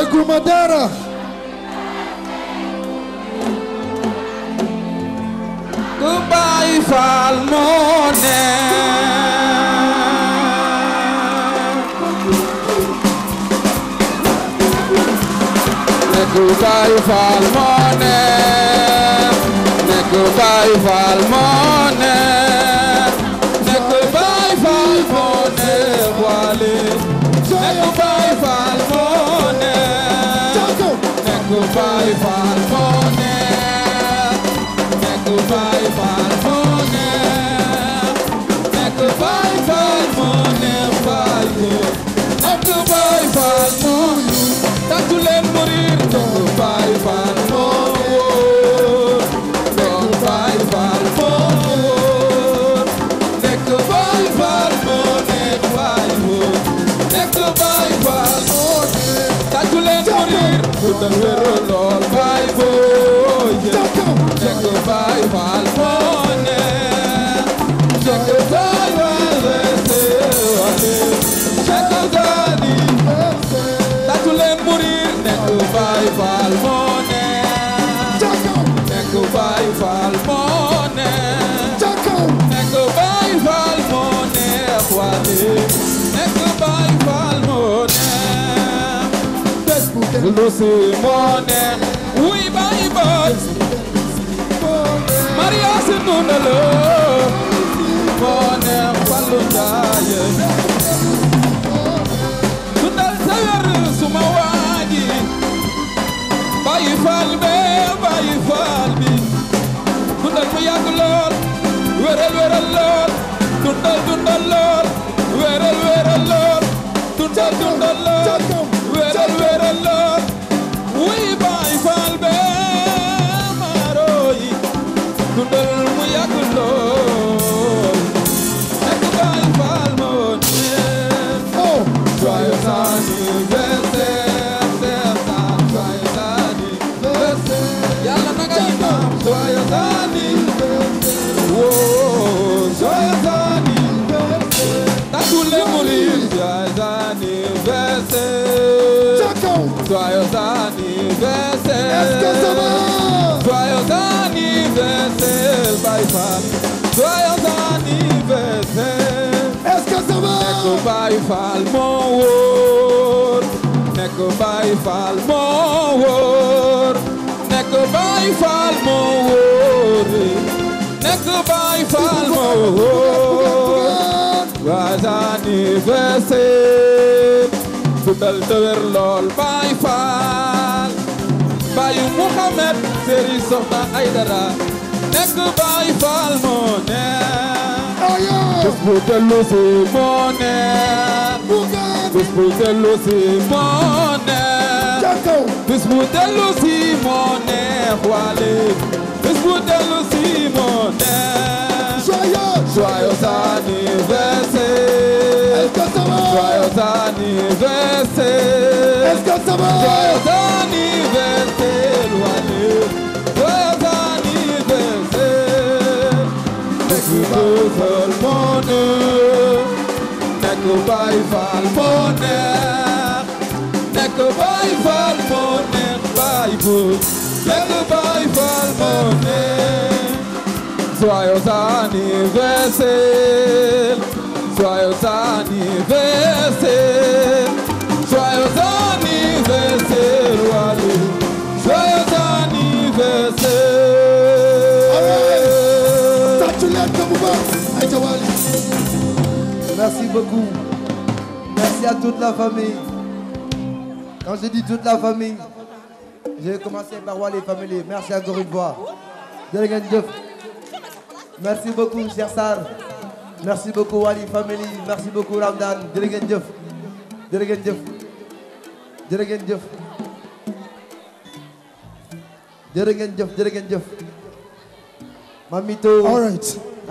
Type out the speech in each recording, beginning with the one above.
dégguma dara ku Baay Faal moo ne ku Baay Faal moo ne ku Baay Faal moo ne ku Baay Faal moo ne wale ku Baay Faal moo ne ku Baay Faal moo ne ku Baay Faal moo ne ku Baay Faal moo ne Baay ku Baay Faal moo tàccu leen murid ku Baay Faal moo ku Baay Faal moo ku Baay Faal moo ne Baay ku Baay Faal moo tàccu leen murid ku dal wéro lool Baay ku Baay Faal moo ne ku Baay Faal tàccu leen murid ku Baay Faal moo ne ku Baay Faal moo ne ku Baay Faal moo ne wale ku Baay Faal moo ne lu si moo ne wuy Baay Faal Maria si nundalo moo ne Fallu Njaaye dundal sa wér suma waaji Baay Faal be Baay Faal bi dundal mu yàgg lool wéral lool dundal lool wéral lool dundal lool wéral lool wuy Baay Faal be maaroyi dundal mu yàgg lool nekk Baay Faal moo ne joyeux anniversaire joyeux anniversaire yàlla na nga imam joyeux anniversaire oh joyeux anniversaire tàccu leen murid joyeux anniversaire joyeux anniversaire joyeux anniversaire Baay Faal joyeux anniversaire nekk Baay Faal moo wóor nekk Baay Faal moo wóor nekk Baay Faal moo wóor nekk Baay Faal moo wóor joyeux anniversaire dundal te wér lool Baay Faal Baayu Muhammad Sëriñ Soxna Aydara nekk Baay Faal moo ne bés bu dellu si moo ne bés bu dellu si moo ne bés bu dellu si moo ne wale bés bu dellu si moo ne joyeux anniversaire joyeux anniversaire joyeux anniversaire wale joyeux anniversaire nekk Baay Faal moo ne nekk Baay Faal moo ne nekk Baay Faal moo ne Baay nekk Baay Faal moo ne joyeux anniversaire joyeux anniversaire joyeux anniversaire wale joyeux anniversaire. Merci beaucoup. Merci à toute la famille. Quand je dis toute la famille, je vais commencer par Wally Family. Merci encore une fois. Jërë ngeen jëf. Merci beaucoup Cheikh Sarr. Merci beaucoup Wally Family. Merci beaucoup Ramdan. Jërë ngeen jëf. Jërë ngeen jëf. Jërë ngeen jëf. Jërë ngeen jëf. Jërë ngeen jëf. Mamito. All right.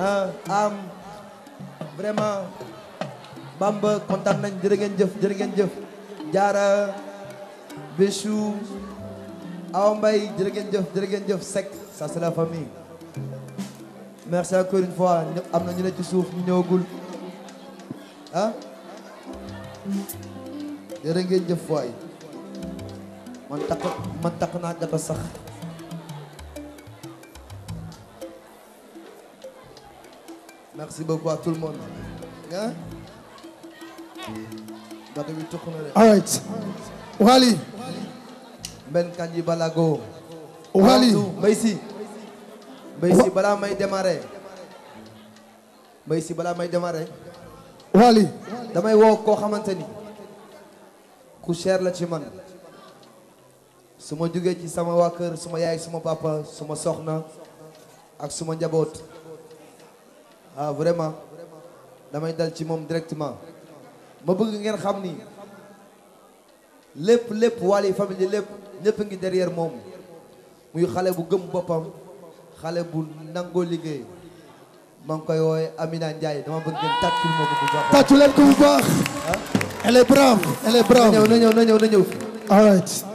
Vraiment Bamba kontaan nañ jërë ngeen jëf jërë ngeen jëf Diarra Béchou Awa Mbaye jërë ngeen jëf Seck ça c'est la famille merci encore une fois am na ñu ne ci suuf ñu ñëwagul ah jërë ngeen jëf waay man takk naa gato sax. Merci beaucoup à tout le monde. Hein? Gato bi tukk na de. All right. Wally. Ben Kandji Balago. Wally. Mbaye Sy. Mbaye Sy balaa may démarrer. Mbaye Sy balaa may démarrer. Wally. damay woo koo xamante ni ku cher la ci man. su ma jógee ci sama waa kër suma yaay suma papa suma soxna ak suma njaboot. ah vraiment damay dal ci moom directement. ma bëgg ngeen xam ni lépp Wally famille lépp ñëpp ngi derrière moom. muy xale bu gëm boppam xale bu nangoo liggéey. maa ngi koy woowee Amina Ndiaye dama bëgg ngeen tàccul ma ko bu baax. tàccu leen ko bu baax. elle est brave. elle est brave. na ñëw. all right.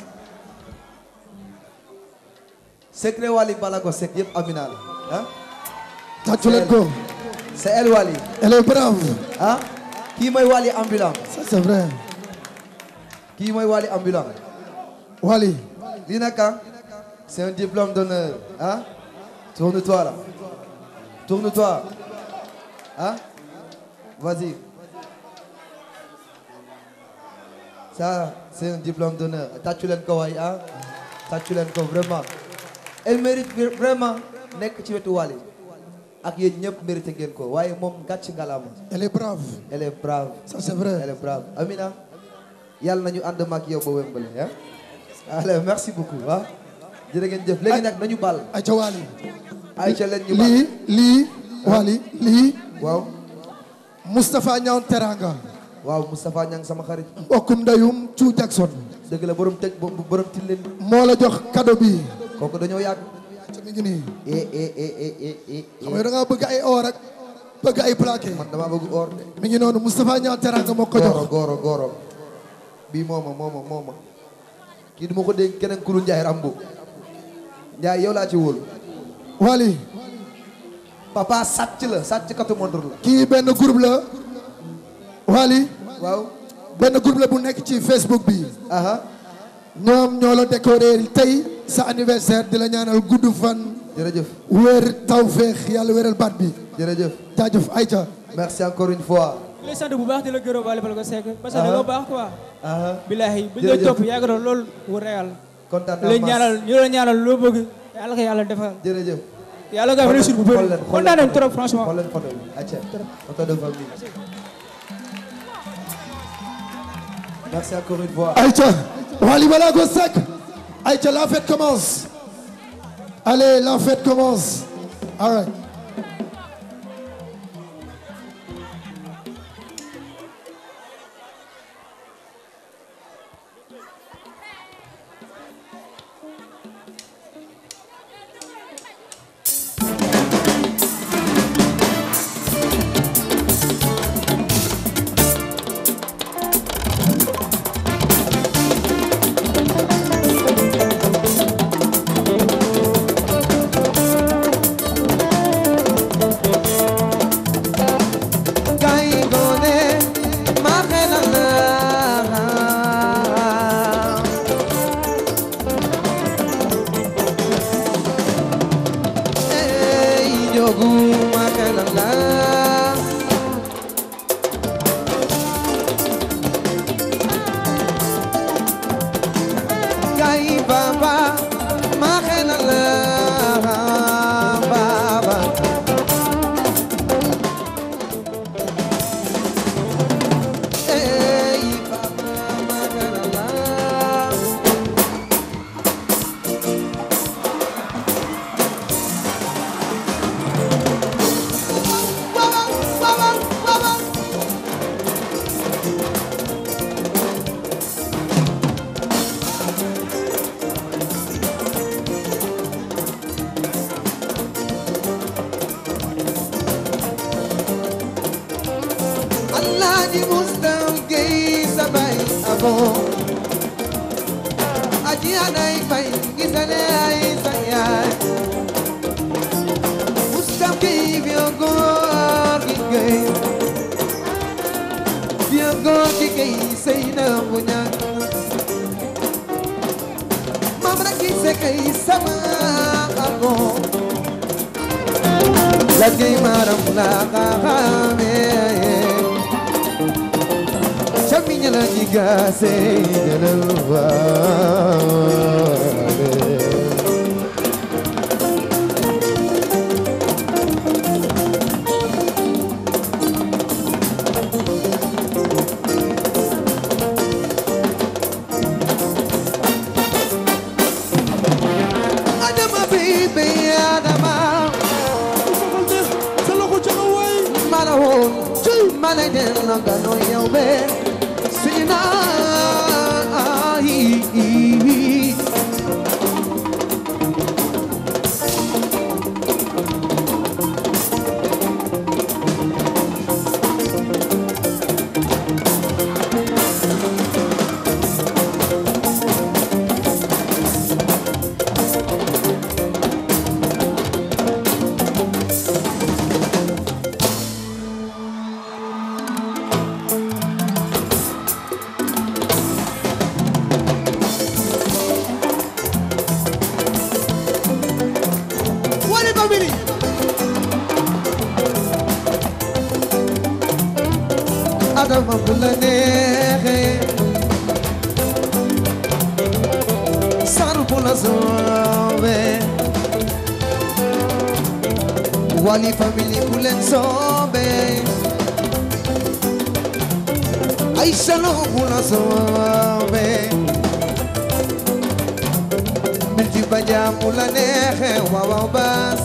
secret Wally Balago Seck yëpp Amina la ah. tàccu leen ko. c'est elle Wally. elle est brave. ah kii mooy Wally ambulant. ça c'est vrai. kii mooy Wally ambulant. Wally. lii nag ah c'est un diplôme d'honneur ah. tourne-toi là. Tourne-toi. Hein? Vas-y. Ça, c'est un diplôme d'honneur. Tàccu leen ko waay ah. Tàccu leen ko vraiment. Elle mérite vraiment nekk ci wetu Wally. ak yéen ñëpp mérité ngeen ko waaye moom gàcc ngalaama. elle est brave. Elle est brave. ça c'est vrai. Elle est brave. Amina. yàlla nañu ànd maak yow ba Wembale ah. allez merci beaucoup ah. jërë ngeen jëf léegi nag nañu bal. ayca Wally. ayca leen ñu bal. lii Wally lii. waaw. Moustapha Niang Teranga. waaw Moustapha Niang sama xarit. mbokkum ndeyum Thiou Jackson. dëgg la borom tëj borom tilleen. moo la jox cadeau bi. kooku dañoo yàgg. mi ngi nii. xam nga da man ngaa bëgg ay or ak bëgg ay plaqué. damaa bëgg or de. mi ngi noonu Moustapha Niang Teranga moo ko jox. Goro bii mooma kii du ma ko dégg keneen ku dul Ndiaye Rambo. Ndiaye yow laa ci wóolu. Wally. papa sàcc la sàcc katu montre la. kii benn groupe la. Wally. waaw. benn groupe la bu nekk ci Facebook bi. aha ñoom ñoo la décoré tey sa anniversaire di la ñaanal gudd fan. jërëjëf. wér tawféex yàlla wéral baat bi. jërëjëf. jaajëf Aïcha. merci encore une fois. di la sant bu baax di la gërëm Wally Ballago Seck. parce que da nga baax quoi. aha billahi bu ñu la topp yàgg na lool wu réel. kontaan naa ñaanal ñu la ñaanal loo bëgg yàlla ko yàlla defal. jërëjëf. yàlla nga réussir bu bëri kontaan nañ trop franchement. xool leen photo bi acca photo de famille. merci encore une fois. Aïcha. Wally Ballago Seck. Aïcha, la fête commence. Allez, la fête commence. All right. gisee kay sama amoo la kay maram la xamee camiña la ñi gaase delal waale Adama baby Adama sa loxo ca way mala woon mala den na gano yow be sina Adama bu la neexee sar bu la soobee Wally family bu leen soobee Aïcha Lo bu la soobee Milji Badiane bu la neexee waaw baas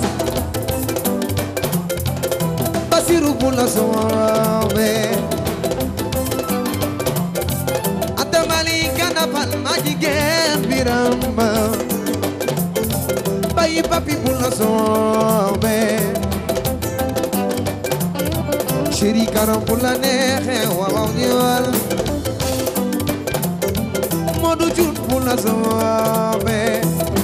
Basiru bu la soobee Palma jigéen birama bayi papi bu la soobee chéri karam bu la neexee waaw ñëwal Modou Diouf bu la soobee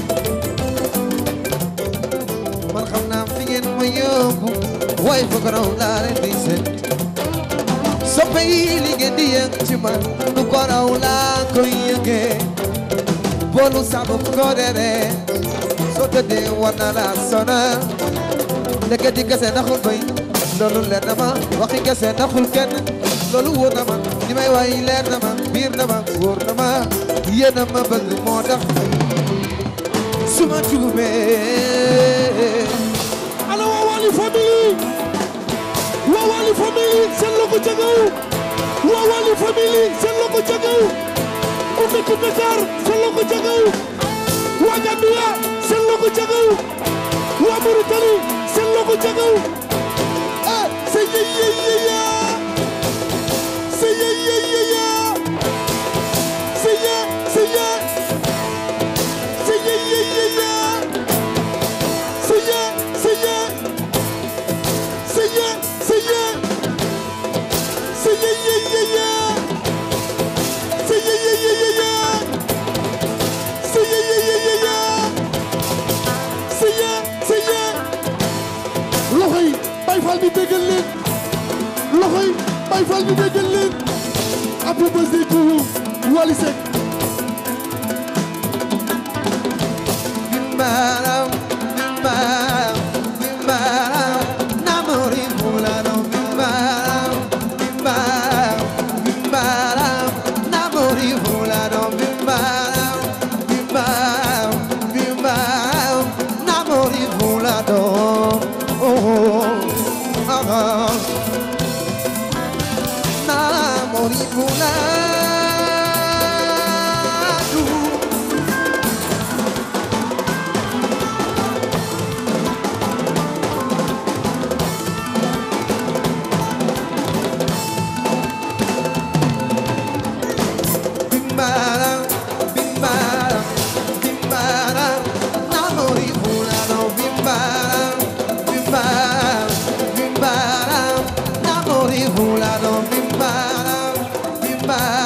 man xam naa fi ngeen ma yóbbu way fa ko raw laa leen di seet soppe yi li ngeen di yëg ci man lu ko raw laa koy yëgee boolu sabu ko deree soo tëddee war na la sonal ndeke di kese naxul bay loolu leer na ma waxi kese naxul kenn loolu wóor na ma li may way leer na ma biir na ma wóor na ma yéen a ma bëgg moo tax suma juumee ana waa Wally family waa Wally family seen loxo ca kaw waa Wally family seen loxo ca kaw ku nekk Dakar seen loxo ca kaw waa Gambia seen loxo ca kaw waa Mauritanie seen loxo ca kaw say ye ye ye ya say ye ye ye ya say ye say ye say ye ye ye ya say ye say ye say ye say ye say ye ye ye ya say ye ye ye ye ya say ye ye ye ye ya say ye say ye loxo yi Baye Fall bi déggal leen loxo yi Baye Fall bi déggal leen happy birthday to you Wally Seck Bimbaram bimbaram bimbaram namori fulano bimbaram bimbaram bimbaram namori fulano bimbaram bimbaram bimbaram namori fulano namori fulano bimbaram bimbaram bimbaram namori fulano bimbaram bimbaram bimbaram namori fulano bimbaram bimbaram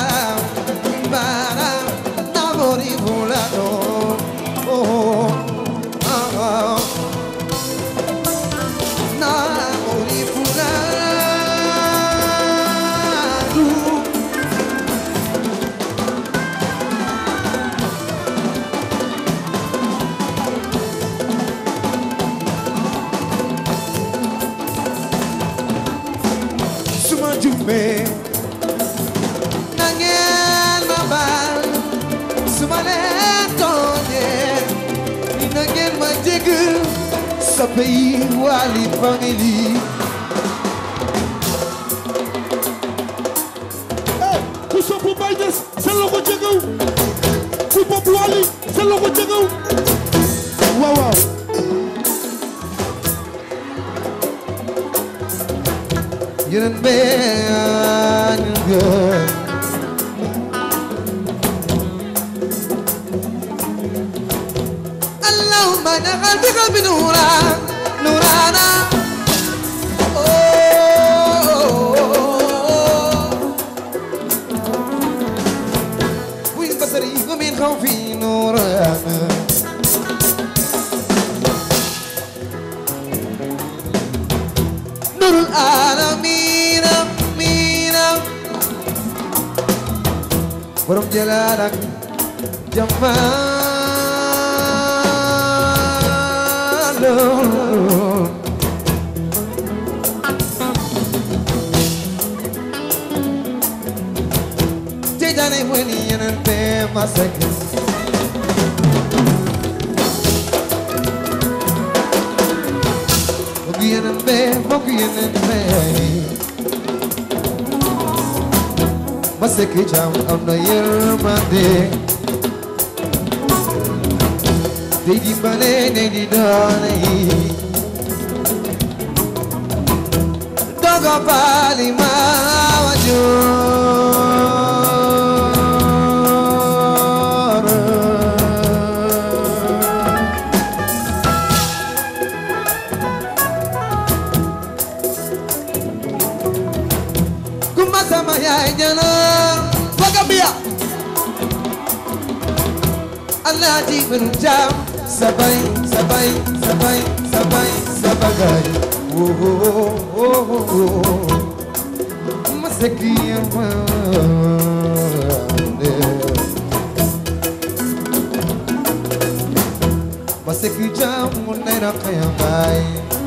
juumee na ngeen ma baal su ma leen tooñee na ngeen ma jéggal soppe yi Wally Family ku sopp Baye Niass sa loxo ca kaw ku bopp Wally sa loxo ca kaw waaw waaw yeneen bee ñu gën Allahumma jaxal bi qalbi nuuraana من خوفي نورانا نور العالمين برم جلالك جمال تجاني ولي ينتهي masakit Mogienen be masakit jam am na yërmande dey di bale dey di doole dogo bali ma wajur Allah di berjam sabai sabagai masakiya mande masakiya munai rakaya bai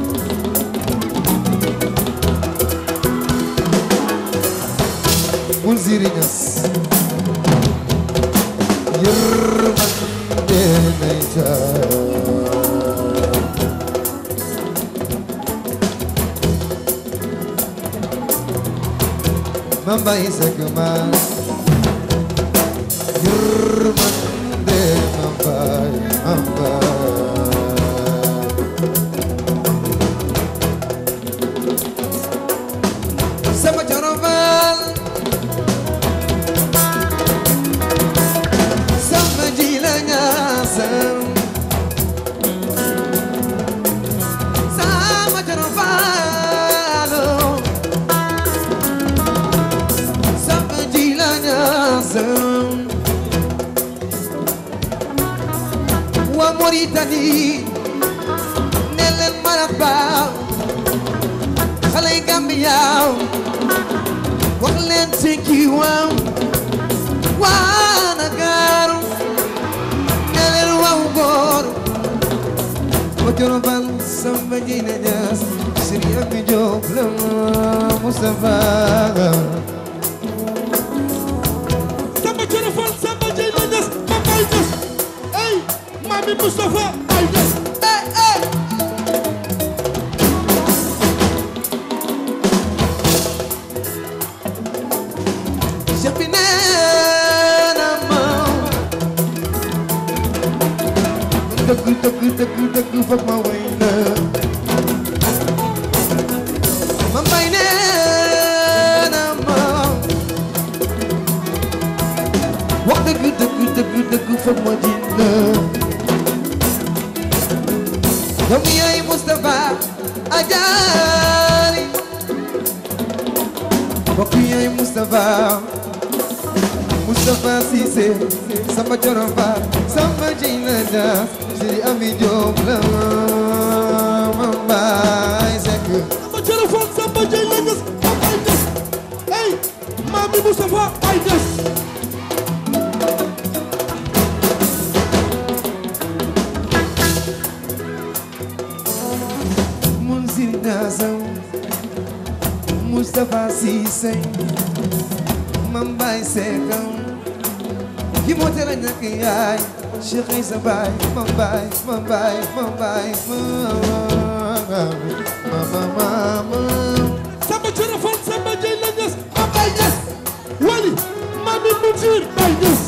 munzirinas Mamba isakman yurmande mamba sama jaravan sama jilanya sama jaravan sama jilanya wa Mauritanie nelen maraba xale Gambia wax leen ci kiiwam waa Ndakaaru nelen waaw góor ma jorobal sama jine ñaas Sëriñ Ami Jóob la Mustafa sama jorobal sama jine ñaas ma Baye Niass ey Mami Mustafa Baye Niass dëgg foog ma way la ma mbay nee na ma wax dëgg foog ma jin la yow mi yaay Moustapha Ajaari mbokk yaay Moustapha Cissé sama joroba sama jina das Sëriñ Ami Jóob la ma Baay Sekk sama joroba sama jina das ma Baay Niass hey Mami Moustapha Baay Niass Moustapha Cissé Mam Baye Seck ki moo tere ñàkk yaay Cheikh Issa Baye Mam Baye mama Samba Thioro Fall Samba Dieye la Niass Mam Baye Niass Wali Mami Moutir Baye Niass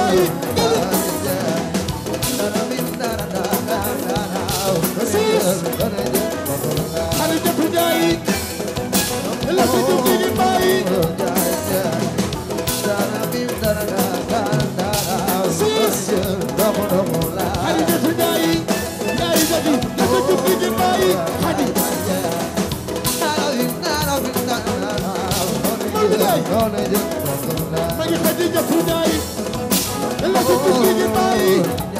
bayi Xadijatu Njaay la ko jóg digin bayi Xadijatu Njaay Njaay jadi la ko jóg digin bayi Xadi Magi Xadijatu Njaay la ko jóg digin bayi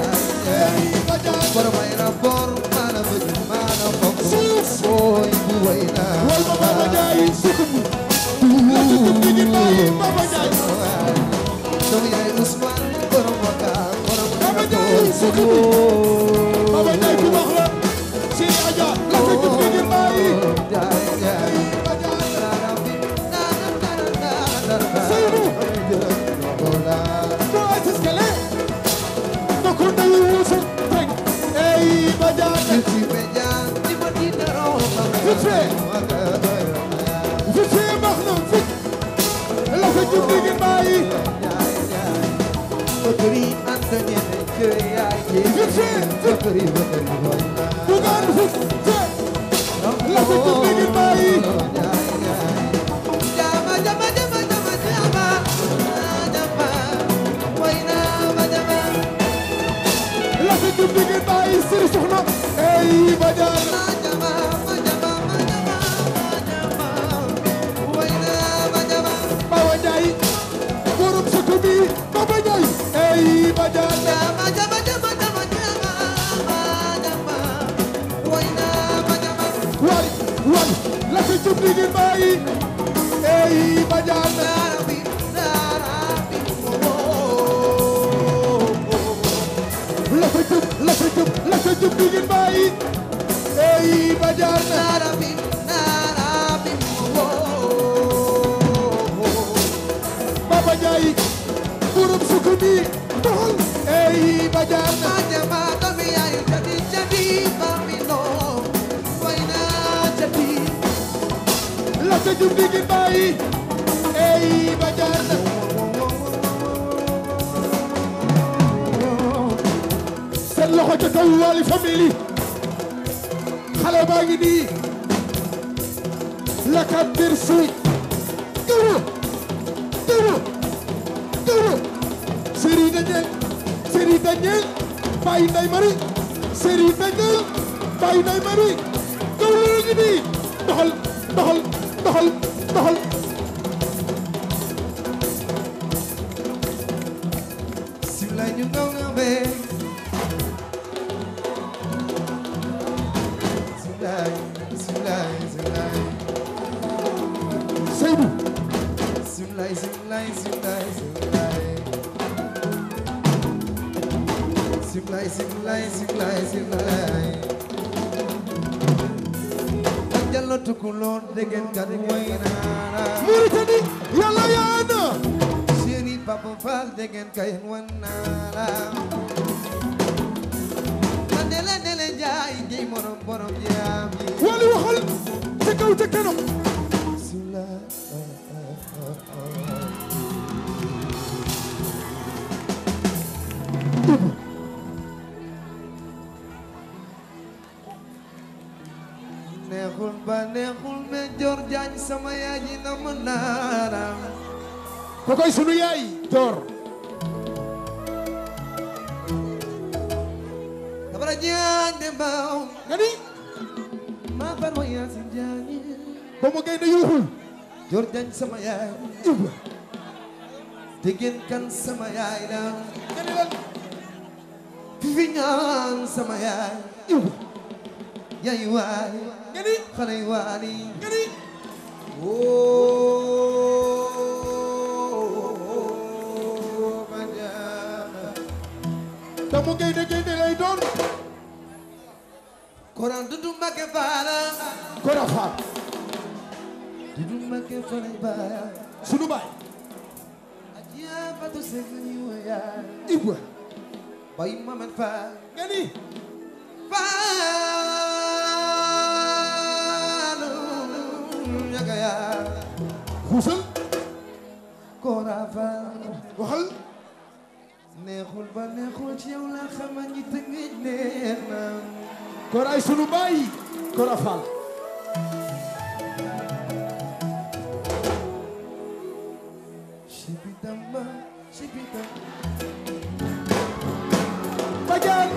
Wal ma Baba Njaay sukum la ko jóg digin bayi Baba Njaay Baba Njaay sukum Baba Njaay ku baax la Sëriñ Aja la ko jóg digin bayi Seydu do atiskale do ko ndaw wusu teg ey Badiane vite fait baax na vite la ko jóg digin bayi dugaan vite la ko jóg digin bayi la ko jóg digin bayi Sëriñ Soxna ey Badiane Bawa Njaay borom sëkk bi Baba Njaay ey Badiane wali wali la ko jóg digin bayi ey Badiane la ko jóg digin bayi ey Badiane Baba Njaay borom sëkk bi doxal ey Badiane la ko jóg digin bayi ey Badiane seen loxo ca kaw Wally Family xale baa ngi nii la ka bir suuj dëru Serigne Daniel Baye Ndeye Marie Serigne Daniel Baye Ndeye Marie kaw la ngi nii doxal Simlay ñu ngaw nga be Simlay Seydou Simlay Jallo tukulóor degen kan wayna Mauritanie yàlla yaa na Chéri Papa Fall degen kay wanna Dele jaay gi borom jaam yi Wally waxal ca kaw ca kanam neexul ba neexul me Dior Diagne sama yaay ji na mën naa ko koy sunu yaay Dior Tabara Diagne mbaaw nga ni ma far wa Yaasin Diagne ba mu gay na yuuxul Dior Diagne sama yaay Degen kan sama yaay la nga ni lan Fifi ñaan sama yaay yaay waay nga ni xale yi waali nga ni da mu gay na lay doon Koran dudu Mbàkke Faala ko rafaat dudu Mbàkke Faala baaya sunu baay ajiya Fatu Sekk ni waya Ibra Bay Mamet Faal nga ni Faalu yaga ya xuusal Kora Faal waxal neexul ba neexul ci yow la xama ñi tëngëj neex na Kora ay sunu baay Kora Fall Shibitamba Badiane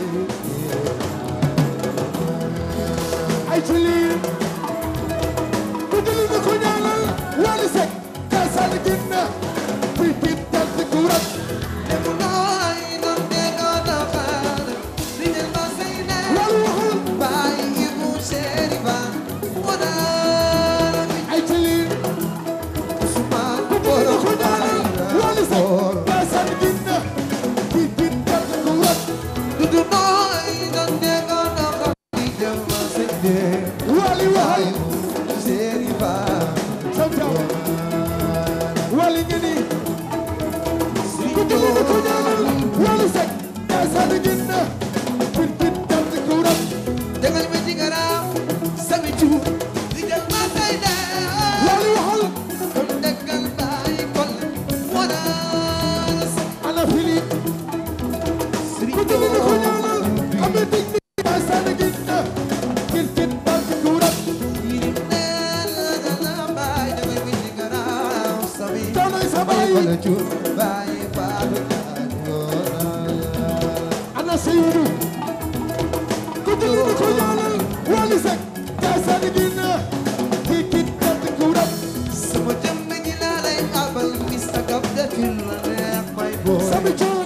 ay ci lii ku jëli na ko ñaanal Wally Seck ka sal ginna fi fit dal ci kurat Emu nooy doon dégoo doxal li del ma say ne Wally waxul Baay Ibu Chéri Ba wala ay ci lii Usmaan ku jëli na ko ñaanal Wally Seck ka sal ginna fi fit dal ci kurat Dudu nooy doon dégoo doxal li del ma say ne Wally Baay waxul Ibu Chéri Ba Samtaw Wally ngeni ku jëli na ko ñaanal Wally Seck ka sal ginna fi fit dal ci kurat Demal ma ci garaaw sami cu li del ma say ne Wally waxul kon dëggal Baay Fall wala ana Philippe ku jëli na ko ñaanal amee technique ka sal ginna fi fit dal ci kurat Doonay sa baay ana Seydou ku jëli na ko ñaanal Wally Seck ka sal ginna fi fit dal ci kurat Sami Cuun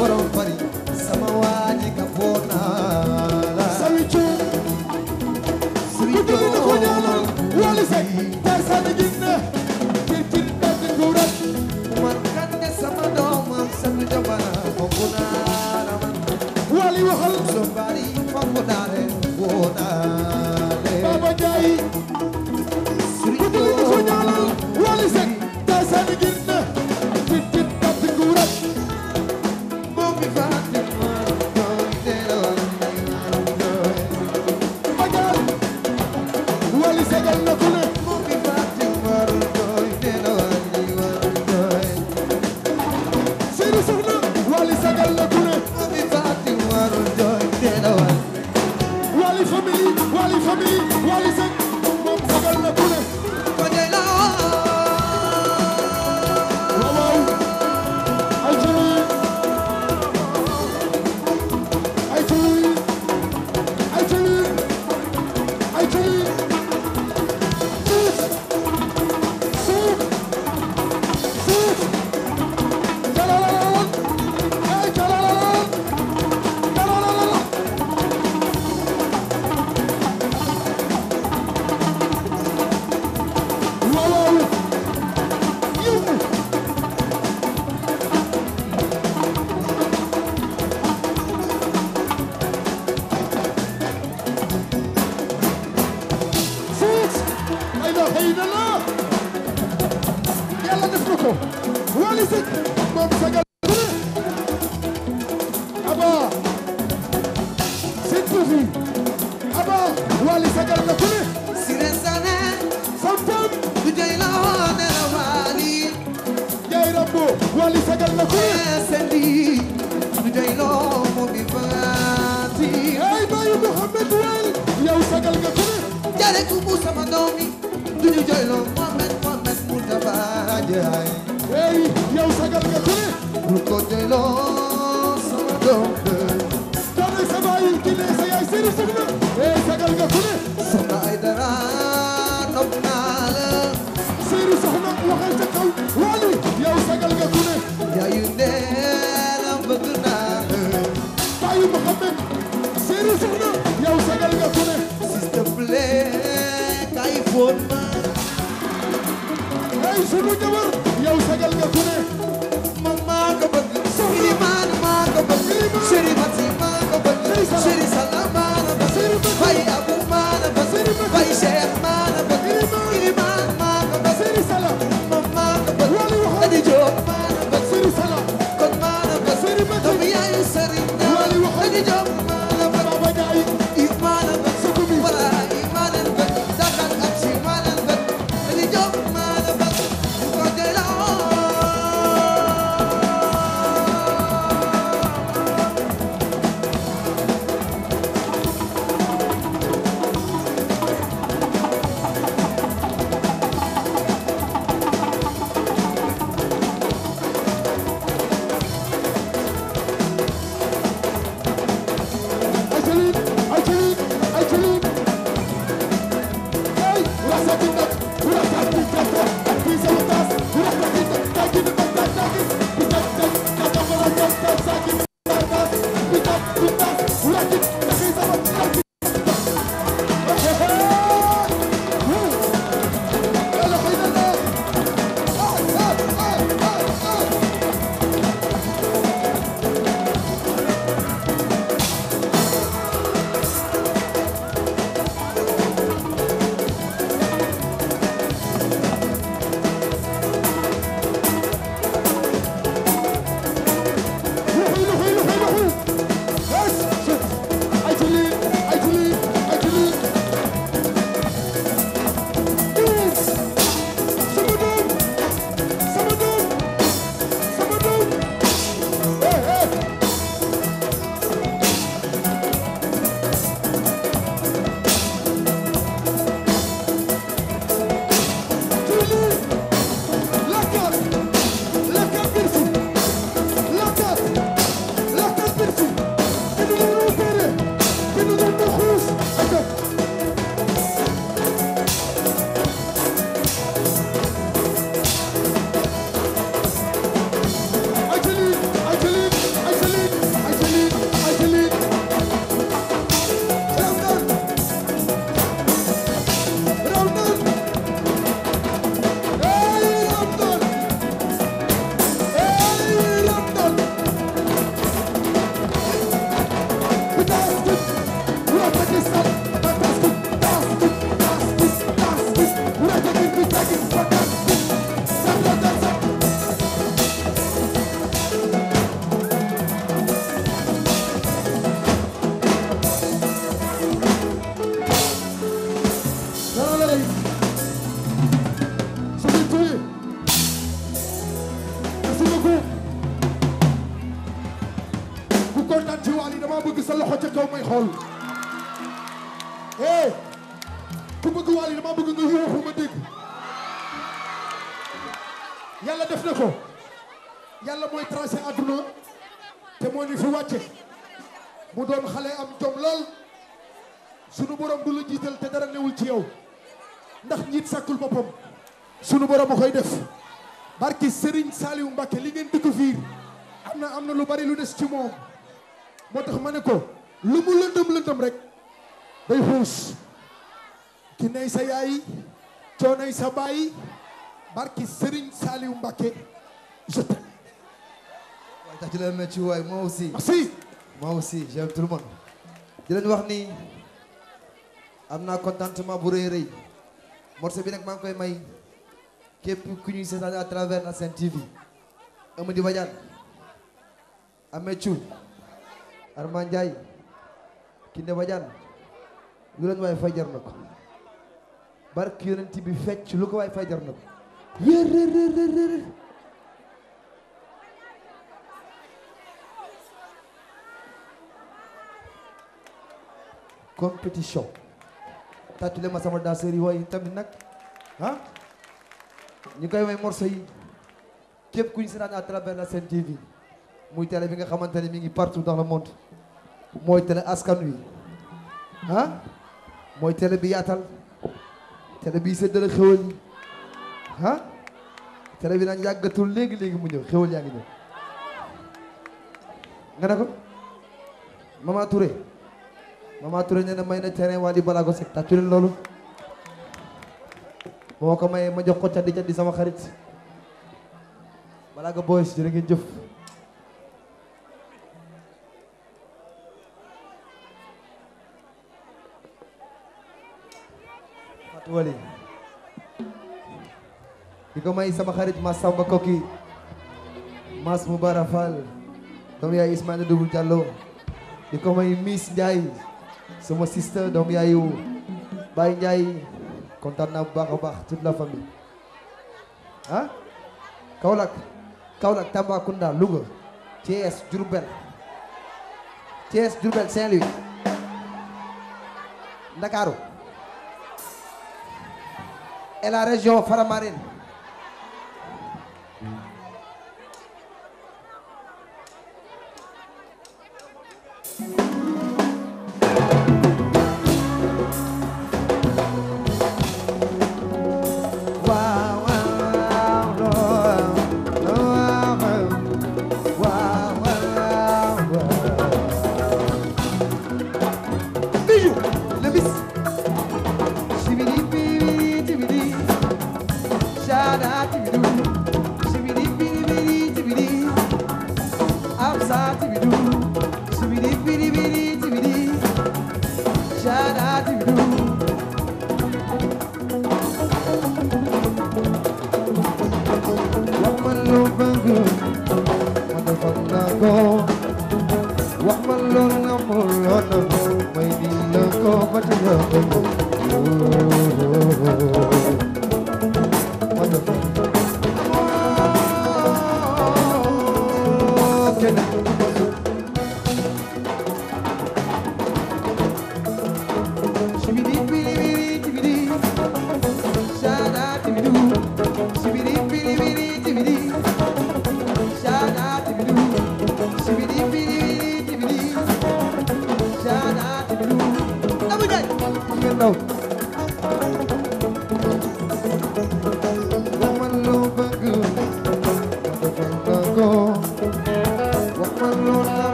Sami Cuun ku jëli na ko ñaanal Wally Seck ka sal ginna fi fit dal ci kurat Wally waxal Baba Ndiaye ku jëli na ko ñaanal Wally Seck ka sal ginna fi fit dal ci kurat Badiane Wally segal na ku ne Seydou Soxna Wally segal na ku ne Wally family Wally Seck moom segal na ku ne waaw ay jëli ay jëli ay jëli ay jëli suuf jalalalan ay jalalalan jalalalan waaw yóbbu suuf ay la xëy na la yàlla def na ko Wally Seck moom sagal ku ne aba seen tuuti aba Wally sagal na ku ne samtam jaay rambo Wally sagal na ku ne ay bayu Mouhamed Wel yow sagal nga ku ne Jale kumu sama domi duñu joylo Mohamed Moustapha Ndiaye hey yow sagal nga ku ne bu ko joylo sama doom doonay sa baay ki ne sa yaay Seydou Soxna hey sagal nga ku ne Soxna Aydara nopp naa la Seydou Soxna waxal ca kaw Wally yow sagal nga ku ne yaayu ndeela bëgg naa la bayu Mouhamed Seydou Soxna yow sagal nga ku ne s'il te plaît kay foon ma hey sunu jabar yow sagal nga ku ne man maa ko bëgg Ilimaan maa ko bëgg Chéri Mati maa ko bëgg Chéri Sala maa la bëgg Baye Abou maa la bëgg Baye Cheikh maa la bëgg Ilimaan maa ko bëgg Seydou Sala man maa ko bëgg Wally waxal Adi Diop maa la bëgg Seydou Sala kon maa la bëgg doomu yaayu Serigne Wally waxal Adi Diop maa la bëgg Baba Ndiaye If maa la bëgg wala if maa la bëgg Dakar ak si maa la bëgg Adi Diop maa la bëgg ko jëloo dama bëgg sa loxo ca kaw may xool ku bëgg Wally dama bëgg nga yuuxu ma dégg yàlla def na ko yàlla mooy tracé àdduna te moo ni fi wàcce mu doon xale am jom lool sunu borom du la jiital te dara newul ci yow ndax njiit sàkkul boppam sunu borom a koy def barki Serigne Saliou Mbacké li ngeen découvrir am na lu bari lu des ci moom moo tax ma ne ko lu mu lëndëm rek day xuus ki nay sa yaay coonay sa baay barki Serigne Saliou Mbacké je t'aime. waaye tax ci la mel ci waay moi aussi. merci. moi aussi j'aime tout le monde. di leen wax ni am naa contentement bu rëy rëy morceau bi nag maa ngi koy may képp ku ñuy seetaan à travers la Sen TV. Amady Badiane Amethiou Armand Ndiaye Kinde Badiane lu leen waay fay jar na ko barki yonent bi fecc lu ko waay fay jar na ko yéer compétition tàccule ma sama danseur yi waaye tamit nag ñu koy may morceau yi képp ku ñu seetaan à travers la Sen TV muy télé bi nga xamante ne mi ngi partout dans le monde mooy télé askan wi mooy télé bi yaatal télé bi séddale xéwal yi télé bi nag yàggatul léegi mu ñëw xéwal yaa ngi ñëw nga ne ko Mama Touré nee na may na terrain Wally Ballago Seck tàccu leen loolu moo ko mayee ma jox ko caddi sama xarit Ballago Boys jërë ngeen jëf Fatou Wally di ko may sama xarit Mass Samba Koki Mass Moubara Fall doom yaay Ismaïla Doubou Diallo di ko may Miss Ndiaye sama sister doom yaayu Baye Ndiaye kontaan naa bu baax a baax toute la famille Kaolack Tambacounda Louga Thiès Diourbel Saint-Louis Ndakaaru et la région Faramarine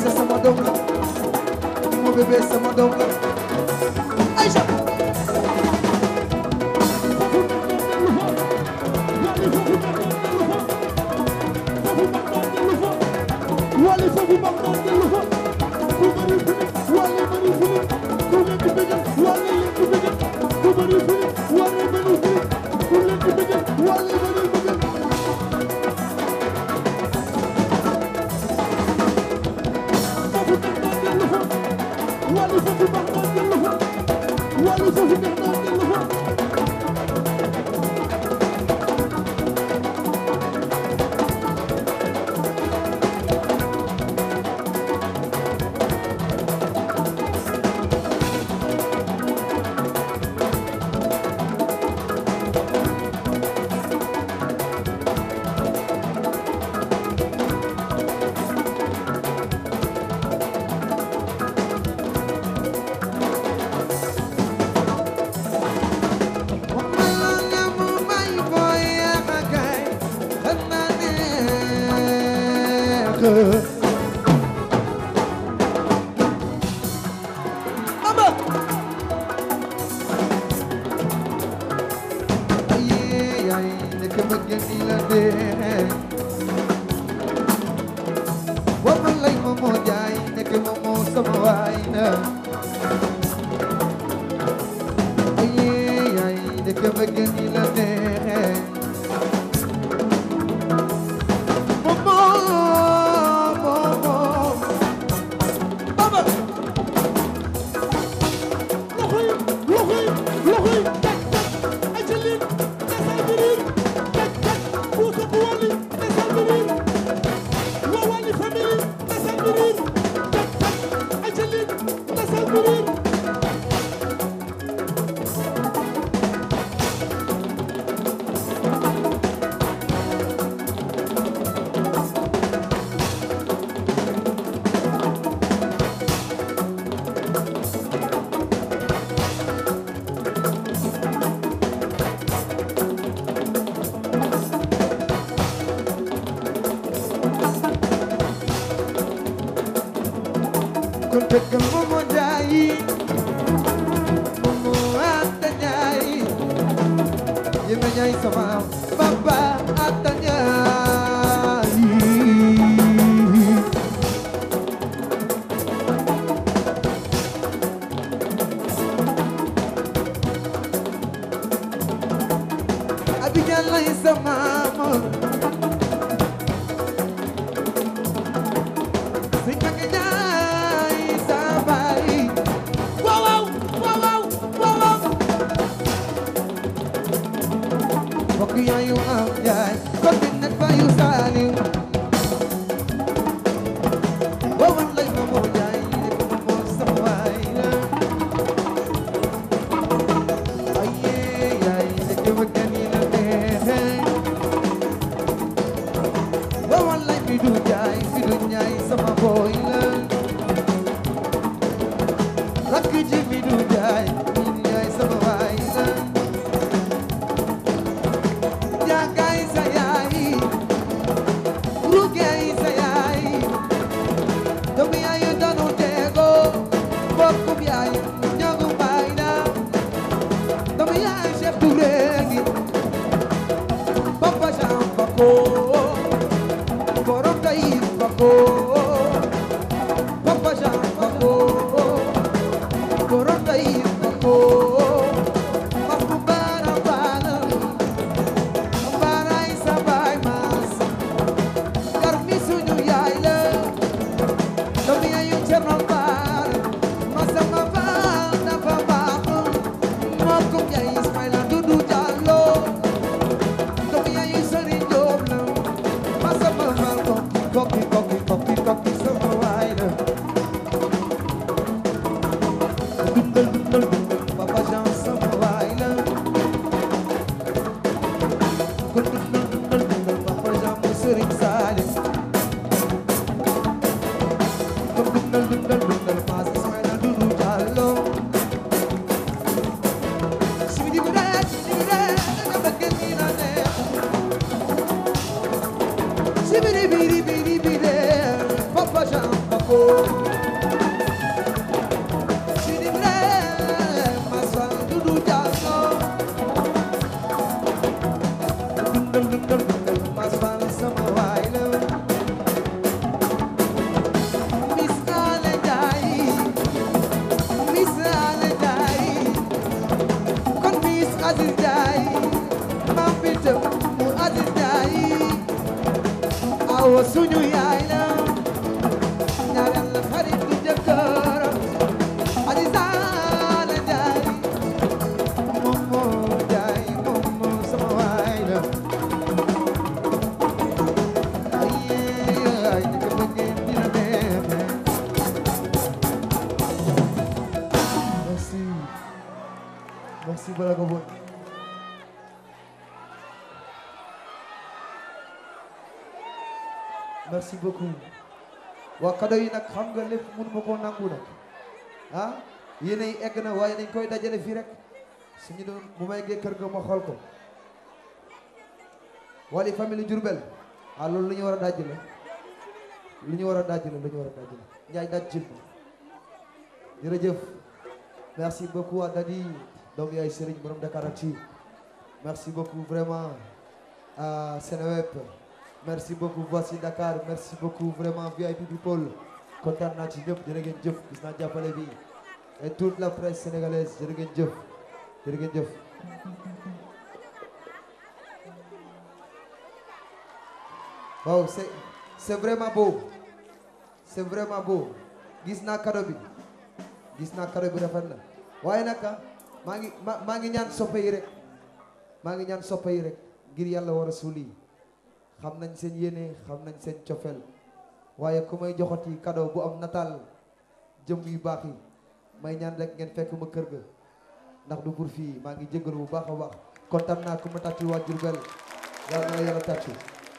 sama doom la mon bébé sama doom la Aïcha Wally foofu mag naan dellu fa ku bëri fili Wally bëri fili ku leen di bëggal Wally leen di bëggal ku bëri fili Wally bëri fili ku leen di bëggal Wally bëri bëggal Wally foofu mag naan dellu fa Wally foofu mag naan dellu fa suñu yaay la ñaareel la xarit bu jëkkër aji saala jaay moom moo jaay moom moo sama waay la ay ay ni ko bëggee dina neexe merci merci Balago Boy merci beaucoup waa kado yi nag xam nga lépp mënu ma koo nangu nag ah yéen ay egg na waaye dañ koy dajale fii rek suñu doon bu may gee kër ga ma xool ko Wally famille Diourbel ah loolu lu ñu war a dajji la lu ñu war a dajji la lu ñu war a dajji la Njaay daj jil jërëjëf merci beaucoup à Dadi donc yaay Serigne borom Dakaractu merci beaucoup vraiment à Seneweb merci beaucoup Voici Dakar merci beaucoup vraiment VIP people kontaan naa ci ñëpp jërë ngeen jëf gis naa jàppale bi et toute la presse sénégalaise jërë ngeen jëf jërë ngeen jëf waaw c'est vraiment beau c'est vraiment beau gis naa cadeau bi rafet na waaye nag maa ngi ñaan soppe yi rek maa ngi ñaan soppe yi rek ngir yàlla war a suuli xam nañ seen yéene xam nañ seen cofeel waaye ku may joxoti cadeau bu am nataal jëm yu baax yi may ñaan rek ngeen fekk ma kër ga ndax du pour fii maa ngi jégalu bu baax a baax kontaan naa ku ma tàccu waa Diourbel yàlla na la yàlla tàccu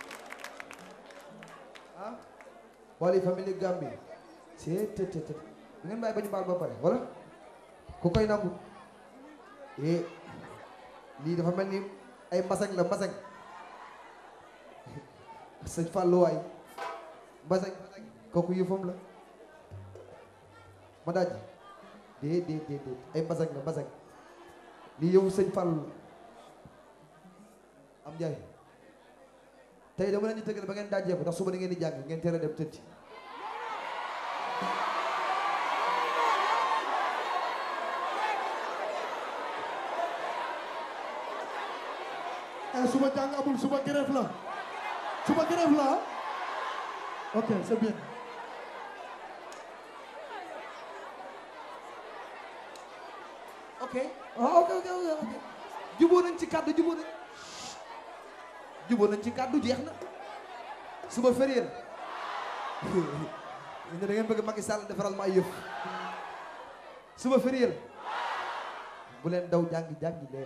ah Wally famille Gambie c'est te ngeen bàyyi ba ñu baal ba pare wala ku koy nangu lii dafa mel ni ay mbasañ la mbasañ sëñ Fallou waay mbasañ kooku yëfam la ma daaj déet ay mbasañ la mbasañ lii yëfu sëñ Fallou am jaay tey dama leen ñu tëggal ba ngeen daajee ko ndax suba da ngeen di jàng ngeen teel a dem tëdd suba jàng amul suba grève la suba grève la ok c'est bien ok ok jubóo nañ ci kàddu jubóo nañ ci kàddu jeex na suba férié la da ngeen bëgg Macky Sall defaral ma ay yëf suba férié la bu leen daw jàngi leen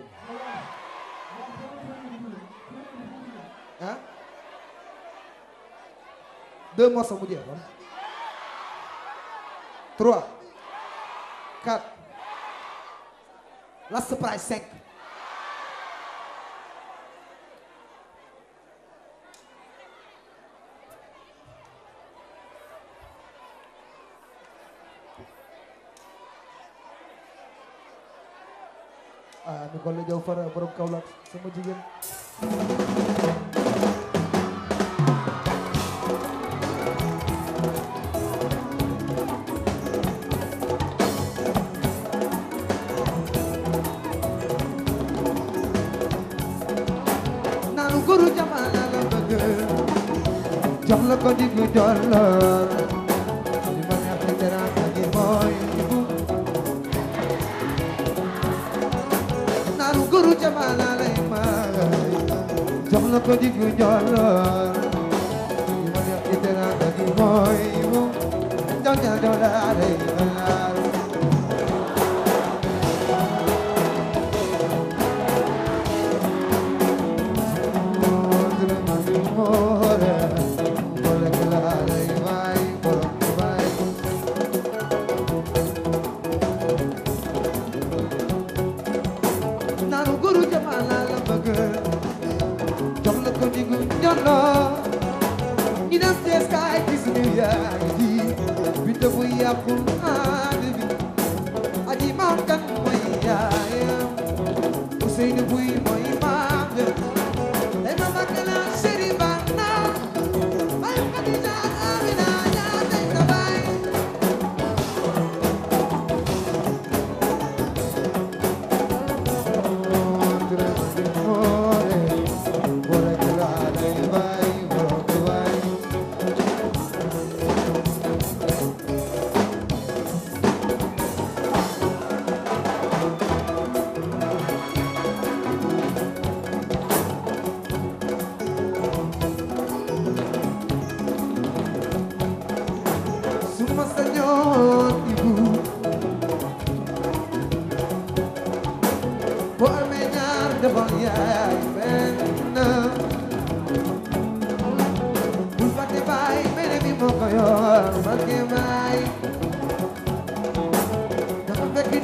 ah 2 morceaux mu jeex wala 3 4 last price 5 mi Kolle Jaw Fara borom Kaolack sama jigéen nanu guru jamana la bëgg jox la ko diggu dollar li ma neex ni teranga gi mooy nanu guru jamana lay may jox la ko diggu dollar li ma neex ni teranga gi mooy dollar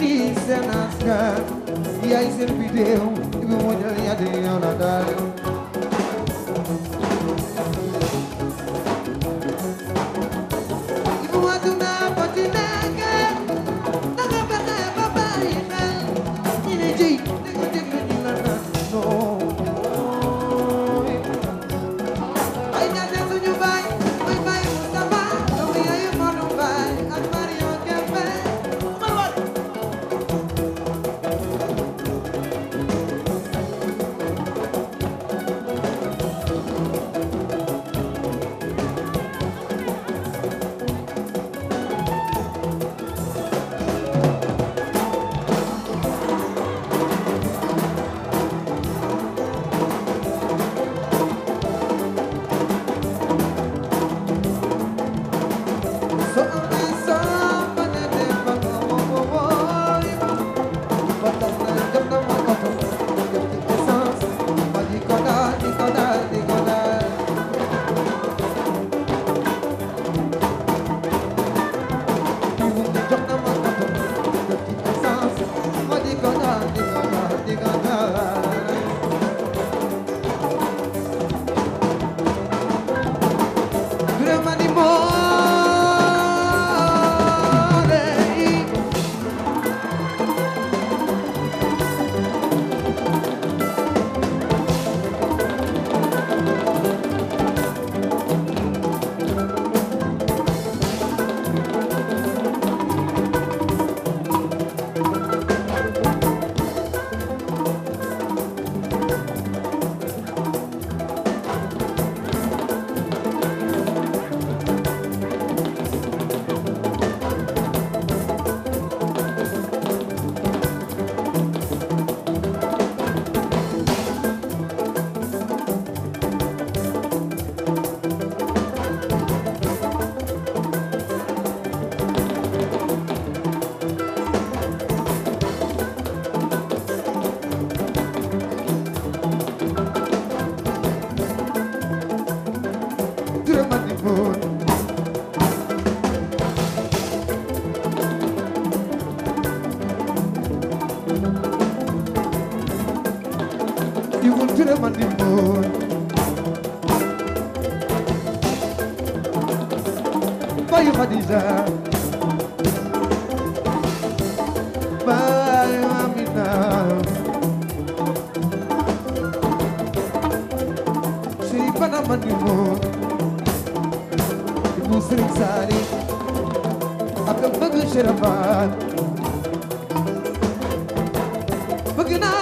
di seen askan yaay seen bidéew Ibu Mujjal yaa di yow la daal Ibu aduna ba ci nekk danga fexe ba bàyyi xel ñi ne ji danga déglu ñu la naan non ay ñaate suñu baay ay baay Mustafa doomu yaay Modou Baay ak Mario Kempe Bayu Khadija Bayu Amina Siripana Manimo Ibu Sri Sari Akam Bagu Sherabat Bagana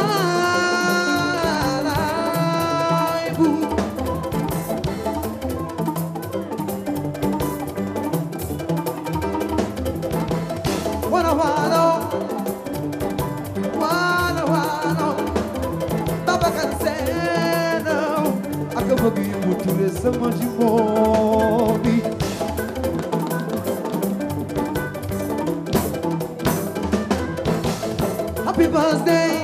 Sama Jimobi Happy birthday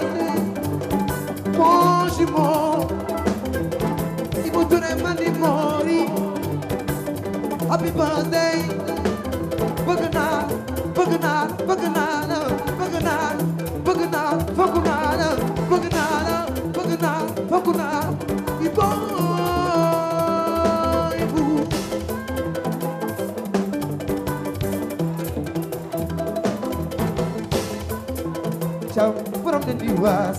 Mon Jimo Ibu Ture Mandi Mori Happy birthday Bagana Bagana Bagana Bagana Bagana Bagana Bagana Bagana Bagana Ibu Ciao, from the Diwas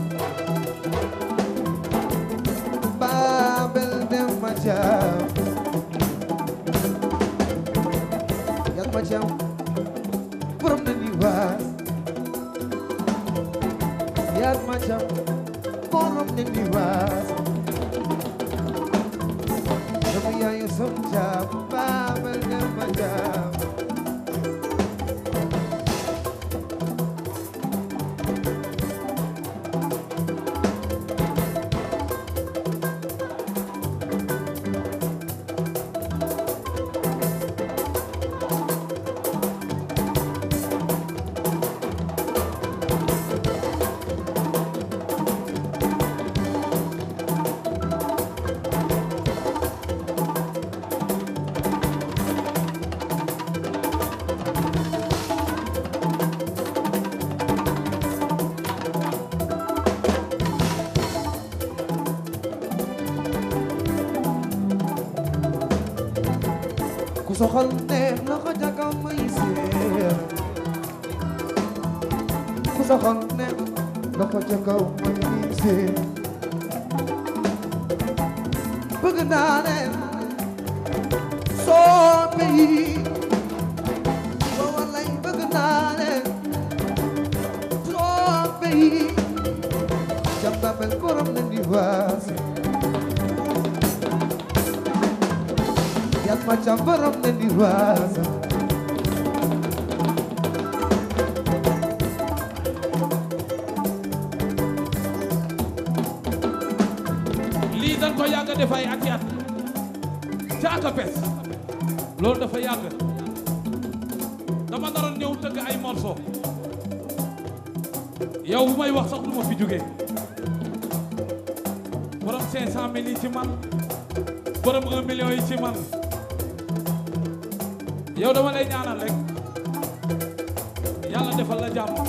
Babel dem macam Yak macam From the Diwas Yak macam From the Diwas Kami yang semca Babel dem macam soxal neex na ko jakaw may seer ku soxal neex na ko jakaw may seer bëgg naa leen soppe yi walay bëgg naa leen soppe yi jambabel borom na di waas yat ma cam borom na di waas lii dañ ko yàgg def ay at caaka pes loolu dafa yàgg dama naroon ñëw tëgg ay morceau yow bu may wax sax du ma fi jógee borom 500 000 yi ci man borom 1 million yi ci man yow dama lay ñaanal rek yàlla defal la jàmm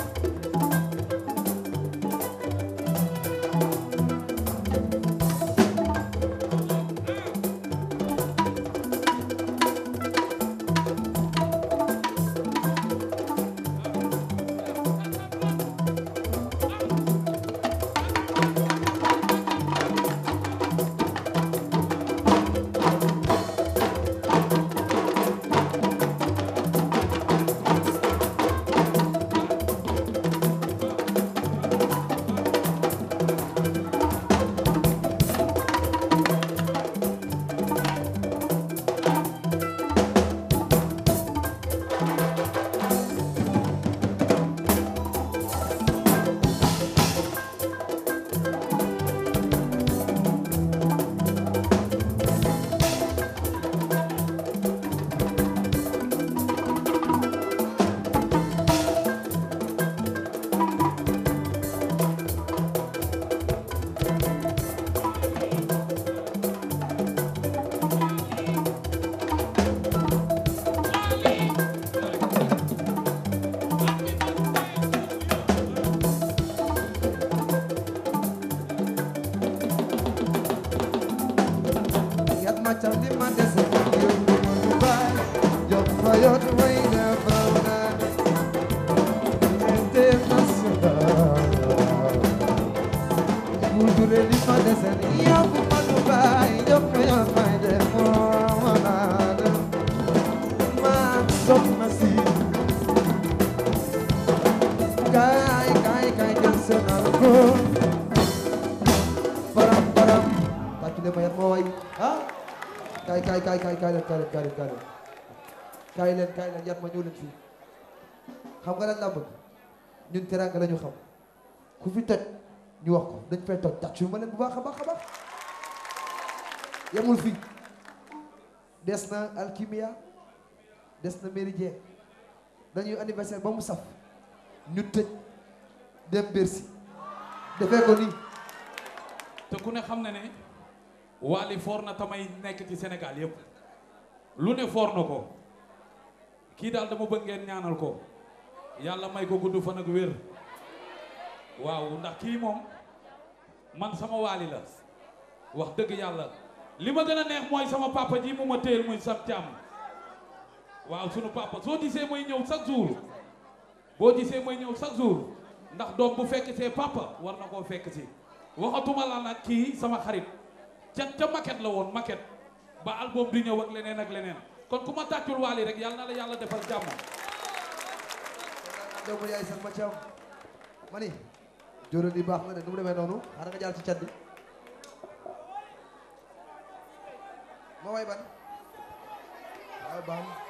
kaay leen yat ma ñëw leen fii xam nga lan laa bëgg ñun teranga la ñu xam ku fi toj ñu wax ko dañ fay toj tàccu ma leen bu baax a baax a baax yemul fii des na alkimia des na méridien dañuy anniversaire ba mu saf ñu tëj dem Bercy defee ko nii te ku ne xam na ne Wally foor na tamay nekk ci Sénégal yëpp lu ne foor na ko kii daal dama bëgg ngeen ñaanal ko yàlla may ko gudd fan ak wér waaw ndax kii moom man sama Wally la wax dëgg yàlla li ma gën a neex mooy sama papa ji mu ma téyel muy sab càmm waaw sunu papa soo gisee mooy ñëw chaque jour boo gisee mooy ñëw chaque jour ndax doom bu fekk see papa war na koo fekk si waxatuma la nag kii sama xarit ca maquette la woon maquette ba album di ñëw ak leneen ak leneen kon ku ma tàccul Wally rek yàlla na la yàlla defal jàmm doomu yaay sax ma caam ma ni jóoróon yi baax na de nu mu demee noonu xanaa nga jaar ci cat bi ma way ban waaw baax na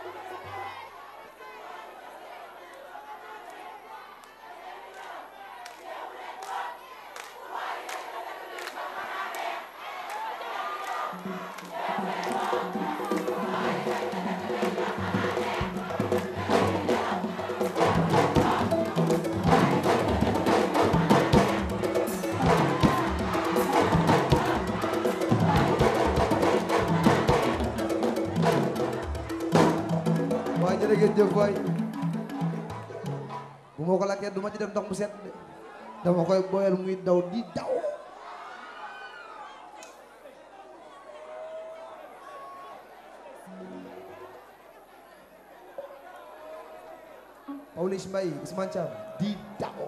jërëjëf waay bu ma ko lakkee du ma ci def ndox mu set de dama koy boyal muy daw di daw Pawlish Mbaye Ousmane Thiam di Dao.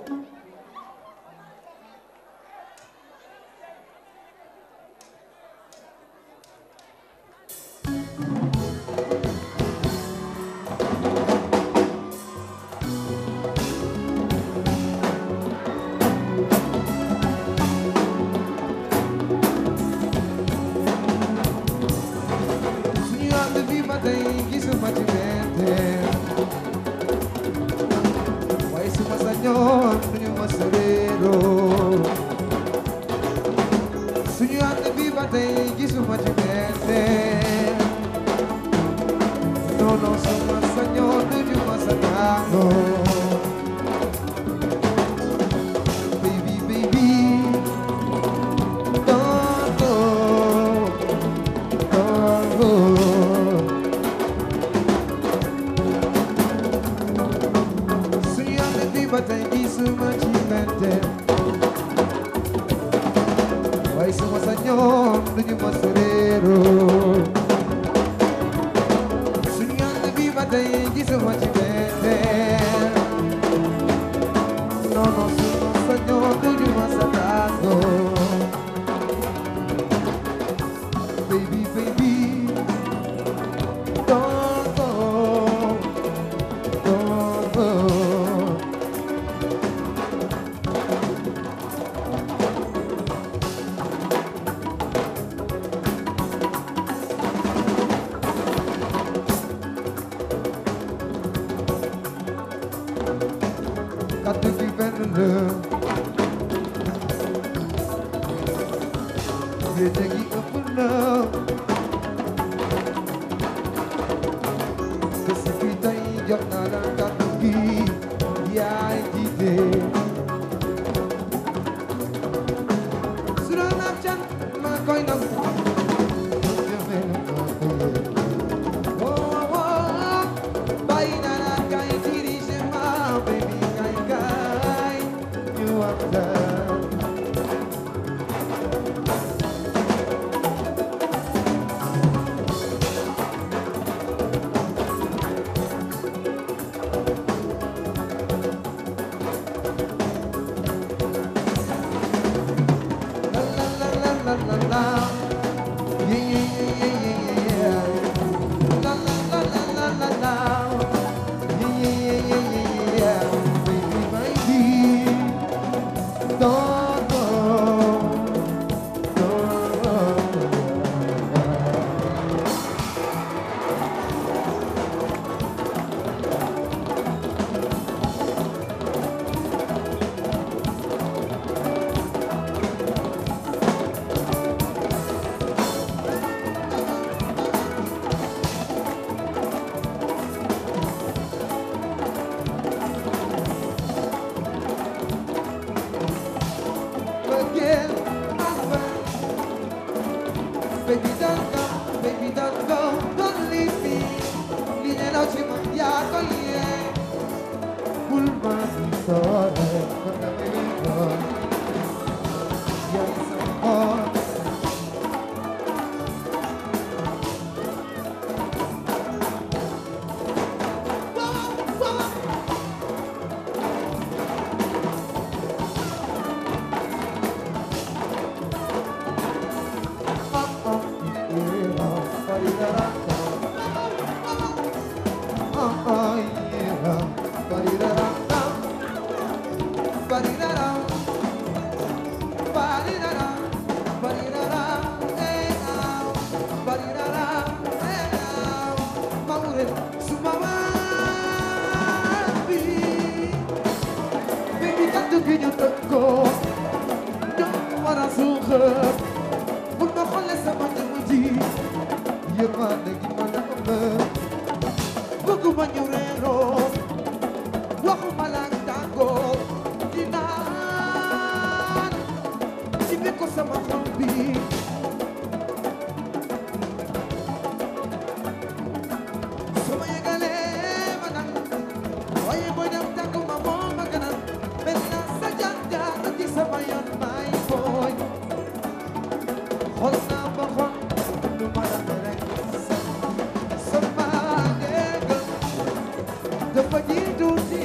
Dapat hidup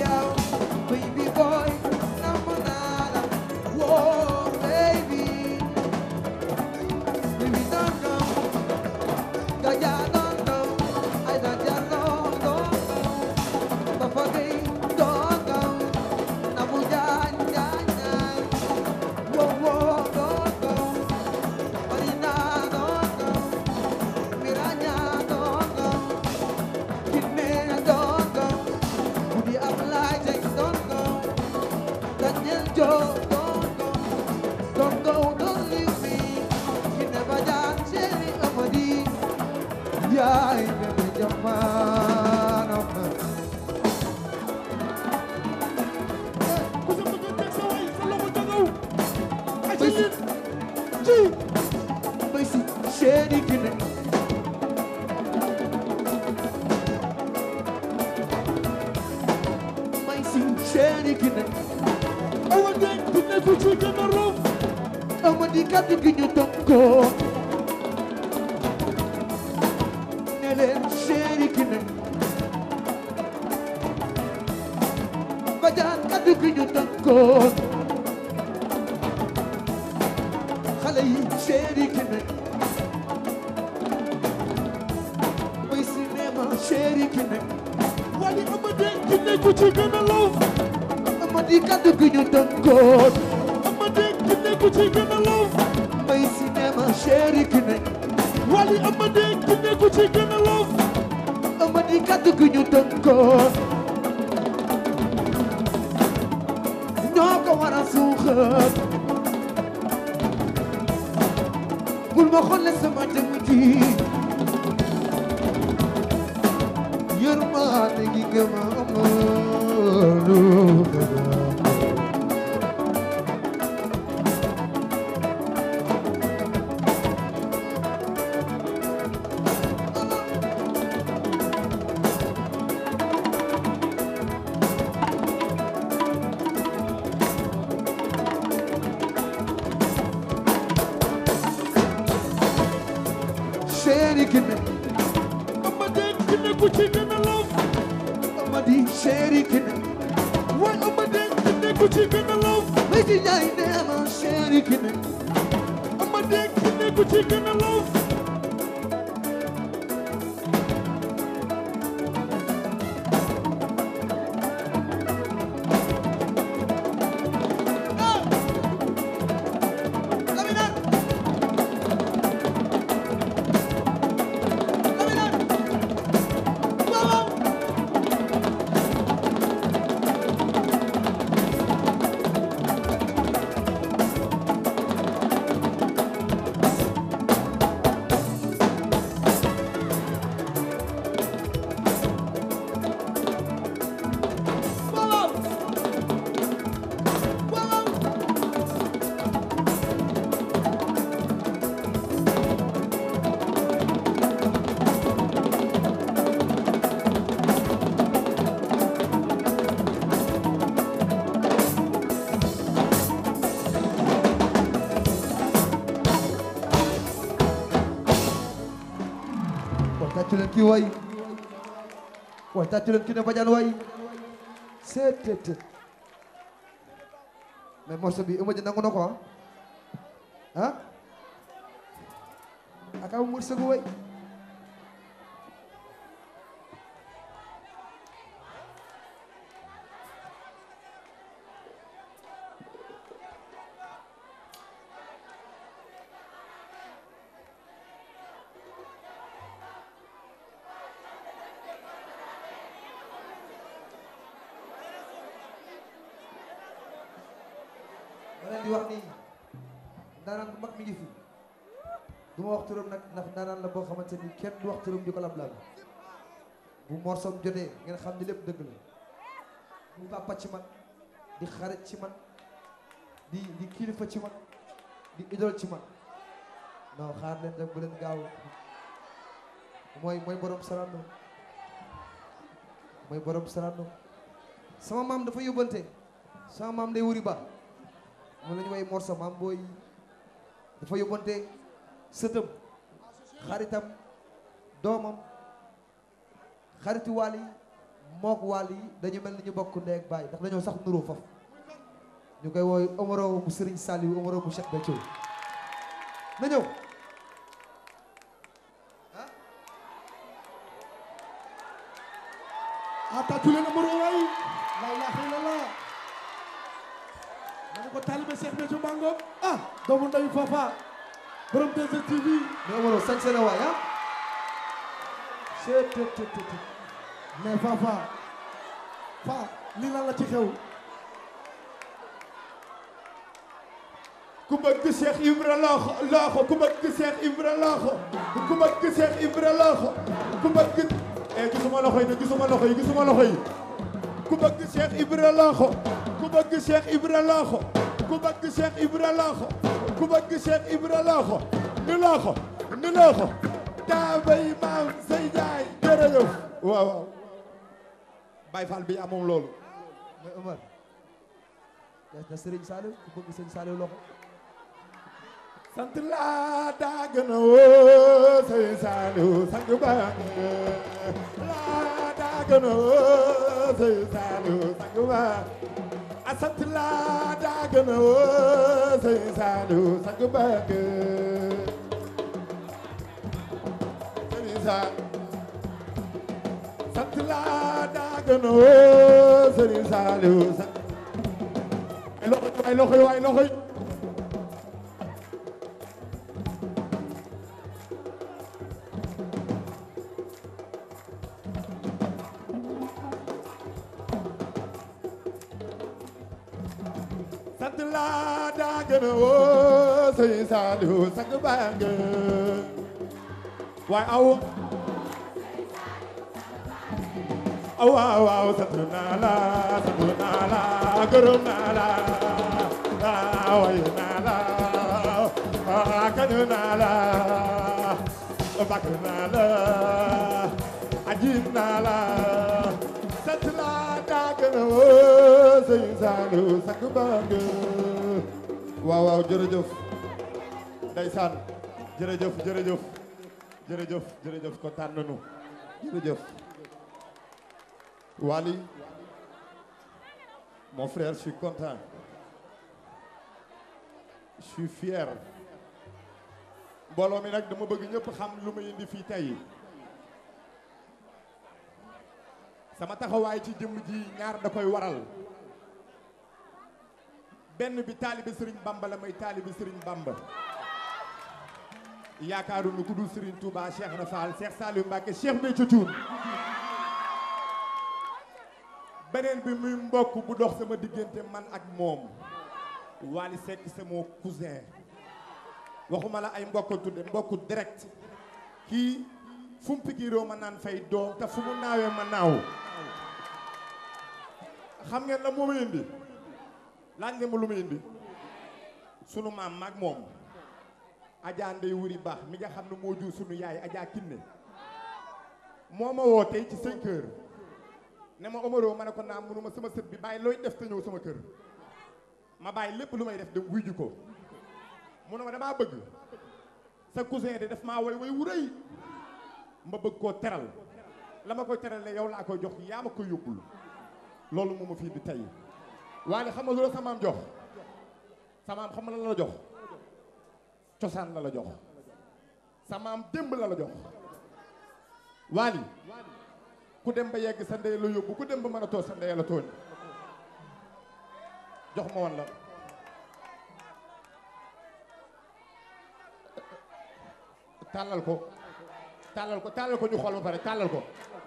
chéri ki ne awa de ki ne ku ci gën a roof Amady kàddu gi ñu tënkoo ne leen chéri ki ne Badiane kàddu gi ñu tënkoo xale yi chéri ki ne muy cinéma chéri ki ne wali ama de ki ne ku ci gën a loof Amady kàddu gi ñu tënkoo ama de ki ne ku ci gën a loof muy cinéma chéri ki ne wali ama de ki ne ku ci gën a loof Amady kàddu gi ñu tënkoo ñoo ko war a suuxat bul ma xolle sama jëmm ji yërmande gi nga ma amalu chéri ki ne ama de ki ne ku ci gën a loof Amady chéri ki ne way ama de ki ne ku ci gën a loof may di ñaay nee ma chéri ki ne ama de ki ne ku ci gën a loof tàccu leen kii waay waaye tàccu leen kii ne Badiane waay seet mais morceau bi Eumeu nangu na ko ah aka mu sëgu waay di wax ni ndaanaan bu mag mi ngi fi du ma wax turam nag ndax ndaanaan la boo xamante ni kenn du wax turam di ko lam-lam bu morsom jotee ngeen xam ni lépp dëgg la bu papa ci man di xarit ci man di kilifa ci man di idole ci man non xaar leen rek bu leen gaaw mooy borom Sorano mooy borom Sorano sama maam dafa yóbbante sama maam day wuri ba moom la ñu way morso maam booy dafa yóbbante sëtëm xaritam doomam xaritu waal yi mook waal yi dañu mel ni ñu bokk ndey ak baay ndax dañoo sax nuroo faf ñu koy wooy Omaro bu Serigne Saliou Omaro bu Cheikh Béthio na ñëw tàccu leen Omaro waay la ilaha illallah dama ko taalibe Cheikh Béthio Bango doomu ndeyu Fafa borom 2STV mais Omaro sañ seen waay mais Fafa lii lan la ci xew ku bëgg Cheikh Ibra Loxo ku bëgg Cheikh Ibra Loxo ku bëgg Cheikh Ibra Loxo ku bëgg gisuma loxo yi de gisuma loxo yi ku bëgg Cheikh Ibra Loxo ku bëgg Cheikh Ibra Loxo ku bëgg Cheikh Ibra Loxo ku bëgg Cheikh Ibra Loxo ni loxo taabay maam say jaay jërëjëf waaw Baye Fall bi amoon loolu mais Omar des na Serigne Saliou ku bëgg Serigne Saliou loxo sant laa daa gën a woo Serigne Saliou sang baa laa daa gën a woo Serigne Saliou sang baa a sant laa daa gën a woo Serigne Saliou sang baa Serigne Saliou sant laa daa gën a woo Serigne Saliou sang ay loxo yi waay loxo yi sant laa daa gën a woo Serigne Saliou sang baa nga waaye aw waaw waaw sant naa la gërëm naa la way naa la kañ naa la bakk naa la ajib naa la sant laa daa gën a woo Serigne Saliou sang baa nga waaw waaw jërëjëf ndeysaan jërëjëf kontaan nañu jërëjëf Wally mon frère je suis content je suis fier mbooloo mi nag dama bëgg ñëpp xam lu ma indi fii tey sama taxawaay ci jëmm ji ñaar da koy waral benn bi taalibe Serigne Bamba la may taalibe Serigne Bamba yaakaaruñu ku dul Serigne Touba Cheikh Rafal Cheikh Saliou Mbacké Cheikh Béthio Thioune beneen bi muy mbokk bu dox sama diggante man ak moom Wally Seck sama cousin waxuma la ay mbokk tudde mbokku direct kii fu mu pikiroo ma naan fay doom te fu mu naawee ma naaw xam ngeen la moo ma indi laaj leen ma lu ma indi sunu maam maag moom Adja Ndeye Wuri Ba mi nga xam ne moo jur sunu yaay Adja Kiné moo ma woo tey ci 5 heures ne ma Omaro ma ne ko naam mënuma sama sët bi bàyyi looy def te ñëw sama kër ma bàyyi lépp lu may def dem wuy ji ko mu ne ma damaa bëgg sa cousin de def maa way wu rëy ma bëgg koo teral la ma koy teral yow laa koy jox yaa ma koy yóbbul loolu moo ma fii di tey waaye xam nga loolu sa maam jox sa maam xam nga la la jox cosaan la la jox sa maam démb la la jox Wally ku dem ba yegg sa ndey la yóbbu ku dem ba mën a tooñ sa ndey la tooñ jox ma woon la tàllal ko ñu xool ba pare tàllal ko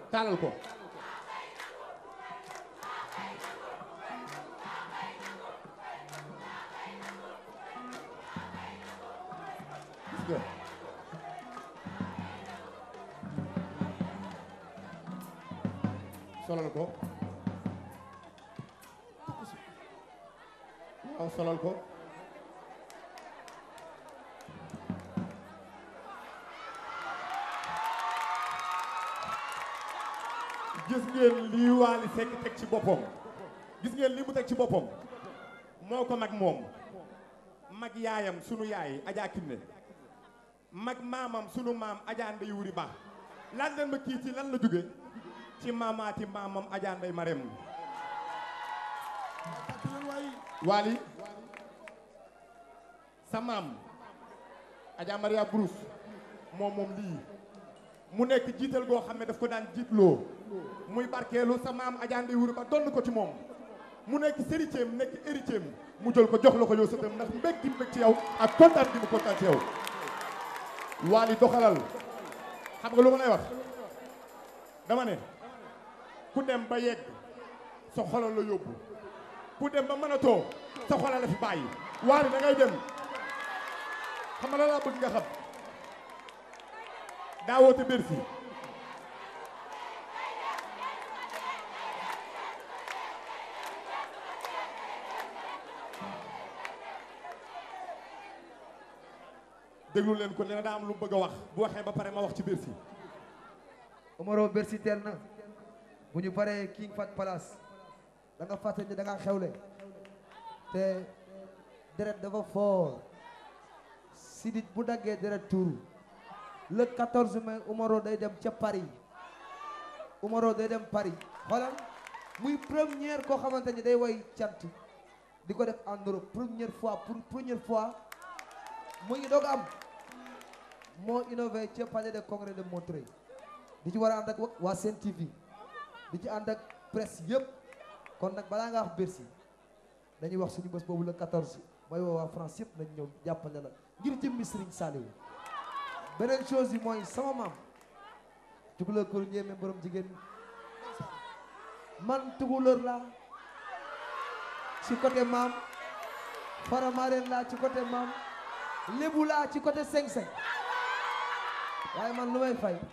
gis nga solal ko waaw solal ko gis ngeen lii Wally Seck teg ci boppam gis ngeen lii mu teg ci boppam moo ko mag moom mag yaayam sunu yaay Adja Kiné mag maamam sunu maam Adja Ndeye Wuri Ba lan leen ma kii ci lan la jóge ci maamaati maamam Adja Ndeye Marème Wally sa maam Adja Maria Brousse moom lii mu nekk jiital goo xam ne daf ko daan jiitloo muy barkeelu sa maam Adja Ndeye Wuri Ba donn ko ci moom mu nekk héritier nekk héritier mu jël ko jox la ko yow sa dem ndax mbég gi mbég ci yow ak kontaan gi mu kontaan ci yow Wally doxalal xam nga lu ma lay wax dama ne ku dem ba yegg sa xolal la yóbbu ku dem ba mën a too sa xolal la fi bàyyi Wally da ngay dem xam nga la laa bëgg nga xam daa woote Bercy déglu leen ko nee na daa am lu bëgg a wax bu waxee ba pare ma wax ci Bercy Omaro Bercy teel na bu ñu paree King Fat Palace da nga fàtte ni da nga xewle te deret dafa fort sidit bu daggee deret tuuru le 14 mai Omaro day dem ca Paris Omaro day dem Paris xoolal muy première koo xamante ni day woy cant di ko def en Europe première fois mu ngi doog am moo innové ca palais de congrès de Montreuil di ci war a ànd ak waa Sen TV di ci ànd ak presse yëpp kon nag balaa nga wax Bercy dañuy wax suñu bés boobu le 14 mooy woo waa France yëpp nañ ñëw jàppale la ngir jëmmi Serigne Saliou beneen chose yi mooy sama maam tukulóor ko ñeeme borom jigéen man tukulóor laa ci côté maam Faramareen laa ci côté maam lébu laa ci côté 5-5 waaye man lu may fay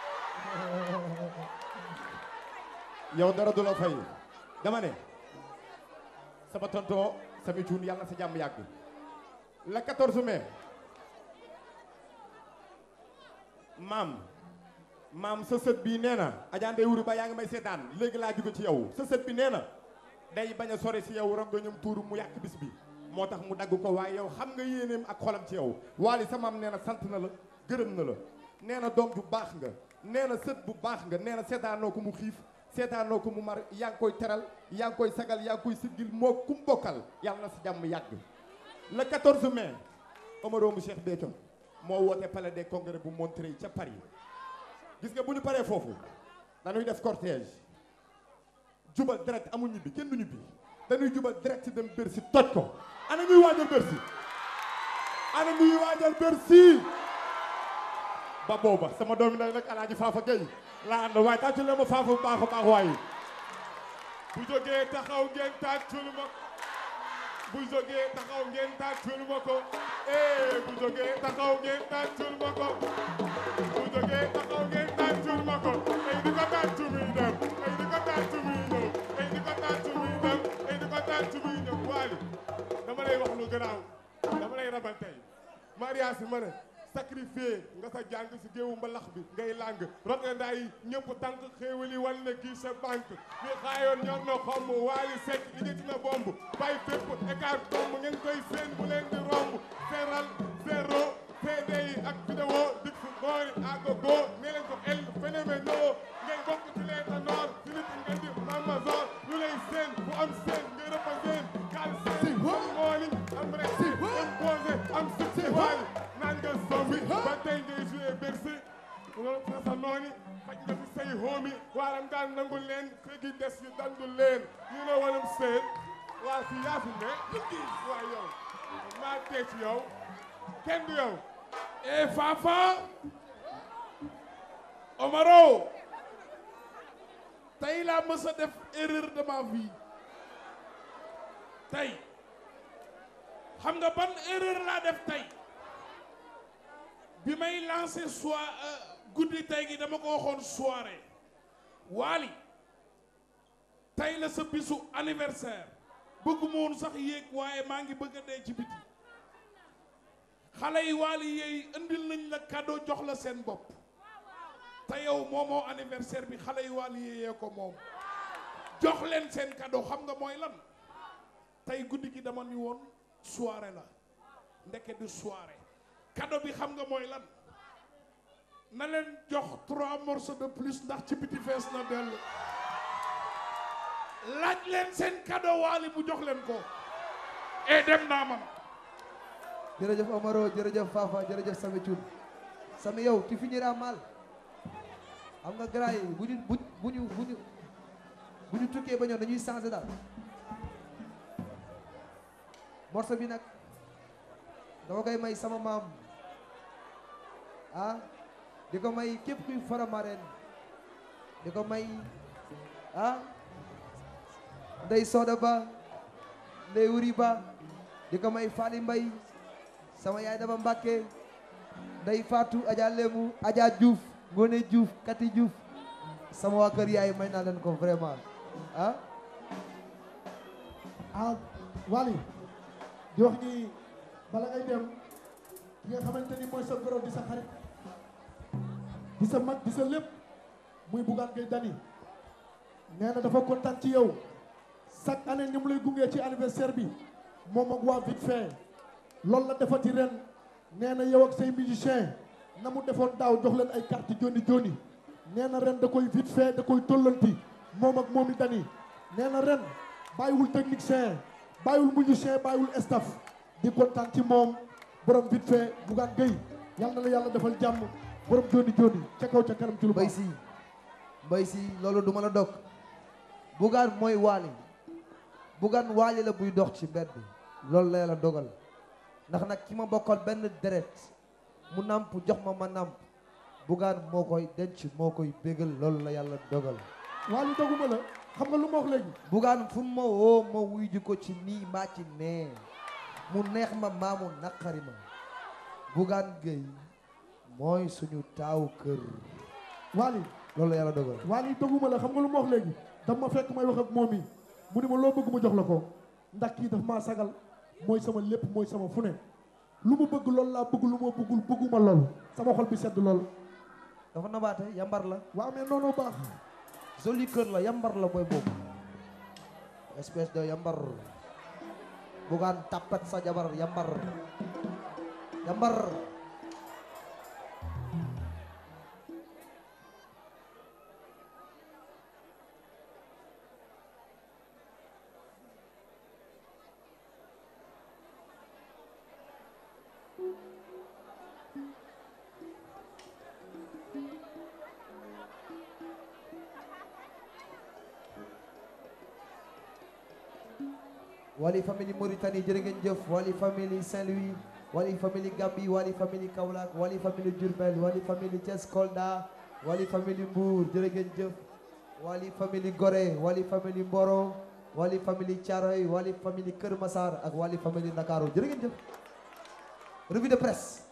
yow dara du la fay dama ne sama tonton Sami Thioune yàlla na sa jàmm yàgg le 14 mai maam sa sët bii nee na Adja Ndeye Wuri Ba yaa ngi may seetaan léegi laa jóge ci yow sa sët bi nee na day bañ a sore si yow rongoñam tuuru mu yàq bis bi moo tax mu dagg ko waaye yow xam nga yéeneem ak xolam ci yow waali sa maam nee na sant na la gërëm na la nee na doom ju baax nga nee na sët bu baax nga nee na seetaanoo ko mu xiif seetaanoo ko mu mar yaa ngi koy teral yaa ngi koy sagal yaa ngi koy siggil moo kum bokkal yàlla na sa jàmm yàgg le 14 mai Omaro mu Cheikh Béthio moo woote palais des congrès bu Montreuil ca Paris gis nga bu ñu paree foofu dañuy def cortège jubal direct amul ñibbi kenn du ñibbi dañuy jubal direct dem Bercy toj ko ana ñuy waajal Bercy ana ñuy waajal Bercy ba booba sama doomi nag Alaaji Faafa Gueye laa ànd waaye tàccul ma Faafa bu baax a baax waaye bu jógee taxaw ngeen tàccul ma bu jógee taxaw ngeen tàccul ma ko bu jógee taxaw ngeen tàccul ma ko bu jógee taxaw ngeen tàccul ma ko ay di ko tàccu muy dem ay di ko tàccu muy ñëw ay di ko tàccu muy dem ay di ko tàccu muy ñëw waali dama lay wax lu garaaw dama lay rabal tey mariage ma ne sacrifié nga sa jàng si géewu mbalax bi ngay lang rot nga ndaa yi ñëpp tànk xéewali wal na kii sa banque li xaayoon ñor na xomm waali sekk lijjati na bomb bàyyi fépp écart tomb ngeen koy seen bu leen di romb feral zéro CD yi ak vidéo dik fu boori agogo ne leen ko el phénomène ngeen bokk ci leen noor si nit ngeen di Amazon lu lay seen bu am seen ngay rëppa ngeen kaal seen am mooni am rek am posé am succès waali naan nga sombi ba tey ngay joué Bercy loolu fa sa nooni faj nga fi say hoomi waaram daal nangu leen fegi des yu dandu leen you know what I'm saying waa fi yaa fi ne waa yow maa tee ci yow kenn du yow Fafa Omaro tey laa mës a def erreur de ma vie tey xam nga ban erreur laa def tey bi may lancé guddi tey gi dama ko waxoon soirée Wally tey la sa bisu anniversaire bëgguma woon sax yéeg waaye maa ngi bëgg a dee ci biti xale yi Wally yeey indil nañ la cadeau jox la seen bopp te yow moomoo anniversaire bi xale yi Wally yeeyee ko moom jox leen seen cadeau xam nga mooy lan tey guddi gi dama ni woon soirée la ndeke du soirée cadeau bi xam nga mooy lan na leen jox 3 morceaux de plus ndax ci biti fees na dell laaj leen seen cadeau Wally bu jox leen ko et dem naa man jërëjëf Omaro jërëjëf Fafa jërëjëf Sami Thioune Sami yow tu finiras mal xam nga gars yi bu ñu tukkee ba ñëw dañuy changer daal morceau bi nag dama koy may sama maam di ko may képp kuy Faramareen di ko may Ndey Soda Ba Ndey Wuri Ba di ko may Fally Mbay sama yaay dama Mbàkke Ndey Fatou Adja Lemu Adja Diouf Ngone Diouf Kati Diouf sama waa kër yaay may naa leen ko vraiment Wally di wax ni bala ngay dem ki nga xamante ni mooy sa goro di sa xarit di sa mag di sa lépp muy Bougane Gueye Dany nee na dafa kontaan ci yow chaque année ñoom lay gungee ci anniversaire bi moom ak waa vite fait loolu la defati ren nee na yow ak say musicien na mu defoon daaw jox leen ay carte joni joni nee na ren da koy vite fait da koy tollanti moom ak moomi dani nee na ren bàyyiwul technicien bàyyiwul musicien bàyyiwul staff di kontaan ci moom borom vite fait Bougane Gueye yàlla na la yàlla defal jàmm borom joni joni ca kaw ca kanam ci lu baax. Mbaye Sy loolu du ma la dog Bougane mooy Wally Bougane Wally la buy dox ci mbedd loolu la yàlla dogal ndax nag ki ma bokkal benn deret mu nàmp jox ma nàmp Bougane moo koy denc moo koy bégal loolu la yàlla dogal. Wally doguma la xam nga lu ma wax léegi. Bougane fu ma woo ma wuy ji ko ci nii mbaa ci nee mu neex ma maamu naqari ma Bougane Gueye mooy suñu taaw kër. Wally loolu la yàlla dogal. Wally doguma la xam nga lu ma wax léegi dama fekk may wax ak moom yi mu ni ma loo bëgg ma jox la ko ndax kii daf maa sagal mooy sama lépp mooy sama fu ne lu mu bëgg loolu laa bëgg lu ma bëggul bëgguma lool sama xol bi sedd lool. dafa nabaate yambar la. waaw mais noonu baax. joli kër la yambar la booy boobu espèce de yambar Bougane tapet sa jabar yambar Wally family Mauritanie jërë ngeen jëf Wally family Saint-Louis Wally family Gambie Wally family Kaolack Wally family Diourbel Wally family Thiès Kolda Wally family Mbour jërë ngeen jëf Wally family Gorée Wally family Mboro Wally family Thiaroye Wally family Kër Massar ak Wally family Ndakaaru jërë ngeen jëf revue de presse.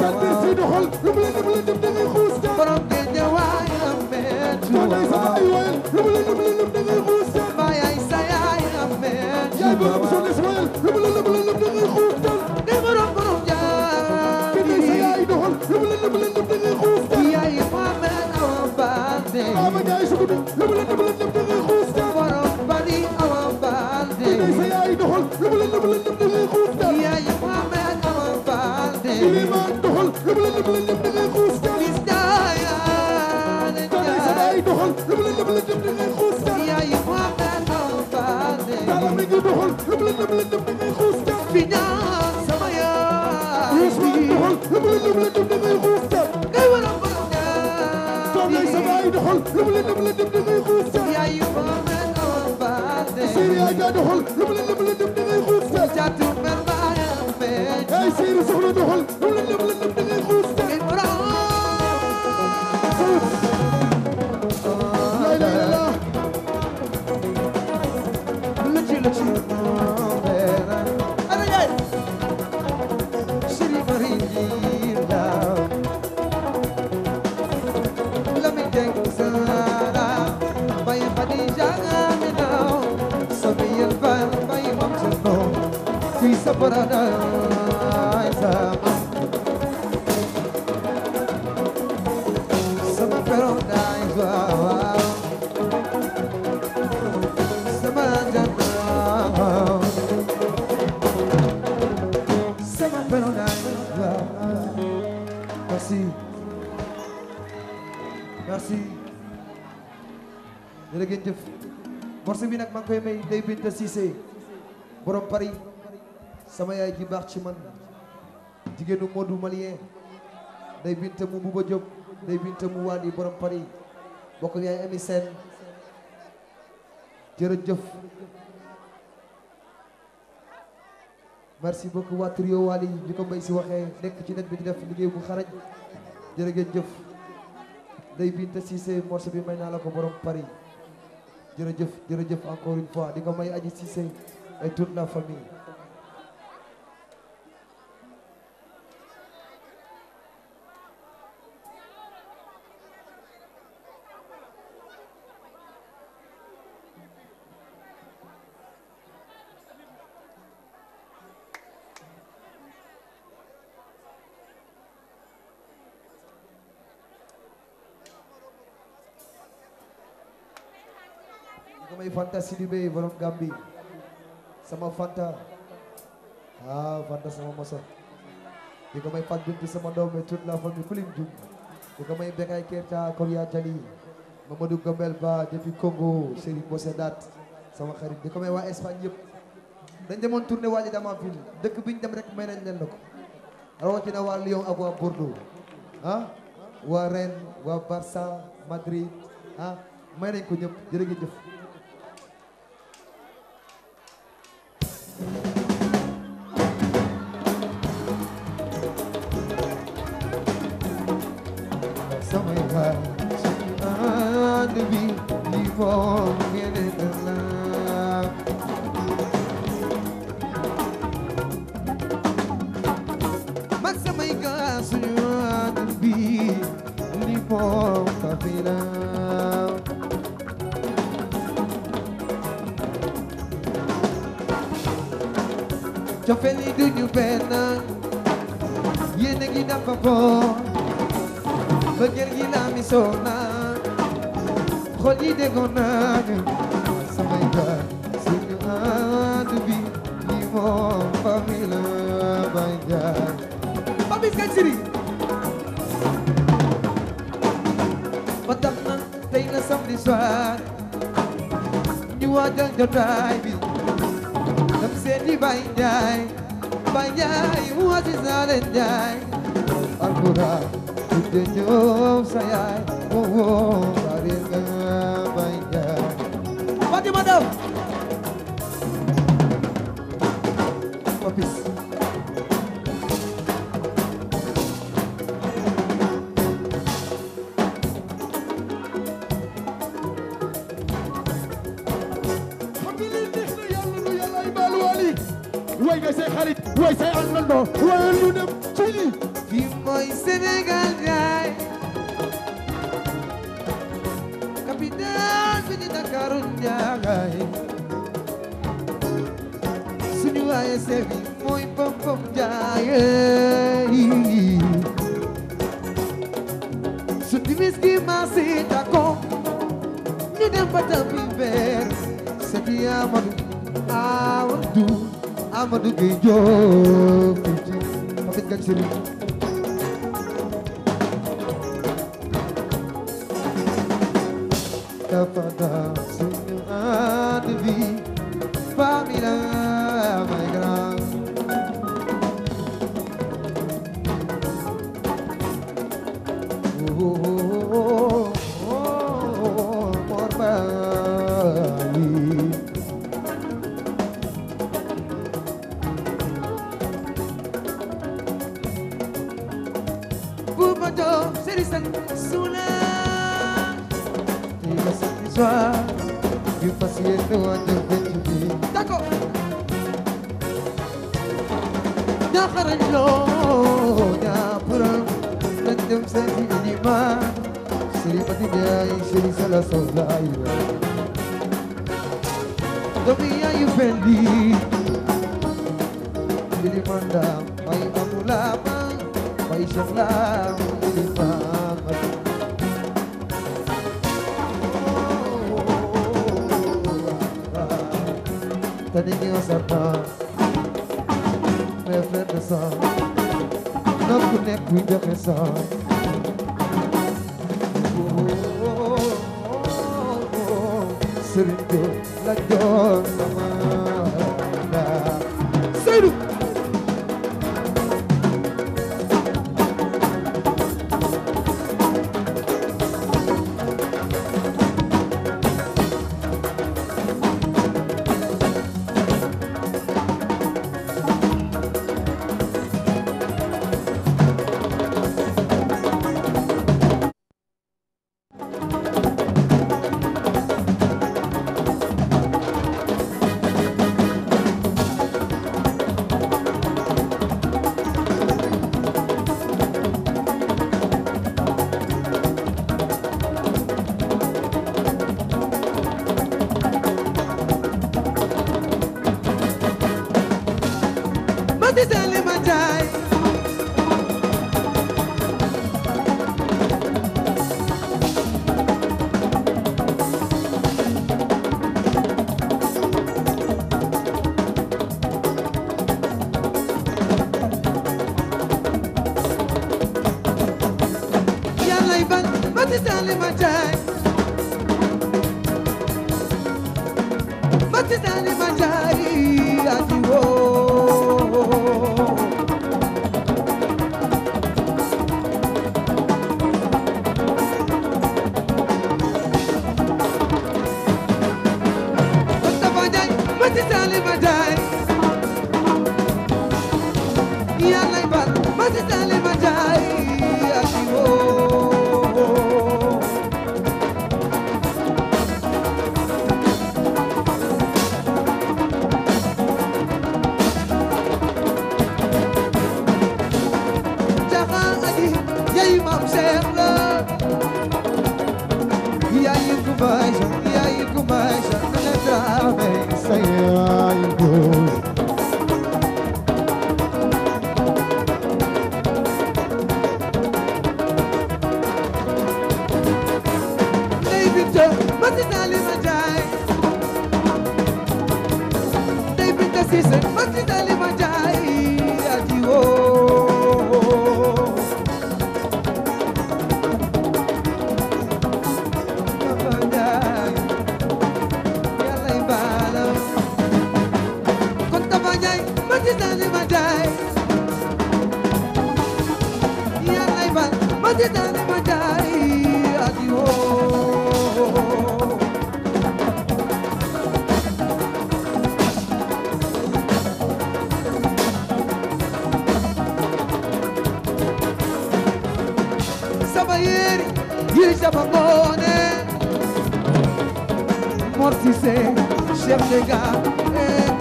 si doxal lu mu leen def da ngay xuus dem borom Géejawaay Ahmed Soxna sama ay wayal lu mu leen da ngay xuus dem Baay ay sa yaay Ahmed yaay borom soxna si wayal lu mu leen da ngay xuus dem di borom jaar kii sa yaay doxal lu mu leen def da ngay xuus dem yaay Mohamed Awa Balde Baba Njaay sugu lu mu leen def da ngay xuus dem borom Bali Awa Balde kii sa yaay doxal lu mu leen def da ngay xuus dem yaay Mohamed Awa Balde Ilimaan doxal lu mu leen def da ngay xuus dem Miss Diane Soxna sa yaay doxal lu mu leen def da ngay xuus dem yaay Mohamed Awa Balde Talla mi ngi doxal lu mu leen def da ngay xuus dem Finance sama yaay Ousmane doxal lu mu leen def da ngay xuus dem kay wala borom jaar Soxna sa yaay doxal lu mu leen def da ngay xuus dem yaay Mohamed Awa Balde Siri yaay ja doxal lu mu leen def da ngay xuus dem Caatu Mer Baay Ahmed ay Siri soxna doxal lu mu leen def da ngay xuus dem kay borom la ilaha illallah Luci Ana yaay Siri Marinda Lami Deng Sara Baay Khadija Amina Sabiyan Fall Baay Mam Cerno Fi sa paradise Sama paradise wow Sama jannah Sama paradise wow Merci Merci jërëjëf morceau bi nag maa ngi koy may Ndeye Binta Cissé borom Paris sama yaay ji baax ci man jigéenu Modou Malien Ndeye Binta mu Bouba Diop Ndeye Binta mu Wadi borom Paris bokk yaay Ami Sène jërëjëf merci beaucoup waa trio Wali ñu ko mbay si waxee nekk ci net bi di def liggéey bu xarañ jërëjëf Ndeye Binta Cissé morceau bi may naa la ko borom Paris jërëjëf encore une fois di ko may Aji Cissé et toute la famille may Fanta Sidibé borom Gambi sama Fanta Fanta sama moso di ko may Fat Bintou sama doom et toute la famille Kulim Dioum di ko may Bekay Keita Koria Jali Mamadou Gombel Ba depuis Congo Serigne Bosse Dat sama xarit di ko may waa Espagne yëpp dañ demoon tournée waaji dama ville dëkk biñ dem rek may nañ leen la ko rawatina waa Lyon ak waa Bordeaux waa Rennes waa Barça Madrid may nañ ko ñëpp jërëjëf Cofeel yi duñu benn yéene gi dafa bon bëggeel gi la mi soona xol yi déggoon nañu samay gaar suñu ànd bi li moom famille la bay jaar Papis Kañ Siri ba tax na tey la samedi soir ñu waajal jotaay bi dem seeti Baye Ndiaye mu wasi Salen Ndiaye alxuraan tudde ñoom sa yaay woo bari nga Baye Ndiaye Fatima Daw Papis way nga say xarit way say àndandoo way lu dem ci li mooy Sénégal jaay capitale bi di Dakaru njaay suñu waaye sebi mooy pom jaay su timis gi maasi tako ñu dem ba tampi beer sebi Amadou Gueye Diop Mafet Gang Serigne dafa daa suñu ànd bi famille my grand Mor Baali Bouba Diop Serigne Soula you pass it to one of the Taco Nakaranlo Napuram Nandam Sani Anima Sri Patigay Sri Salasolai Domia you fendi Bilimanda May Amulama May Shamlam Bilimama Tadinho Sata, meu frente só, não conecto e já pensa. Serindo, la dona mana, Seru.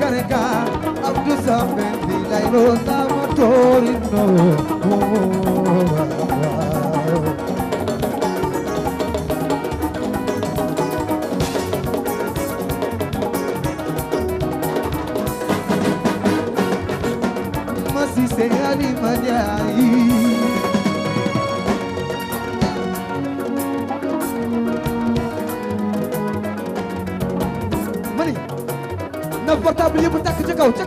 Abdou Sambe, Vilay Rota Motorino. Masise Ali Manjai mani na portable yëpp takk ca kaw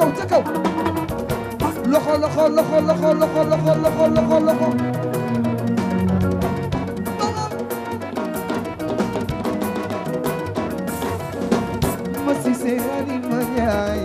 loxo Masise Ali Manjai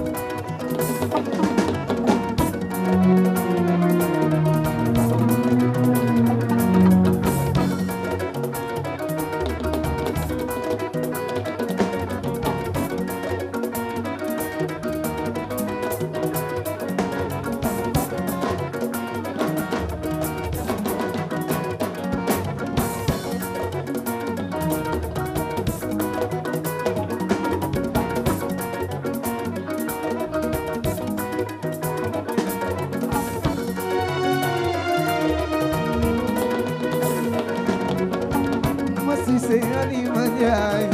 Masise Ali Manjai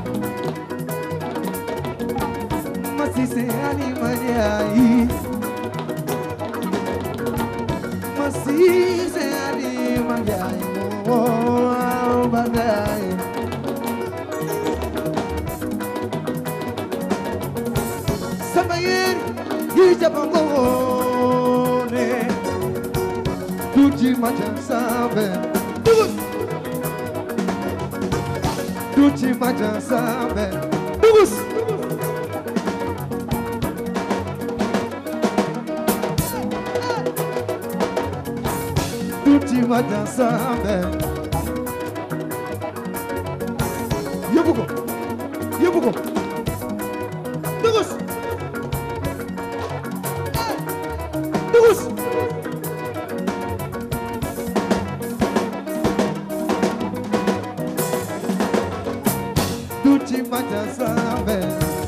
Masise Ali Manjai Masise Ali Manjai oh Manjai Sabayir Yijabangone Tuji Majan Sabe Tutti Majan Sabe Dugus Tutti Majan Sabe Yobugo Dugus Dugus Tutti Majan Sabe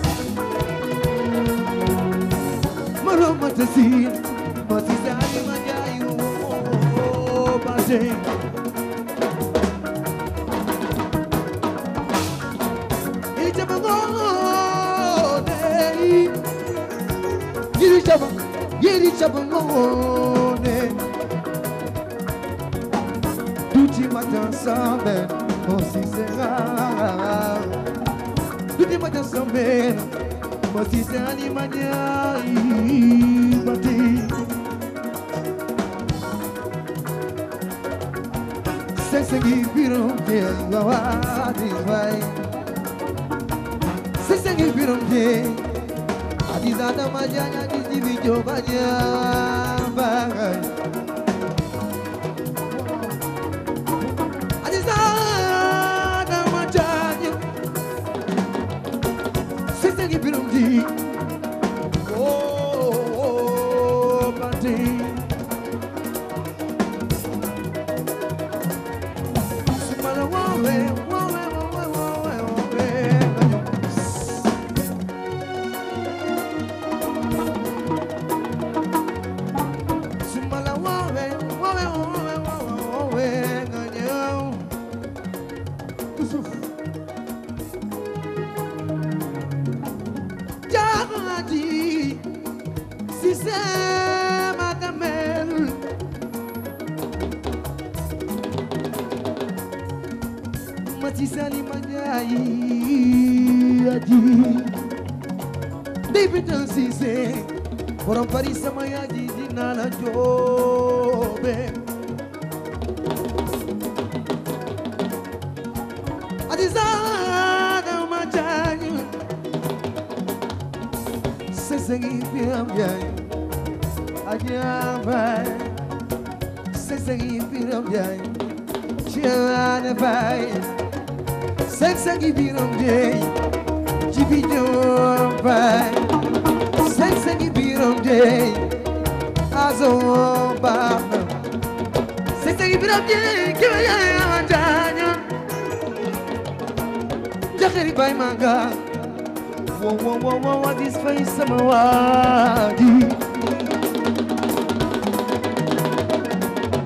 Maro Matasin Matisa Ali Manjai oh Bajay Ijabangone Yiri Jabangone Tutti Majan Sabe Masise Tutti Majan Sabe Masise Ali Manjai Bati Sesengi birum ke ngawadi vai Sesengi birum ke Adizada majanya di video banyak bagai Adizada majanya Sesengi birum di oh bati Sumala wawe Jadi sistema damel Masise Ali Manjai aji David Sise Orang Paris sama yaji dinala jobe Adizada majanya Sesengi piram jai Ajabai Sesengi piram jai Chiana bai Sesengi piram jai Jibijo bai Sesengi piram jai Azo ba Sesengi piram jai Kaya janya Jakhiri bai manga Wow, this face samawadi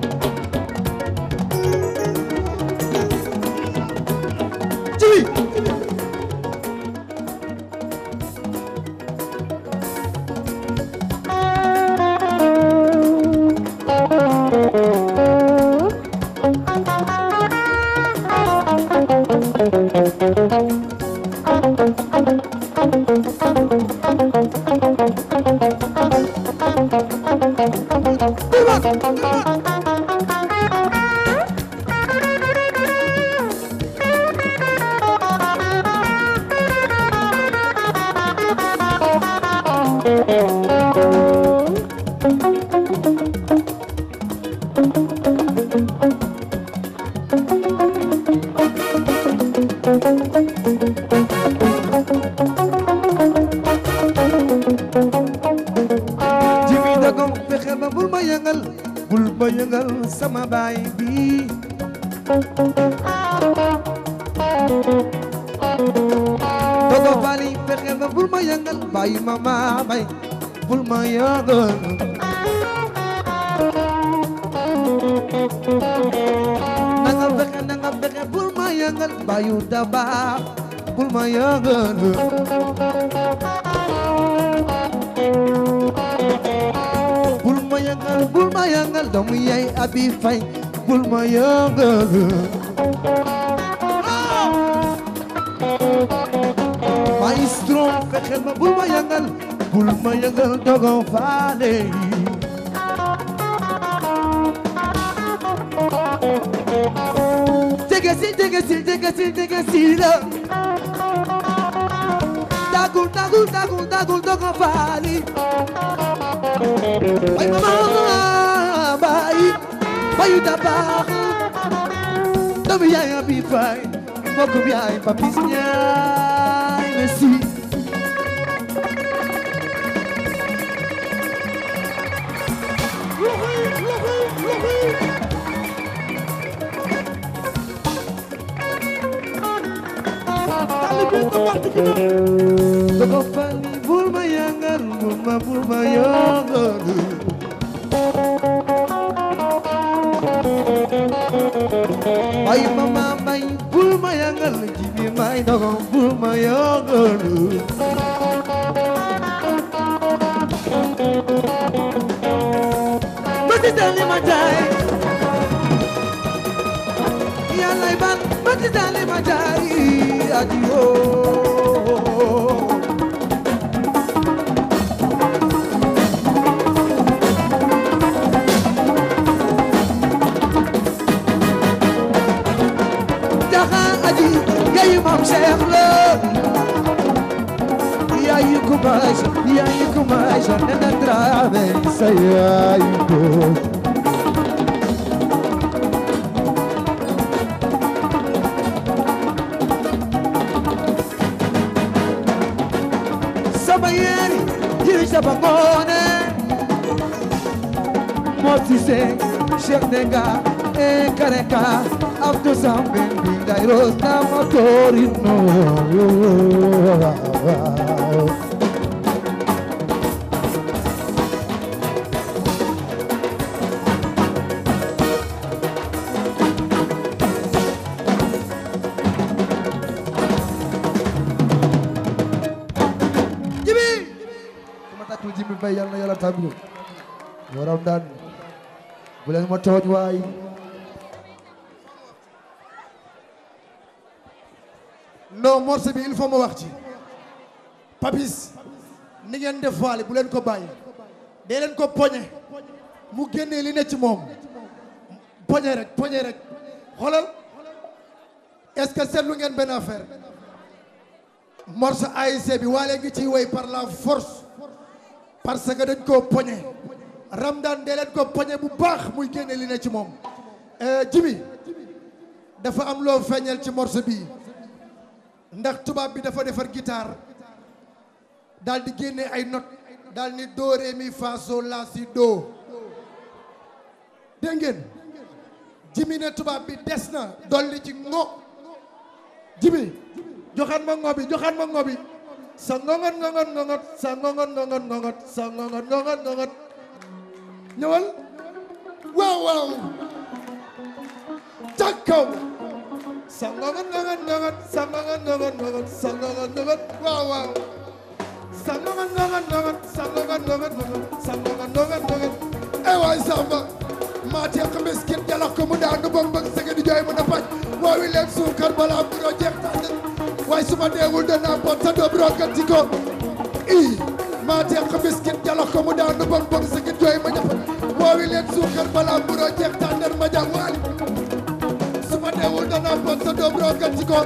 Jimi dagom fexe ba bul ma yëngal sama baay bi dogo bali fexe ba bul ma yëngal baay mama bay bul ma yëngal nanga fexe bul ma yëngal baayu daba bul ma yëngal bul ma yëngal doomu yaay abi fay bul ma yëngal maestro fexeel ma bul ma yëngal dogo faale jege si la dagul dogo faali ay mama bayu da baax doomu yaay abi fay mbokk bi yaay papis ñaay merci dogo faali bul ma yëngal bul ma yëngal ay mama may bul ma yëngal jibi may dogo bul ma yëngal mati dali ma jaay yàlla ban mati dali ma jaay adiyo yaay mam Cheikh la yaay kumaaj nena trabe sa yaay ko sama yeri jiri saba ngone moti se Cheikh Denga e kareka Abdou Samben bi ngay roos na motorino Jibi kuma tatu Jibi Bay yal na Yàlla tàggu waram daan bu leen ma tooñ waay non morceau bi il faut ma wax ci Papis ni ngeen def waale bu leen ko bàyyi dee leen ko poñe mu génnee li ne ci moom poñe rek xoolal est-ce que seetlu ngeen benn affaire morceau ASC bi waale ngi ciy woy par la force parce que dañ koo poñe Ramdan dee leen ko poñe bu baax muy génne li ne ci moom Jimi dafa am loo feeñal ci morceau bi ndax tubaab bi dafa defar guitare daal di génne ay notes daal ni do ré mi fa sol la si do dégg ngeen Jimi ne tubaab bi des na dolli ci ngo Jimi joxaan ma ngo bi sa ngongot sa ngongot ñëwal waaw cakaw sa ngongot sa ngongot waaw sa ngongot eh waay Samba maa teex miskin jalax ko mu daanu bong bong sege di jooy mu na paj waawi leen suukar balaa buroo jeex tànn waaye su ma deewul danaa bon sa doom rokkati ko i maa teq biskit jalox ko mu daanu bon bon sigit jooy ma ñëpp woowi leen suukar balaa buroo jeex tàndar ma jam waali su ma deewul danaa bon sa doom rokkati ko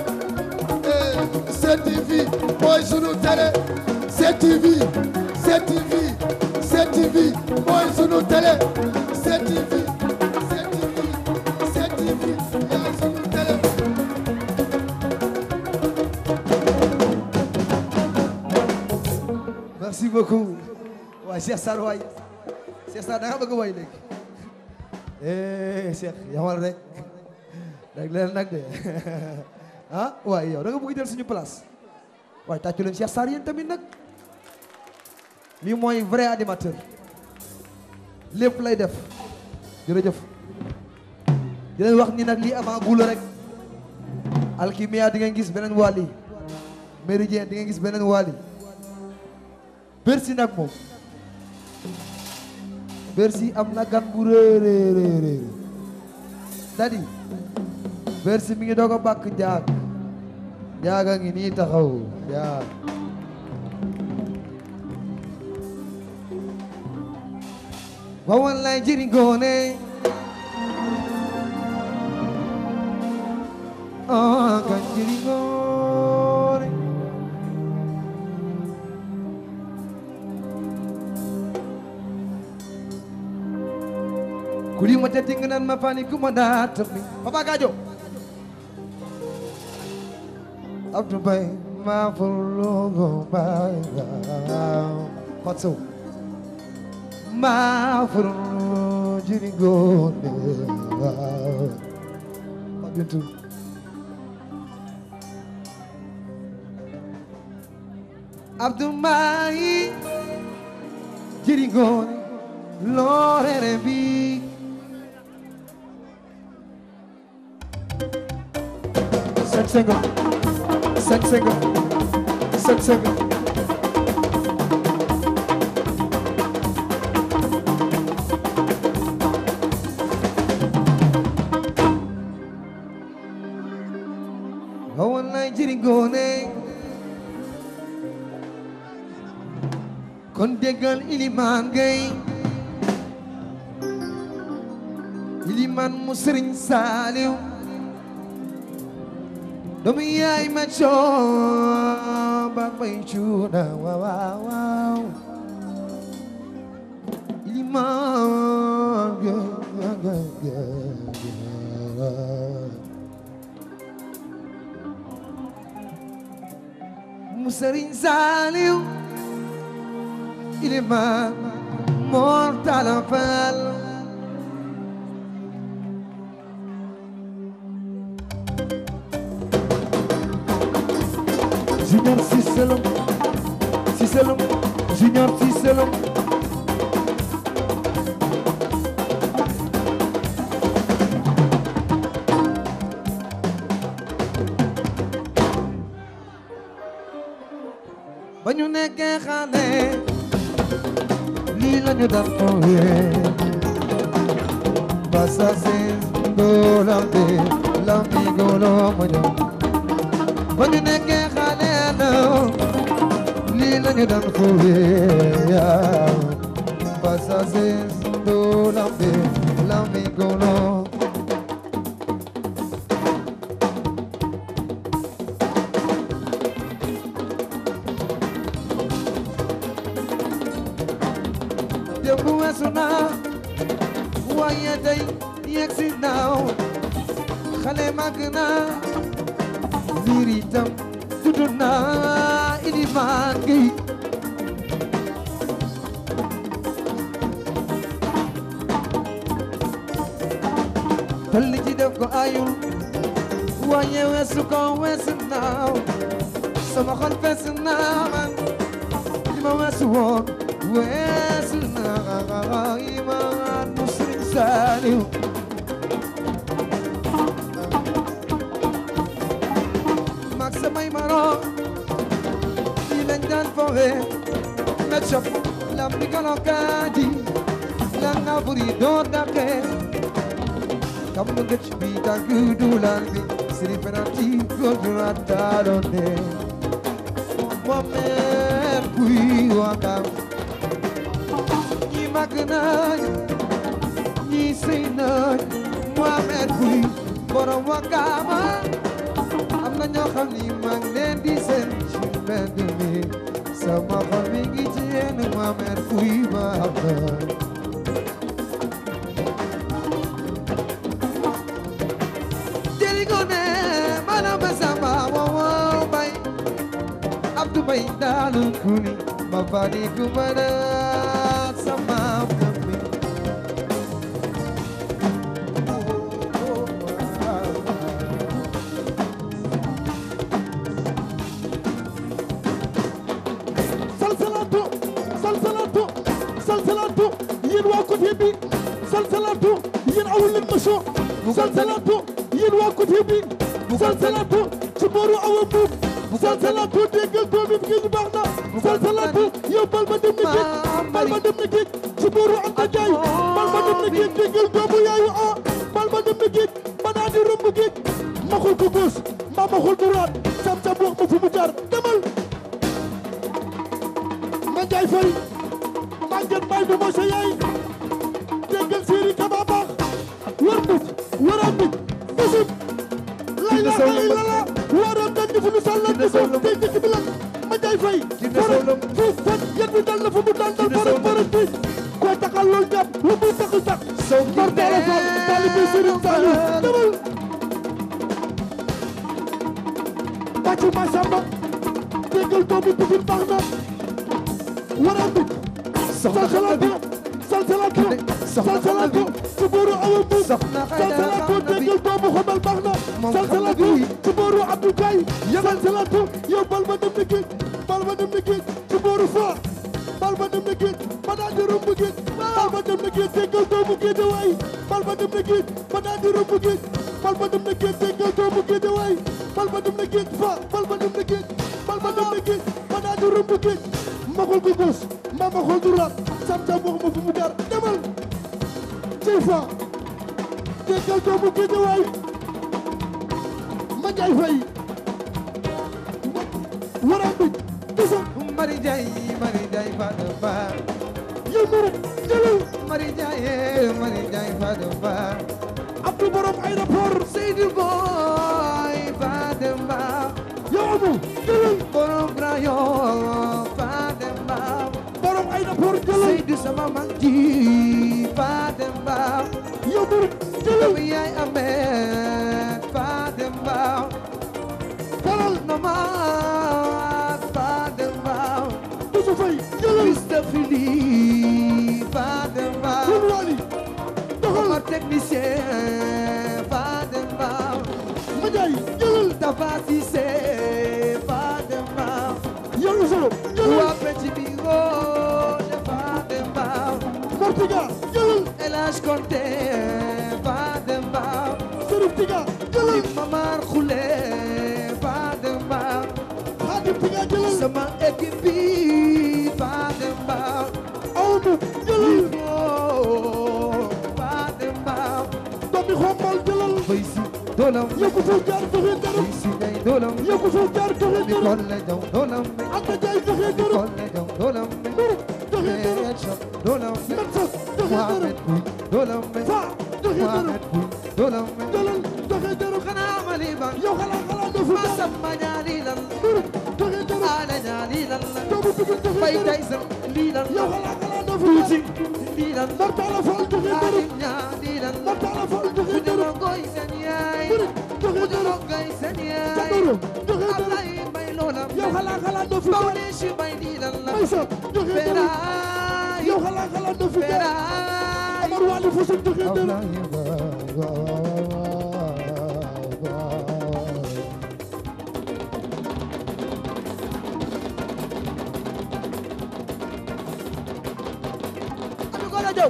CTV mooy sunu télé CTV CTV CTV mooy sunu télé CTV CTV CTV yaay sunu télé merci beaucoup waay Cheikh Sarr waay Cheikh Sarr da nga bëgg waay léegi Cheikh yamal rek leen nag de ah waaye yow da nga bëgg jël suñu place waaye tàccu leen Cheikh Sarr yéen tamit nag lii mooy vrai animateur lépp lay def jërëjëf di leen wax ni nag lii avant guula rek alkimia di ngeen gis beneen wàll méridien di ngeen gis beneen wàll Bercy nag moom Bercy am na gan bu réeréeréer dadi Bercy mi ngi doog a bàkk njaaga ngi nii taxaw njaag wawan lay jëriñ goone kan jëriñ goone kuli ma te tinginan ma fani kuma datami Papa Gajo Abdou Bay ma fulugo bay Fatso ma fulugo jirigone Abdou Abdou Bay jirigone lorere bi Senga Hawan lay jëriñ goone kon déggal Ilimaan Gay Ilimaan mu Sëriñ Saaliw doomu yaay ma cooba bay cuuna waaw Ilimaan mu Sëriñ Saaliw Ilimaan Mor Talla Fall Junior Cicelum Junior Cicelum ba ñu nekkee xale lii lañu daan fooyee basasin do lambigo lo moño ba ñu nekkee xale lii lañu daan fooyee basasin do lambigo lo démb weesu na waaye tey yegsi naaw xale màgg na liir itam tudd na Ilimaan Gay tolli ci def ko ayul waaye weesu ko weesu naaw sama xol fees na man li ma weesu woon weesu naa Ilimaan mu Sëriñ Saaliw mag samay maro yi lañ daan foowe na cop lam di kalokaadi lan na buri doo dake kam nu ngëc bi tànk duulaan bi Siri penalty góor ju la daaloone Mohamed kuy Wakam ñi màgg nañ ñi sëy nañ Mohamed kuy borom Wakama am na ñoo xam ni mag leen di seen ci mbedd mi sama xol mi ngi ci yéen Mohamed kuy baax na jëligone mana masamba wow bay Abdou Bay dalu kuni ma bani kumana sama kami salsalatu yéen waa côté bi salsalatu yéen awul leen ma soo salsalatu yéen waa côté bi salsalatu ci booru awa buub salsalatu déggal doomi géej baax na salsalatu yow bal ma dem na géej bal ma dem na géej ci booru Anta Njaay bal ma dem na géej déggal doomu yaayu a bal ma dem na géej ba naa di romb géej ma xool ko gauche mbaa ma xool droite sam sam wax ma fu mu jaar demal ma Njaay Fay Maguette Mbaye du ma sa yaay déggal séeri kaba baax war mbit waral mbit bisib lay la lay la waral dañ di fu nu sàll ak bisib tey dëkk bi la ma Njaay Fay borom fuuf fan yet bi dal na fu mu dal dal borom borom bi koy taxal loolu jàpp lu muy taxul tax mar dara fa tali bi Sëriñ Saliou demal bàcc ma samba déggal doomu Pikine baax na waral mbit salsalatu ci booru awa buub salsalatu déggal doomu xobal baax na salsalatu ci booru Abdou Gaye salsalatu yow bal ma dem na géej bal ma dem na géej ci booru fa bal ma dem na géej ba daa di romb géej bal ma dem na géej déggal doomu Géejawaay bal ma dem na géej ba daa di romb géej bal ma dem na géej déggal doomu Géejawaay bal ma dem na géej fa bal ma dem na géej bal ma dem na géej ba daa di romb géej ma xool ko gos mbaa ma xool droite sam sam wax ma fu mu jaar demal cey fa déggal doomu Géejawaay ma Njaay Fay waral bi bisa Mari Njaay Fadu Ba yow mara jëlal Mari Njaay Fadu Ba Abdou borom aéroport Seydou Boy Fadu Ba yow amu jëlal borom Rayon Fadu Ba borom aéroport jëlal Seydou sama mag ji Fadu Ba yow mara jëlal doomu yaay Ahmed Fadu Ba dalal Nomad Fadu Ba Boussa Faye jëlal Mr Philippe Fadu Ba Kon Wali doxal Omar technicien Fadu Ba ma Njaay jëlal Tafa Cissé Fadu Ba yow solo jëlal waa Petit Bigo Fadu Ba Mortiga jëlal El Hadj Konté Fadu Ba Serif Tiga jëlal Mamar Khoule Fadu Ba Khadim Tiga jëlal sama équipe bi Fadu Ba awmu jëlal Fadu Ba doomi xombal jëlal bay si dolam yow ku foofu jaar joxe dërëm bay si day dolam yow ku foofu jaar joxe di dërëm kolle jaw dolam Anta Njaay joxe di dërëm kolle jaw dolam joxe dërëm dolam Metsos joxe dërëm Mohamed Bouy dolam Fa joxe dërëm Mohamed Bouy dolam jëlal joxe dërëm xanaa mali ba yow xalaat doo fi jaar sama ñaari lan joxe dërëm ala ñaari lan doomu Pikine joxe bay dërëm tay sa lii lan yow xalaat doo fi jaar lii lan Mortala Fall joxe dërëm alim ñaari lan Mortala Fall joxe ku dërëm jëloon koy seen yaay joxe ku dërëm jëloon koy seen yaay Jagoro joxe dërëm Ablaye Mbaye loolam yow xalaat doo fi jaar Bawle si bay lii lan la Maysa joxe dërëm Feraay yow xalaat doo fi jaar Feraay Amar Wali Fassou joxe dërëm Ami ko la jow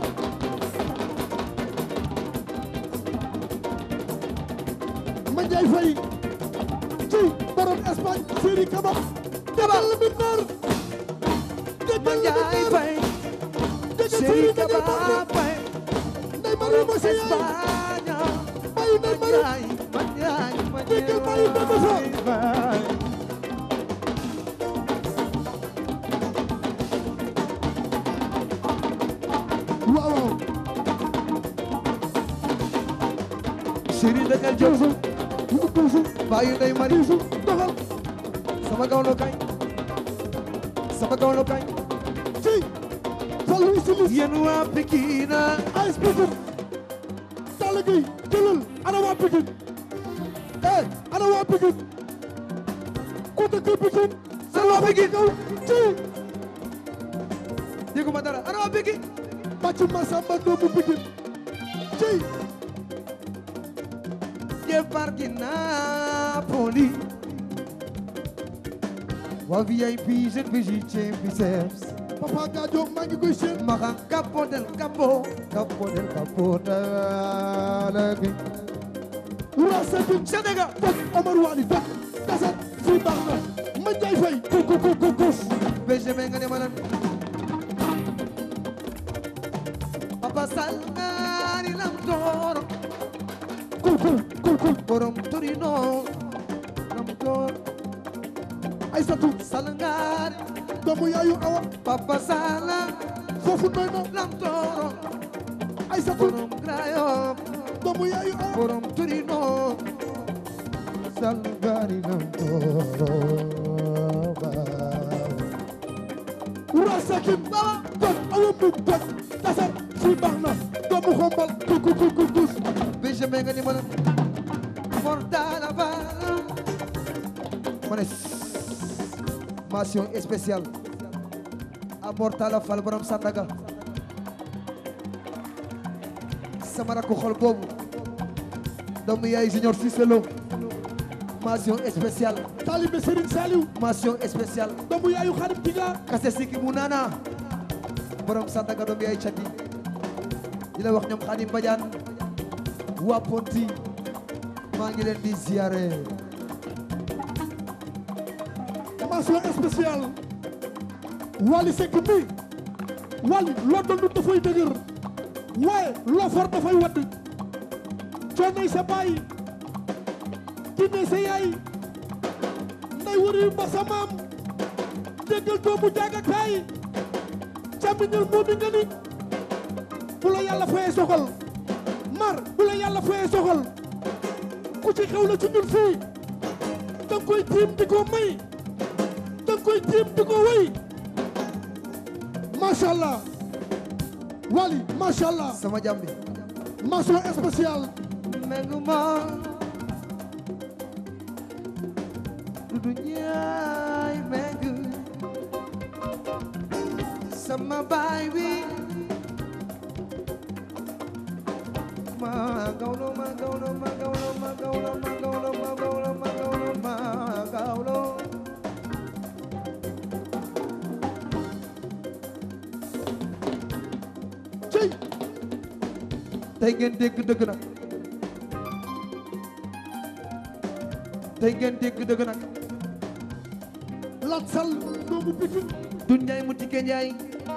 Ma Njaay Fay ci borom Espagne séeri kaba déggal la mit naar déggal la mit Njaay naar Fay déggal Séeri séeri Kaba kaba Fay Ndey Mari ma sa yaay Espagne bayu Ndey Mari Njaay déggal bàyyi ba fa waaw chéri dëggal jël bàyyi ndey mari doxal sama gawlo kay sama gawlo kay ci fallu isilis yéen waa Pikine AS Pikine Talla Gueye jëlal ana waa Pikine ana waa Pikine ku dëkk Pikine ana waa Pikine ci yëguma dara ana waa Pikine bàcc Masamba doomu Pikine ci Parti Napoli wa VIP jeune végétien biceps Papa Gadio maa ngi koy seen maxa capo del capo dalagi wura setin Sénégal dëkk Omar Wali dëkk Kasar fii baax na ma jaay fay kus BGM nga ne ma lan Papa Sall ngari lam toro kul borom Torino lam toro Aysatu Sall ngari doomu yaayu awa Papa Sall foofu doy na lam toro Aysatu borom Grayo doomu yaayu awa borom Torino Sall ngari lam toro wura sekin dëkk awa mbub dëkk Kasar fii baax na doomu xombal kus BGM nga ni ma lan Mortala Bala ma ne mention spéciale à Mortala Fall borom Sandaga sama rakk xol boobu doomu yaay Junior Cissé Lo mention spéciale Talibé Serigne Saliou mention spéciale doomu yaayu Xadim Tiga kase siki mu nana borom Sandaga doomu yaay Cadi di la wax ñoom Xadim Badiane waa Ponti maa ngi leen di ziare mention spéciale Wally Seck mi Wally loo doon dafay dëgër waaye loo for dafay wadd coonay sa baay dinay sa yaay nday wari ba sa maam déggal doomu jaaga kaay càmmiñal moo di nga ni bu la yàlla fayee soxal mar bu la yàlla fayee soxal ku ci xew la ci ñun fii danga koy tiim di ko may danga koy tiim di ko wéy macha allah Wally macha allah sama jambi mention spéciale mengu ma dudu ñaay mengu sama baay wi ma gawlo ma gawlo ma gawlo ma gawlo ma gawlo ma gawlo ma gawlo ma gawlo cey tey ngeen dégg dëgg nag tey ngeen dégg dëgg nag Lat Sall doomu Pikine du njaay mu tike njaay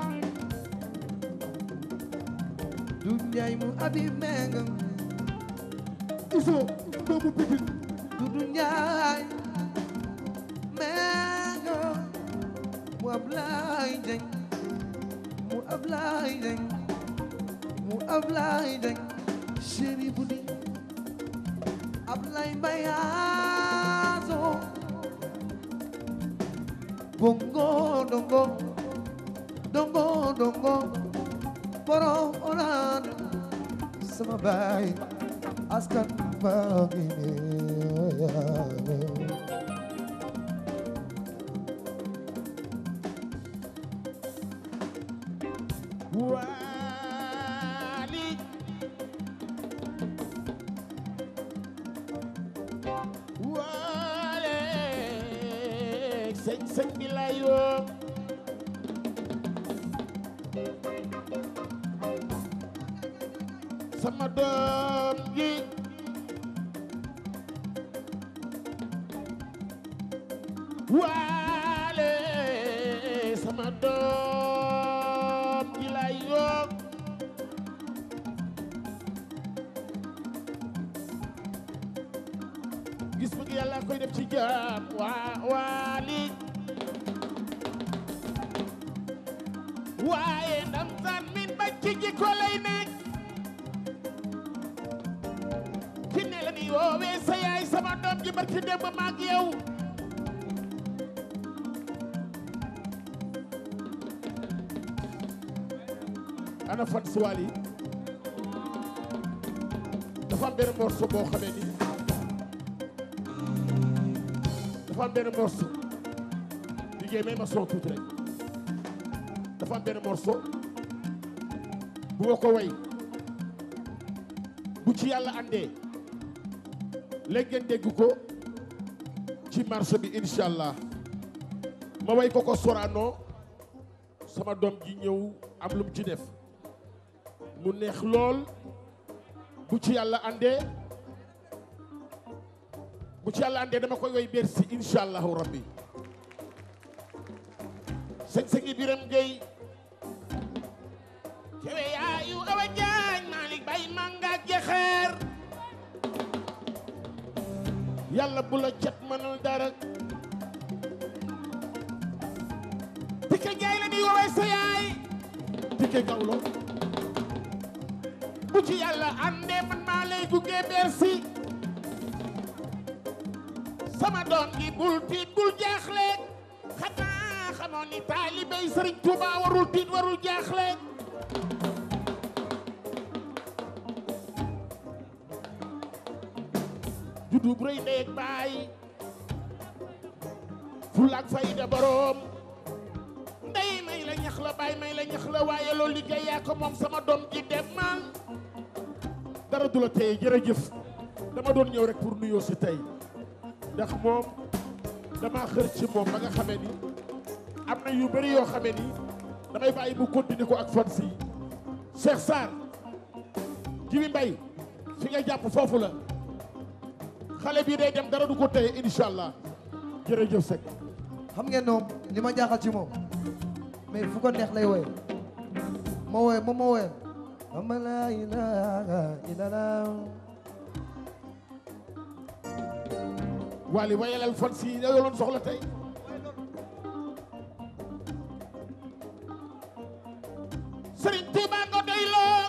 du njaay mu abi meng Iso doomu Pikine du njaay meng mu Ablaay Jeng mu Ablaay Jeng mu Ablaay Jeng chéri bu di Ablaay Mbayaaso bongo dongo dongo dongo borom olaan sama baay askan baa ngi ne Wally Wally sëñ bi la yoo sama doom ji Wally sama doom ji la yoo yàlla koy def ci jaam waali waaye ndam tan min ba ci jikko lay nekk ki ne la ni woowee sa yaay sama doom ji barki démb maag yow ana fan si Wally dafa am benn morceau boo xamee ni dafa am benn morceau liggéey may ma son tuuti rek dafa am benn morceau bu ma ko way bu ci yàlla àndee léegi ngeen dégg ko ci marché bi incha allah ma way ko Sorano sama doom ji ñëw am lu mu ci def mu neex lool bu ci yàlla àndee dama koy way Bercy incha allahu rabbi sëñ Biram Gueye kewe yaayu Awa Jaañ Malick Bay manga jexeer yàlla bu la cat mënal dara tike jaay la ni woowee sa yaay tike gawlo bu ci yàlla àndee man maa lay gunge Bercy sama doom gi bul tiit bul jaaxle xanaa xamoon ni taalibey Sëriñ Tuuba warul tiit warul jaaxle juddu bu rëy ndey ak baay fulla ak fayda boroom ndey may la ñax la baay may la ñax la waaye loolu liggéey yaa ko moom sama doom ji demal dara du la tey jërëjëf dama doon ñëw rek pour nuyoo si tey ndax moom dama xër ci moom ba nga xamee ni am na yu bëri yoo xamee ni damay bàyyi mu continuer ko ak fan si Cheikh Sarr Jibi Mbay fi nga jàpp foofu la xale bii day dem dara du ko tey incha allah jërëjëf Seck. xam ngeen noom li ma jaaxal ci moom mais fu ko neex lay woye ma woye moom ma woye ama la ilaha illallah Wally wayalal fan si yow loon soxla tey Serigne Touba ko doyloo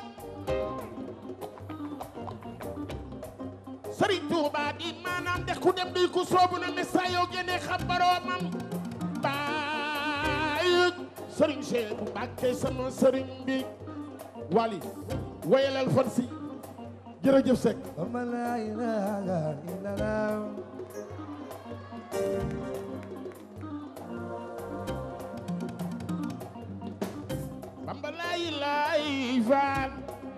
Serigne Touba di maanaam de ku dem duy ku soobu na ne saa yoo génne xam boroomam baay Serigne Cheikh Mbacke sama Serigne bi Wally wayalal fan si jërëjëf Seck ama la ilaha illallah Bamba lay lay faal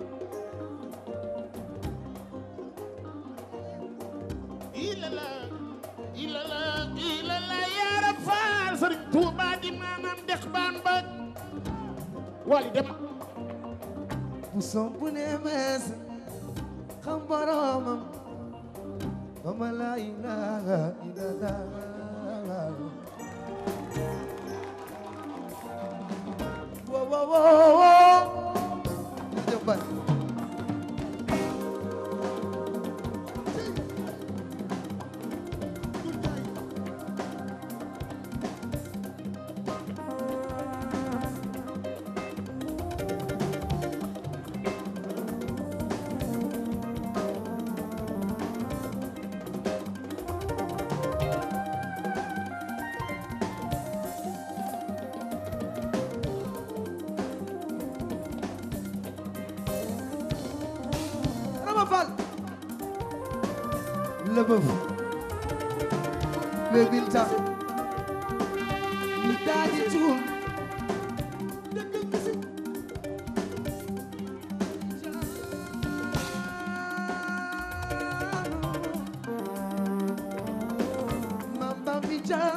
ilala yaara faal Sëriñ Tuuba di maanaam dex baan ba Wally dem bu somp ne mees xam boroomam ama la ilaha illallah wo jëmbal le meuf le binta ñu daadi tuul mamba mi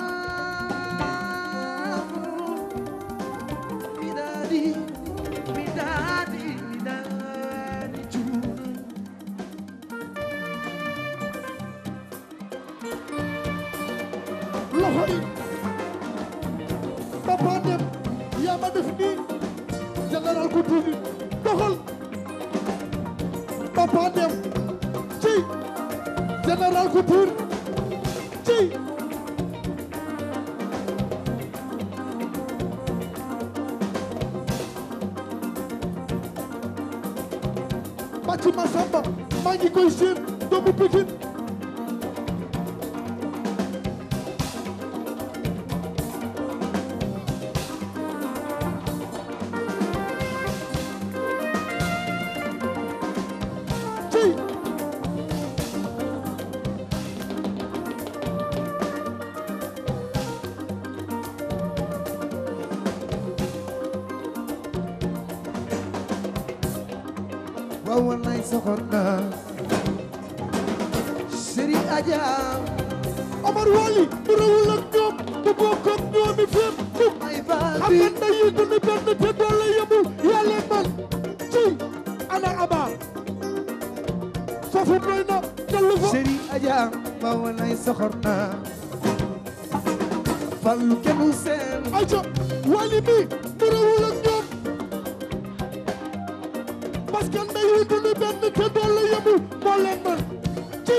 jaamu mi daadi loxo yi Papa Dem yaa ma def nii général ko tuuti doxal Papa Dem ci général ko tuuti ci bàcc ma samba maa ngi koy seen doomu Pikine wallaay soxor naa Chéri Adja Omar Wali bu rawul ak ñoom bu bokk ak ñoomi fépp ay baal xam bi nga nday yi dund benn te doole yemul yàlla man ci ana aba foofu doy na dellu fa Chéri Adja wallaay soxor naa Fallu kenn seen ayca Wali mi bu rawul ak ñoom parce que nday yi dund benn te doole yemul moo leen man ci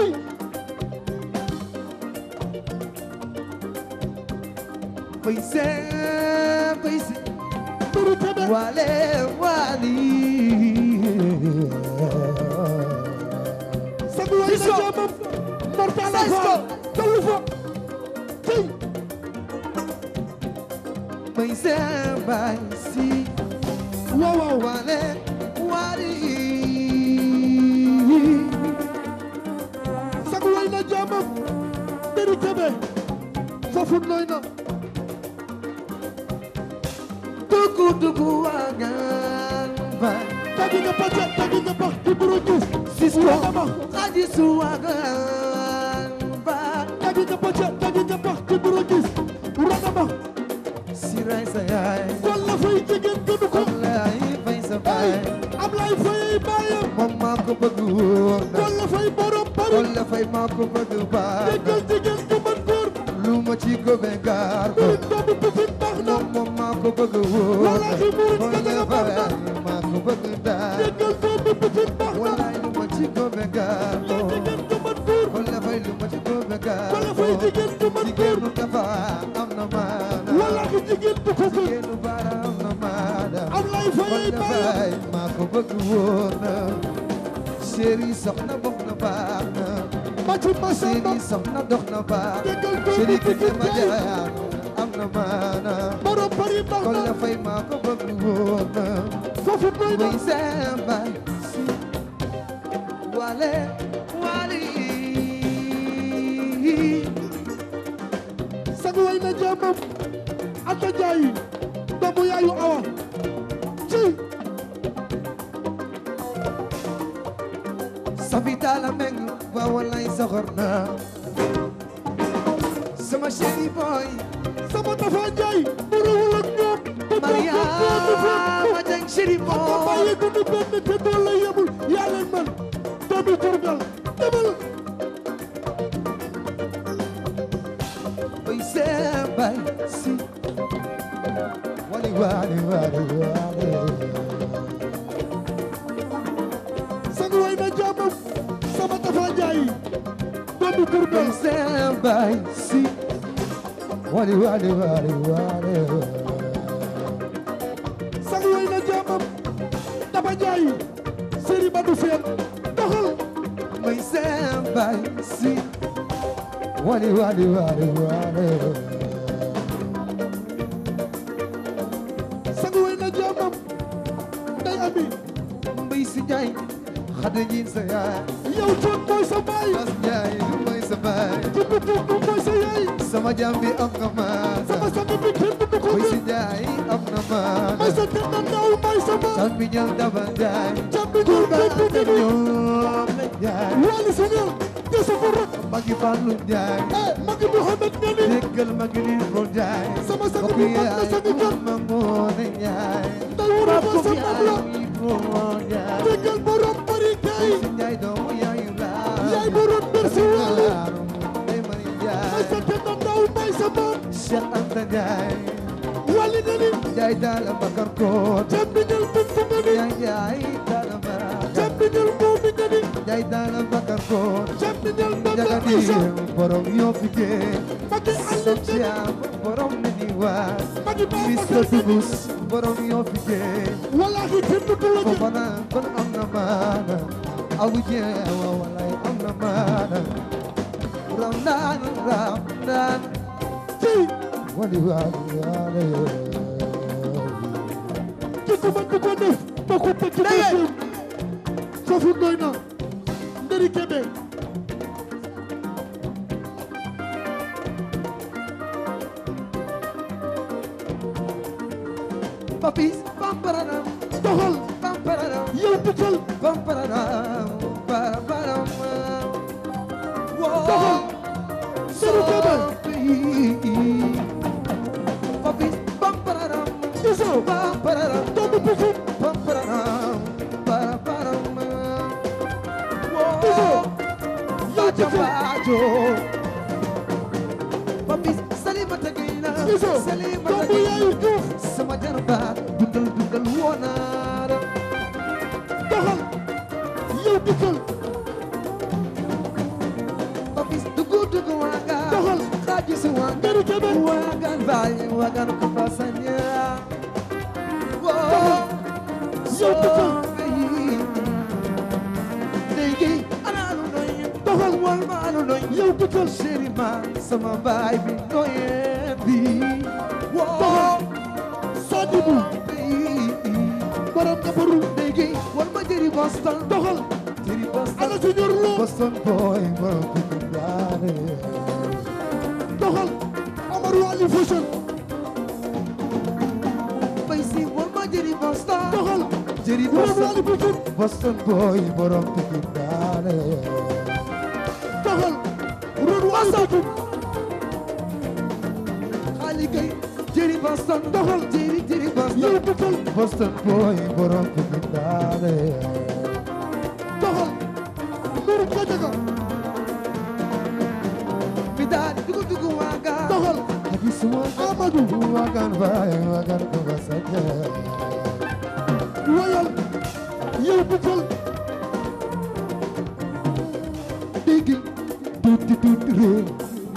bay seen turu tebe wale wali sagu way na jaamam mortala fa dellu fa ci bay seen bay si waaw waaw wale wali sagu way na jaamam turu tebe foofu doy na dugu wagan ba tagi nga pax ci buru juuf Cisco dama xaji su wagan ba tagi nga pax ci buru juuf dama siray sa yaay kon la fay jigéen gënu ko wallaay fay sa baay am lay fay baayam moom maa ko bëgg woon kon la fay borom bari kon la fay maa ko bëgg baay déggal jigéen ju mën góor lu ma ci gobe gaar ko murit doomu Pikine baax na moom maa ko bëgg woon wallaahi murit kon dëgg la la baax na fay maa ko bëgg daal déggal doomu Pikine baax na wallaay lu ma ci gobe gaar ko jigéen ju mën góor kon la fay lu ma ci gobe gaar kon la fay jigéen ju mën góor jigéenu dafa am na maana wallaahi jigéen du ko gën jigéenu baara am na maana am lay fay kon la baayam fay maa ko bëgg woon chéri soxna bokk na baax na Machu Masamba chéri soxna dox na baax déggal chéri doomu ki ma Pikine jaayaan am na maana borom bari baax kon na la fay maa ko bëgg woon foofu doy na muy semba si wale wali sagu way na jaamam ata jaayi doomu yaayu awa ci Safita la meng ba wallaay soxor na sama chéri boy sama dafa jaay bu rawul ak ñoom bu Maria ma jang chéri boy boy bàyyi ko ni benn te doole yemul yaa leen man doomu Turgal demal muy semba si wali wali sagu way na jaamam sama dafa jaay doomu Turgal muy semba si wali sagu way na jaamam dafa jaay Seri Badou Seen doxal muy semba si wali sagu way na jaamam day ami mbay si jaay xade jiin sa yaay yow toog mooy sa baay bas jaay lu mooy sa baay jubbu tuubu mooy sa yaay sama jambi am nga maana sama sang bi kenn du ko mbay si gën jaay am na maana may sa tenna ndaw may sa ba Jambi ñal daba jaay jambi ñëw ba kenn du te ko ñoom la jaay wali sa ñëw te sa fa rek magi Fallu jaay magi Mouhamed Nani déggal magi li ko jaay sama sang mbokk bi mag na yaay sang kan ma moone jaay nday wura ba mbokk sa mag la yaay moo jaay déggal borom bari kay si jaay doomu yaayu laa yaay borom bersi wali day mari may jaay sa tenna ndaw may sa ba Cheikh Anta jaay wali Nani jaay daala bakar koot jambi ñëw bintu Nani jaay daala bakar Jamiñal moom mi nga ni Njaay daana bakar ko Jamiñal moom Njaga la di Aïcha borom yoo fi gee Magi Alin Siam borom ne ni waas Magi Ba Mr. Tubus borom yoo fi gee wallahi kenn du la jël Fofana kon am na maana awu jeewa walay am na maana Ramdaan ci wali wali ci ko man ko def ba ko tekki ba jëm foofu doy na ndari Kébé Papis pamparanam doxal pamparanam yow dikkal pamparanam pamparanam doxal ndari Kébé Papis pamparanam iso pamparanam doomu Pikine pamparanam pamparanam iso yow Bajo dikkal bajo Papis Salimata Gueye iso Salimata doomu Gueye yaayu Diouf sama jarbaat dundal woonaara doxal yow dikkal Papis dugg waagaan doxal xaaju si waagaan ndari Kébé waagaan bàyyi waagaan ko basanya yow dikkal léegi anaanu noy doxal wal maanu noy yow dikkal chéri ma sama baay bi noyee bi Sadibou borom Gabaru léegi wal ma jëri Boston doxal jëri Boston ana Junior Lo Boston boy borom Pikine daane doxal Amadou Ali Fashion bay si wal ma jëri Boston doxal jëri borom Boston Ali Pikine Boston boy borom Pikine daane doxal Ron Ali Pikine xaali kay jëri Boston doxal jëri yow Boston dikkal Boston boy borom Pikine daane doxal Nourou Gadiaga mi daal dugg waagaan doxal hadi suma Amadou waagaan baay waagaan ko basanya wayal yow dikkal digi tuuti réew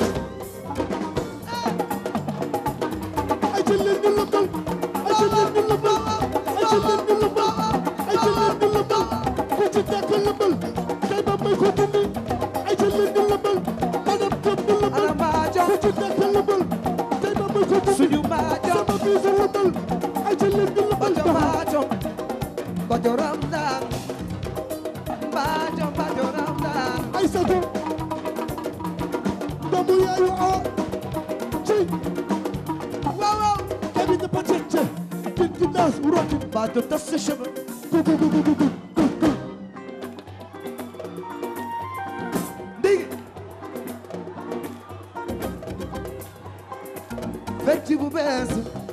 ay jël leen ñu lëmbal ay jël leen ñu lëmbal ay jël leen ñu lëmbal ay jël leen ñu lëmbal ku ci nekk lëmbal kay ba may ko dindi ay jël leen ñu lëmbal madame Diop ñu lëmbal ana mbaajo ku ci nekk lëmbal kay ba may ko dindi suñu mbaajo sama bisu lëmbal ay jël leen ñu lëmbal bajo mbaajo bajo ramdaan mbaajo bajo ramdaan ay sago doomu yaayu a ci waaw kami ne patente kin ginas urokin bajo tas sa cheveux gu digi fecc bu bees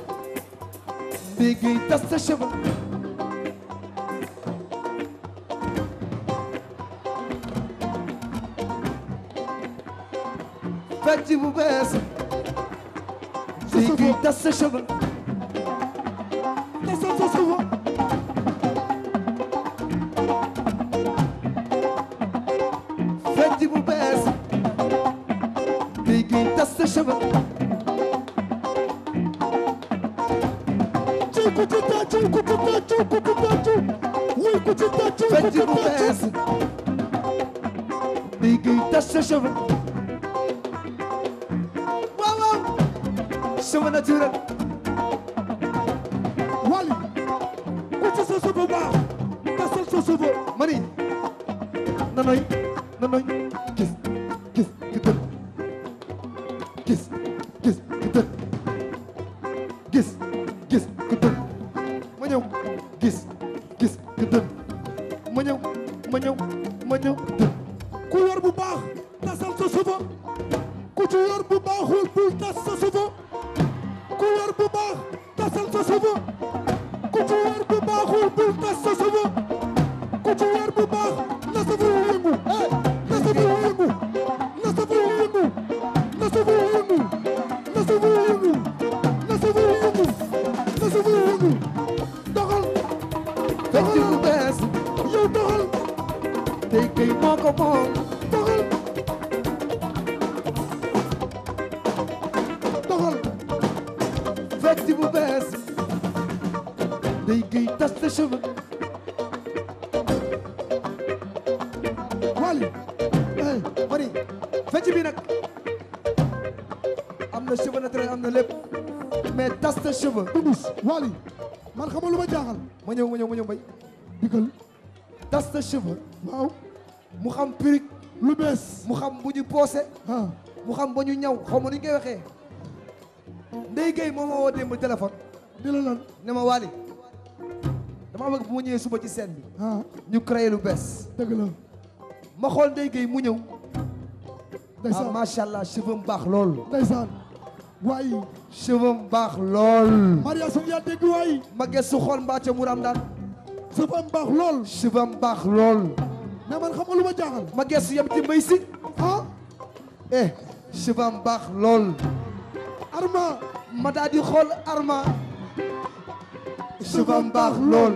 digi tas sa cheveux fecc bu bees digi tas sa cheveux tasal sa sufa fecc bu bees digi tas sa cheveux ci ku ci tàccu ku ci tàccu ku ci tàccu wuy ku ci tàccu ku fecc ci bu bees tàccu digi tas sa cheveux waaw cheveux naturel wali ku ci sa sufa baax tasal sa sufa mani nanoy gis ki tëdd gis ki tëdd gis ki tëdd ma ñëw gis ki tëdd ma ñëw tëdd ku yor bu baax tasal sa sufa ku ci yor bu baaxul bul tas sa sufa ku yor bu baax tasal sa sufa ku ci yor bu baaxul bul tas sa sufa ku ci yor bu baax na sa fu yëngu na sa fu yëngu na sa fu yëngu na sa fu yëngu na sa fu yëngu na sa fu yëngu na sa fu yëngu doxal fecc bu bees yow doxal Gueye moo ko moom doxal doxal fecc bu bees Ndeye Gueye tas sa cheveux Wally mani fecc bi nag am na cheveux naturel am na lépp mais tas sa cheveux Bubus Wally man xamal lu ma jaaxal ma ñëw mbay dikkal tas sa cheveux waaw mu xam perruque lu bees mu xam bu ñu poosé ah mu xam ba ñu ñaw xaw ma nu ñu koy waxee Ndeye Gueye moo ma woo démb téléphone di la lan ne ma Wally dama bëgg bu ma ñëwee suba ci scène bi ah ñu créé lu bees dëgg la ma xool Ndeye Gueye mu ñëw ndeysaan macha allah cheveux mu baax lool ndeysaan waaye cheveux mu baax lool Maria Sow yaa dégg waaye ma gëstu xool mbaaco mu ram daan sa fam baax lool cheveux mu baax lool mais man xam nga lu ma jaaxal ma gëstu yem ci mbay si ah cheveux mu baax lool Arma ma daal di xool Arma cheveux mu baax lool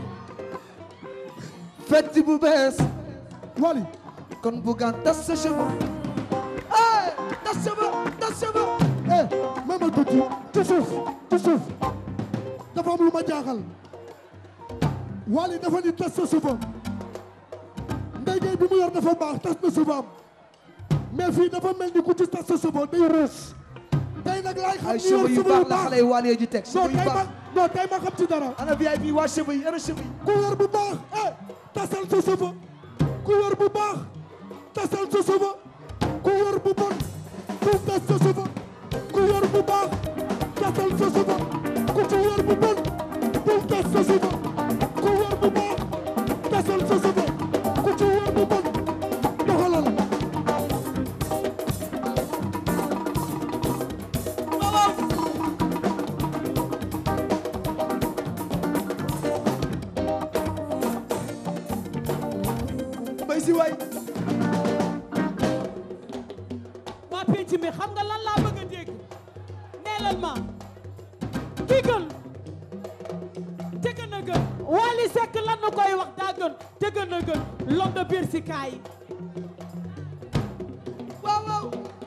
fecc bu bees Wally kon bugaan tas sa cheveux tas cheveux mamal tuuti ci suuf dafa am lu ma jaaxal Wally dafa ni tas sa suufam Ndeye Gueye bi mu yor dafa baax tas na suufam mais fii dafa mel ni ku ci tas sa suufam day ruus tey nag laay xam ay ni yor cheveux yu suuf yu baax la baax xale yi Wally ji teg cheveux yu baax non tey ma xam ci dara ana VIP waa cheveux yi ana cheveux yi ku yor bu baax tasal sa suufa ku yor bu baax tasal sa suufa ku yor bu bon ku tas sa suufa ku yor bu baax tasal sa suufa ku ci yor bu bon ku tas sa suufa ku yor bu baax tasal sa suufa ku ci yor bu bon doxalal mbay si waay waa penc mi xam nga lan laa bëgg a dégg neelal ma kii gën te gën a gën Wally Seck lan na koy wax daa gën te gën a gën lom de biir si kaay waaw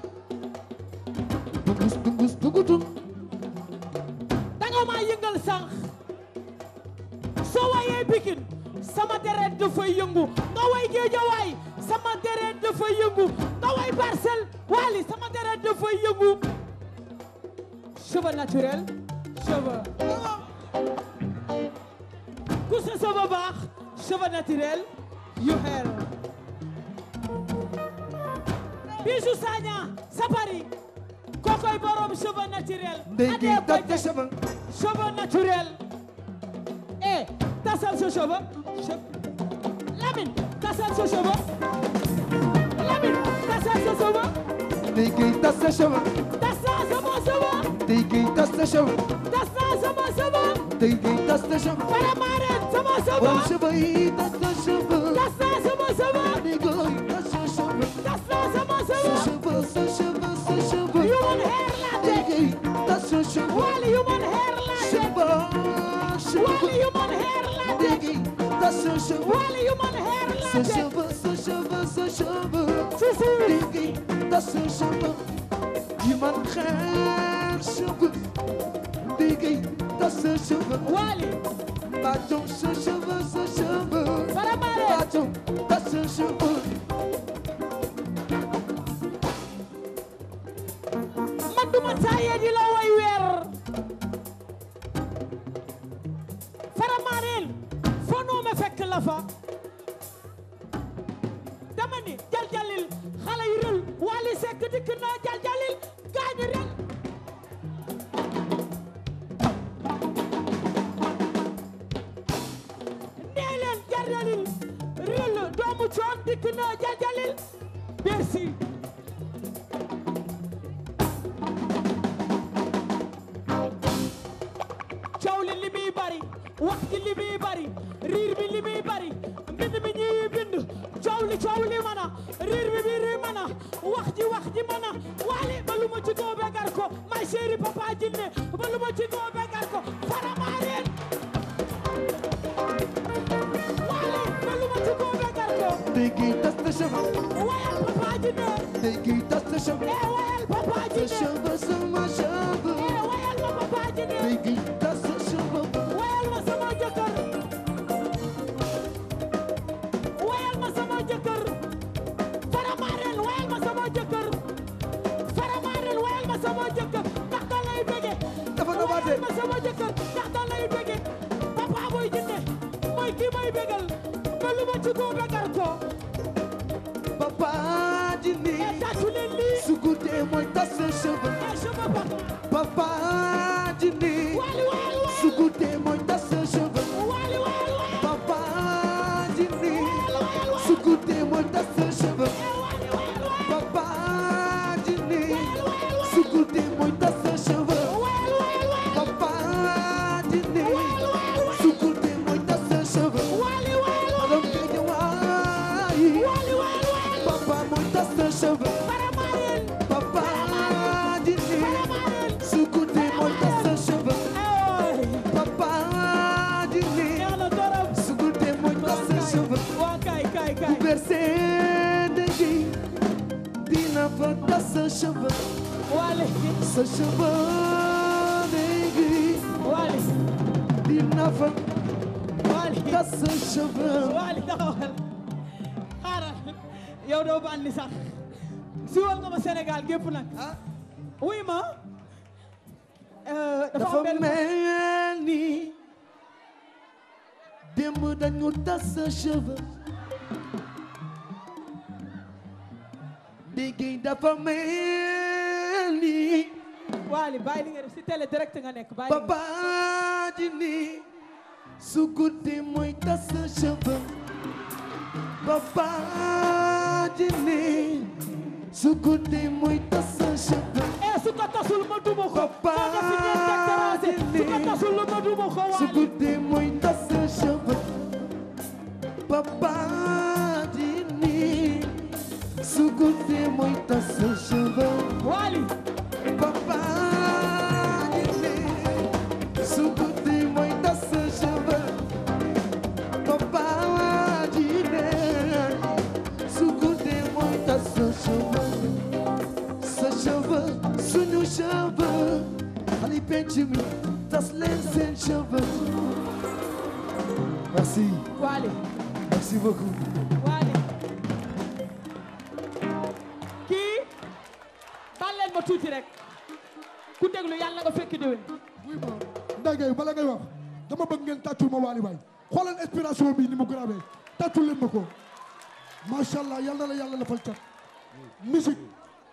dungus dugutun danga maa yëngal sànq soo wayee Pikine sama deret dafay yëngu nga way Géejawaay sama deret dafay yëngu nga way Parcelles Wally sama deret dafay yëngu cheveux naturel cheveux ku sa cheveux baax cheveux naturel you hair Bijou Sagna sa Paris kokoy borom cheveux naturel Ndeye Gueye tas sa cheveux cheveux naturel tasal sa cheveux Lamine tasal sa cheveux Lamine tasal sa cheveux Ndeye Gueye tas sa cheveux tasal sama cheveux Ndeye Gueye tas sa cheveux tasal sama cheveux Ndeye Gueye tas sa cheveux Faramaren sama borom cheveux cheveux yi tas sa cheveux tasal sama cheveux Ndeye Gueye tas sa cheveux tasal sama sa cheveux cheveux sa cheveux sa cheveux human hair la Ndeye teg Gueye tas sa cheveux Wally human hair la teg cheveux Wally human hair la Ndeye teg Gueye tas sa cheveux Wally human hair la sa teg cheveux sa cheveux sa cheveux si si Ndeye Gueye tas sa cheveux human hair cheveux Ndeye Gueye tas sa cheveux Wally bâton sa cheveux sa cheveux Faramaren bâton tas sa cheveux man duma taayee di la way weer Faramaren foo noo ma fekk la fa dama ni jaljalil xale yu rël Wally Seck dikk na jaljalil gaañu rel nee leen jaljalil rël doomu coon dikk na jaljalil Bercy coow li muy bari wax ji li muy bari riir bi li muy bari mbind mi ñuy bind coow li mën a riir bi biir bi mën a wax ji mën a Wally ba lu ma ci góobe gar ko my chéri papa jinne ba lu ma ci góobe gar ko Faramaren Wally ba lu ma ci góobe gar ko Ndeye Gueye tas cheveux. wayal papa jinne. léegi tas sa cheveux. wayal papa sa jinne. cheveux sama cheveux. wayal ma papa jinne. léegi tas sa cheveux. wayal ma sama jëkkër. wayal ma sama jëkkër. Faramareen wayal ma sama jëkkër. Faramareen wayal ma sama jëkkër. ndax da lay bëgge. dafa nabaate. wayal ma sama jëkkër. ndax da lay bëgge. papa boy jinne mooy kii may bëggal. ba lu ma ci ko bëggal ko. papa jinne. tàccu leen lii. su guddee mooy tas sa cheveux. cheveux papa. papa jinne. wali wali wali. su guddee mooy tas sa cheveux. wali wali wali. papa jinne. su guddee mooy tas sa cheveux. papa jinne. su guddee mooy tas sa cheveux. papa jinne. su guddee mooy tas sa cheveux. madame Guédiawaye. papa mooy tas sa cheveux. papa jinne. su guddee mooy tas sa cheveux. papa jinne. su guddee mooy tas sa cheveux. bu bersee ndegi dina fa tas sa cheveux. sa cheveux ndegi dina fa tas sa cheveux. Wally taxawal xaaral yow doo bandi sax siwal nga ma Sénégal gépp nag wuy ma dafa am benn mel ni démb dañu tas sa cheveux. léegi dafa mel ni Wally bàyyi li nga def si télé direct nga nekk bàyyi papa jinne su guddee mooy tas sa cheveux. papa jinne su guddee mooy tas sa cheveux. su ko tasul ma duma ko papa su ko tasul ma duma ko su Wally guddee mooy tas sa cheveux. papa jinne su guddee mooy tas sa cheveux. Wally papa jinne su guddee mooy tas sa cheveux. papa jinne su guddee mooy tas sa cheveux. sa cheveux suñu cheveux. xale penc mi tas leen seen cheveux. merci. Wally merci beaucoup. Wally kii baal leen ma tuuti rek ku déglu yàlla nga fekk déwén oui ma ndagay bala ngay wax dama bëgg ngeen tàccul ma Wally waay xoolal inspiration bi ni mu grave tàccul leen ma ko macha allah yal na la yàlla lafal cat musique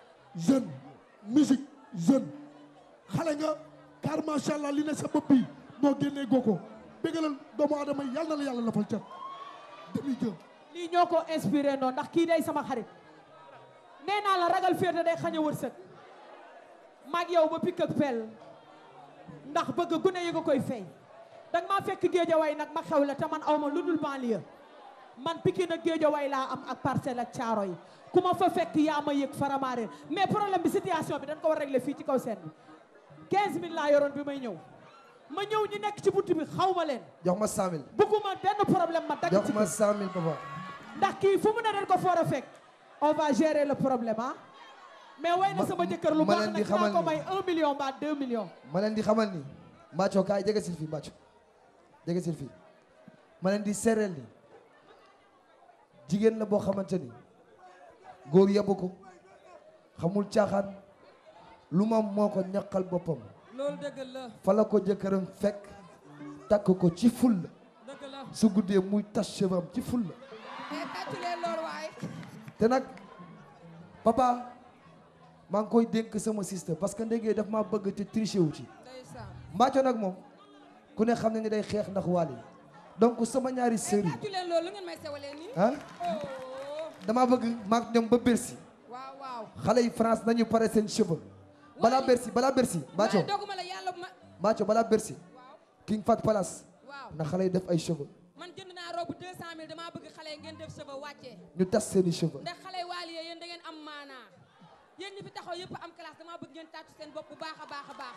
jeune xale nga car macha allah li ne sa bopp bi moo génnee goo ko bégalal doomu aadama yi yal na la yàlla lafal cat demi jë lii ñoo ko inspiré noonu ndax kii day sama xarit nee naa la ragal féete day xañ a wërsëg maag yow ba pikk ak pel ndax bëgg gune yi nga koy fay danga maa fekk géejawaay nag ma xew la te man awma lu dul banlieue man Pikine ak géejawaay laa am ak Parcelles ak Thiaroye ku ma fa fekk yaa ma yëg Faramareen mais problème bi situation bi dañ ko war a régler fii ci kaw seen bi 15000 laa yoroon bi may ñëw ma ñëw ñi nekk ci buntu bi xaw ma leen jox ma 100000. bëgguma benn problème ma dagg jox ci ma 100000 papa. ndax kii fu mu ne dañ ko foor a fekk on va gérer le problème ah mais way na sama jëkkër lu baax nag dinaa ko may 1 million ba 2 millions ma leen di xamal ni Mbathio kaay jege sil fii Mbathio jege sil fii ma leen di sereel ni jigéen la boo xamante ni góor yabu ko xamul caaxaan lu ma moo ko ñaqal boppam loolu dëgg la fa la ko jëkkëram fekk takk ko ci ful la dëgg la su guddee muy tas cheveux am ci ful la tàccu leen loolu waaye te nag papa maa ngi koy dénk sama sister parce que ndegee daf maa bëgg te triché wu ci Mbathio nag moom ku ne xam ne ni day xeex ndax Wally donc sama ñaari sœur yi tàccu leen loolu lu ngeen may sewalee nii ah damaa bëgg maak ñoom ba Bercy waaw waaw xale yi France nañu pare seen cheveux balaa Bercy Mbathio doguma la yàlla ma Mbathio balaa Bercy King Fat Palace waaw na xale yi def ay cheveux man jënd naa robe 200000 damaa bëgg xale yi ngeen def cheveux wàccee ñu tas seeni cheveux ndax xale yi Wally yéen da ngeen am maanaa yéen ñi fi taxaw yëpp am classe damaa bëgg ngeen tàccu seen bopp bu baax a baax a baax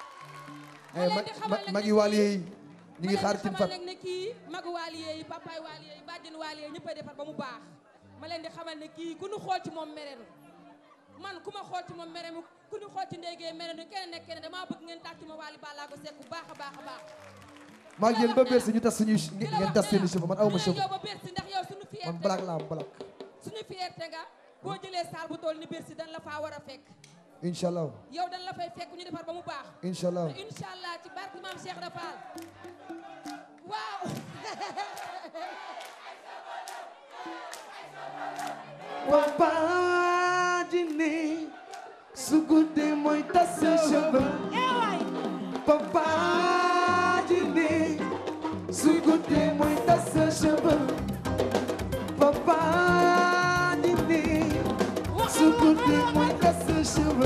magi Wally yi ñu ngi xaar King Fat nag ne kii magu Wally yi papaay Wally yi bàjjen Wally yi ñëppay defar ba mu baax ma leen di xamal ne kii ku ñu xool ci moom mereenu man ku ma xool ci moom mereenu ku ñu xool ci ndéygee mereenu keneen nekk keneen damaa bëgg ngeen tàcc ma Wally Ballago Seck bu baax a baax a baax maa ngi yéen ba Bercy ñu tas suñuy ngeen tas seeni cheveux man aw ma cheveux yow ba Bercy ndax yow suñu fierté man black laa am black suñu fierté nga boo jëlee saal bu toll ni Bercy dañ la faa war a fekk incha allah yow dañ la fay fekk ñu defar ba mu baax incha allah incha allah ci barke maam Cheikh Rafal waaw Papa Dini su guddee mooy tas sa cheveux Papa Dini su guddee mooy tas sa cheveux Papa Dini su guddee mooy tas sa cheveux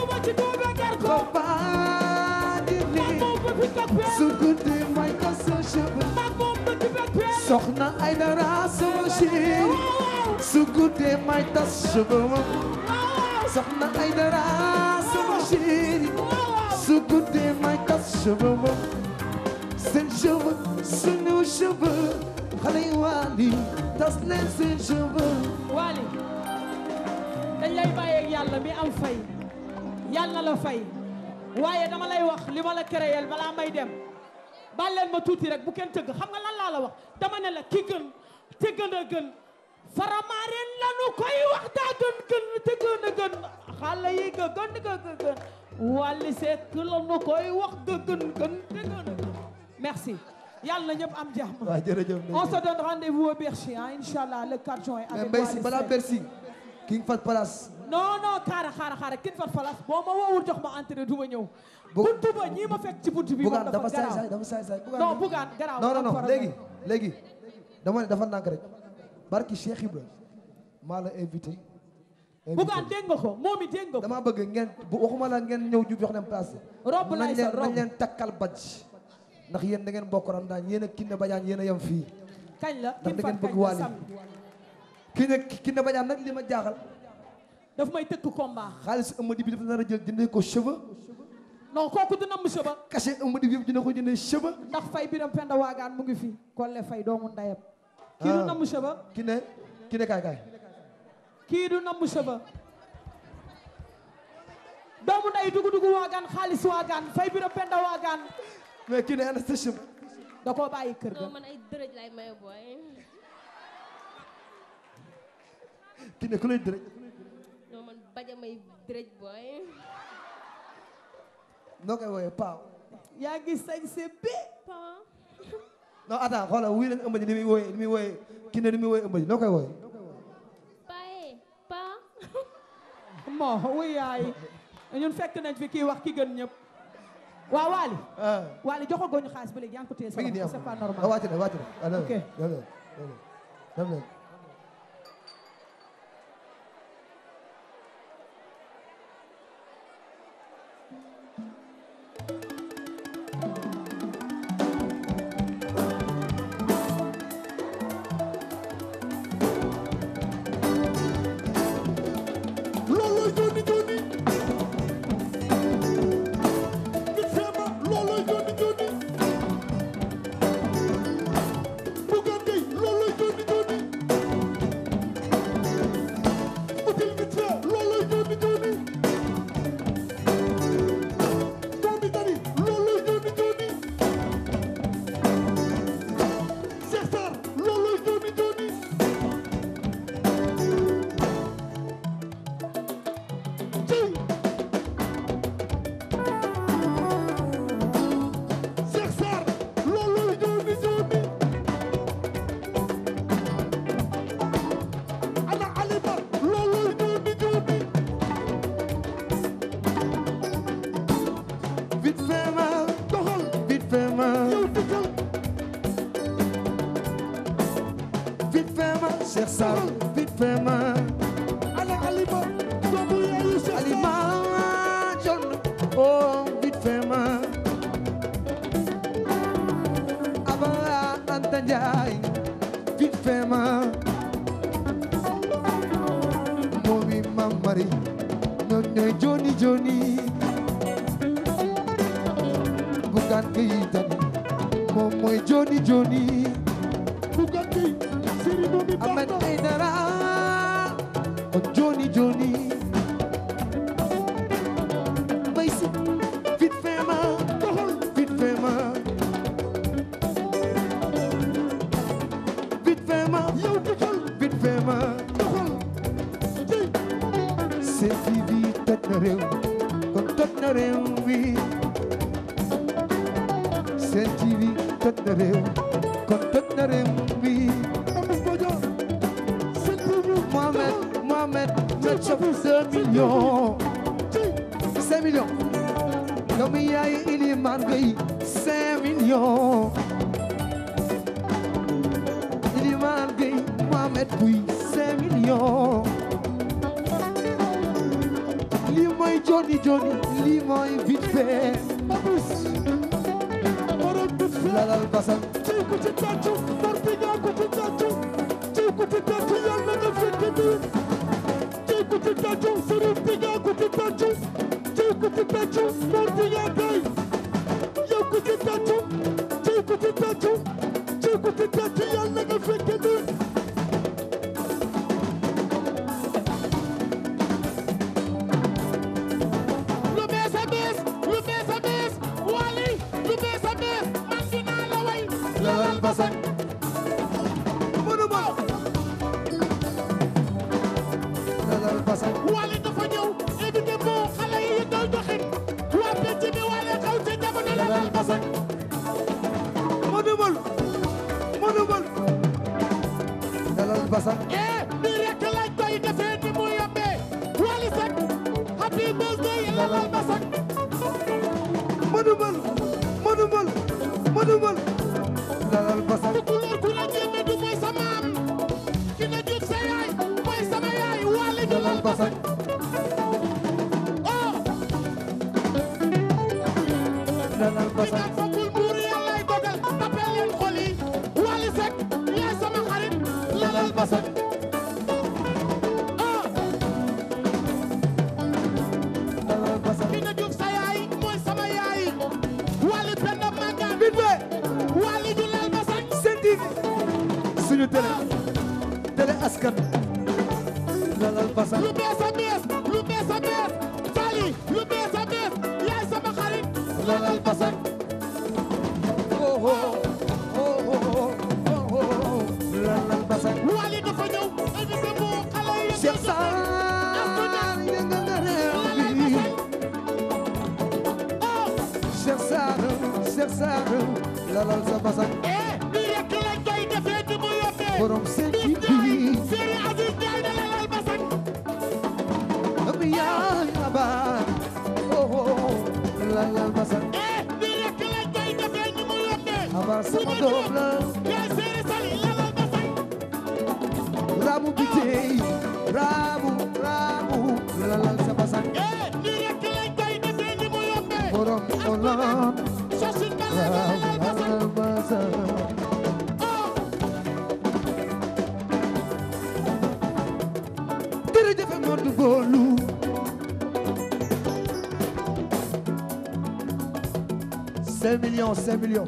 Papa Dini su guddee mooy tas sa cheveux Soxna Aïdara sama chérie su guddee mooy tas cheveux Soxna Aïdara sama chérie su guddee mooy tas cheveux seen cheveux sunu cheveux xale yi Wally tas leen seen cheveux Wally dañ lay bàyyeeg yàlla mi am fay yàlla la fay waaye dama lay wax li ma la créel balaa may dem baal leen ma tuuti rek bu kenn tëgg xam nga lan laa la wax dama ne la ki gën te gën a gën faramaareen lanu koy wax daa gën te gën a gën xale yi ga gën Wally Seck lanu koy wax ga gën te gën a gën merci yàlla na ñëpp am jàmm waaw jërëjëf on se donne rendez-vous au Bercy Inch'Allah le 4 juin avec mais Wally balaa Seck. Bercy King Fat Palace non xaara King Fat Palace boo ma woowul jox ma entrée du ma ñëw buntu ba ñii ma fekk ci buntu bi moom Bougane dafa saay garaaw saay non Bougane garaaw non léegi dama ne dafa nànk rek barki Cheikh Ibra maa la invité Bougane dégg nga ko moom it dégg nga ko dama bëgg ngeen waxuma la ngeen ñëw ju jox leen place rob lay sa rob nañ leen takkal badge ndax yéen da ngeen bokk Ramadaan yéen a Kiné Badiane yéen a yem fii kañ la ndax da ngeen bëgg kañ la Wally samedi Kiné Badiane nag li ma jaaxal daf may tëkk combat xaalis Amady bi dafa nar a jël jëndee ko cheveux non kooku du namm cheveux cachet Amady bi yëpp dina ko jëndee cheveux ndax fay biram penda waagaan mu ngi fi kolle fay doomu ndayam kii du namm cheveux Kiné kaay kii du namm cheveux doomu nday dugu waagaan xaalis waagaan fay biram penda waagaan mais Kiné ana sa cheveux da koo bàyyi kër ga non man ay dërëj lay maye booy Kiné ku lay dërëj non man baja may dërëj booy noo koy wooyee paaw yaa ngi sañ se bi pa non attends xoolal wuy leen Amady ni muy wooyee Kiné ni muy wooyee Amady noo koy wooyee pae pa moo wuy yaay ñun fekk nañ fi kii wax ki gën ñëpp waaw Wally Wally joxagoo ñu xaalis ba léegi yaa ngi ko téye sa mi ngi nii loxo, c'est pas normal wàcc na Ok. dem leen looloy joni joni nit feema looloy joni joni Bougane Gueye looloy joni joni util nit fee looloy joni joni doomi dari looloy joni joni Cheikh Sarr looloy joni joni Jey Cheikh Sarr looloy joni joni ana Alima looloy joni joni vite fait ma doxal vite fait ma yow dikkal vite fait ma Cheikh Sarr vite fait ma ana Alima doomu yaayu Cheikh Sarr Alima John oh vite fait ma Aba Anta Ndiaye vite fait ma moomi Mam Mari ñoom ñooy joni joni Bougane Gueye Dany moom mooy joni joni Bougane Gueye Serigne Momi Ahmed Bamba Aïdara Johnny Johnny may si vite fait ma doxal vite fait ma vite fait ma yow doxal vite fait ma doxal Sen TV toj na réew kon toj na réew mi Sen TV toj na réew kon toj na réew mi Mohamed Metchop 2 millions 5 millions doomu yaay Iliman Gueye 5 millions Iliman Gueye Mohamed Bouy 5 millions lii mooy Johnny Johnny lii mooy vite fait lalal basal ku ci tàccu mor bi nga ku ci tàccu ku ci tàccu yàlla nga fekk bi ku ci tàccu sëriñ bi nga ku ci tàccu ku ci tàccu mor bi nga kay yow ku ci tàccu ku ci tàccu ku ci tàccu yàlla nga fekk bi lu bees a bees Wally lu bees a bees man dinaa la way lalal basal lalal basal Wally dafa ñëw évité moo xale yi doy doxin waa penc mi Wally xaw ca jamono la dal basal lalal basal nii rek lañ koy defee ni mu yombee Wally Seck happy birthday lalal basal lalal basal tukulóor ku la génne du mooy sa maam ki la jur sa yaay mooy sama yaay Wally du lal basal lalal ki basal nga foogul buur yàllay dogal tapel leen xol yi Wally Seck yaay sama xarit lalal basal lalal basal ki nga jur sa yaay mooy sama yaay Wally Penda Maga vite fait Wally du lal basal Sen TV suñu télé askan lalal basal lu bees a bees Fally lu bees a bees yaay sama xarit lalal basal lalal basal Wally dafa ñëw invité moo xale yi Cheikh Sarr yëngal nga réew mi Cheikh Sarr lalal sa basal nii rek lañ koy defee ni mu yombee borom Sen TV Seri Aziz Ndiaye na lalal basal ami yaay aba lalal basal nii rek lañ koy defee ni mu yombee aba sama doom la yaay Seri Sali lalal basal ramu bitey ramu lalal sa basal nii rek lañ koy defee ni mu yombee borom olan sosin ba lalal basal lalal basal jërëjëf Modou Bolu 5 millions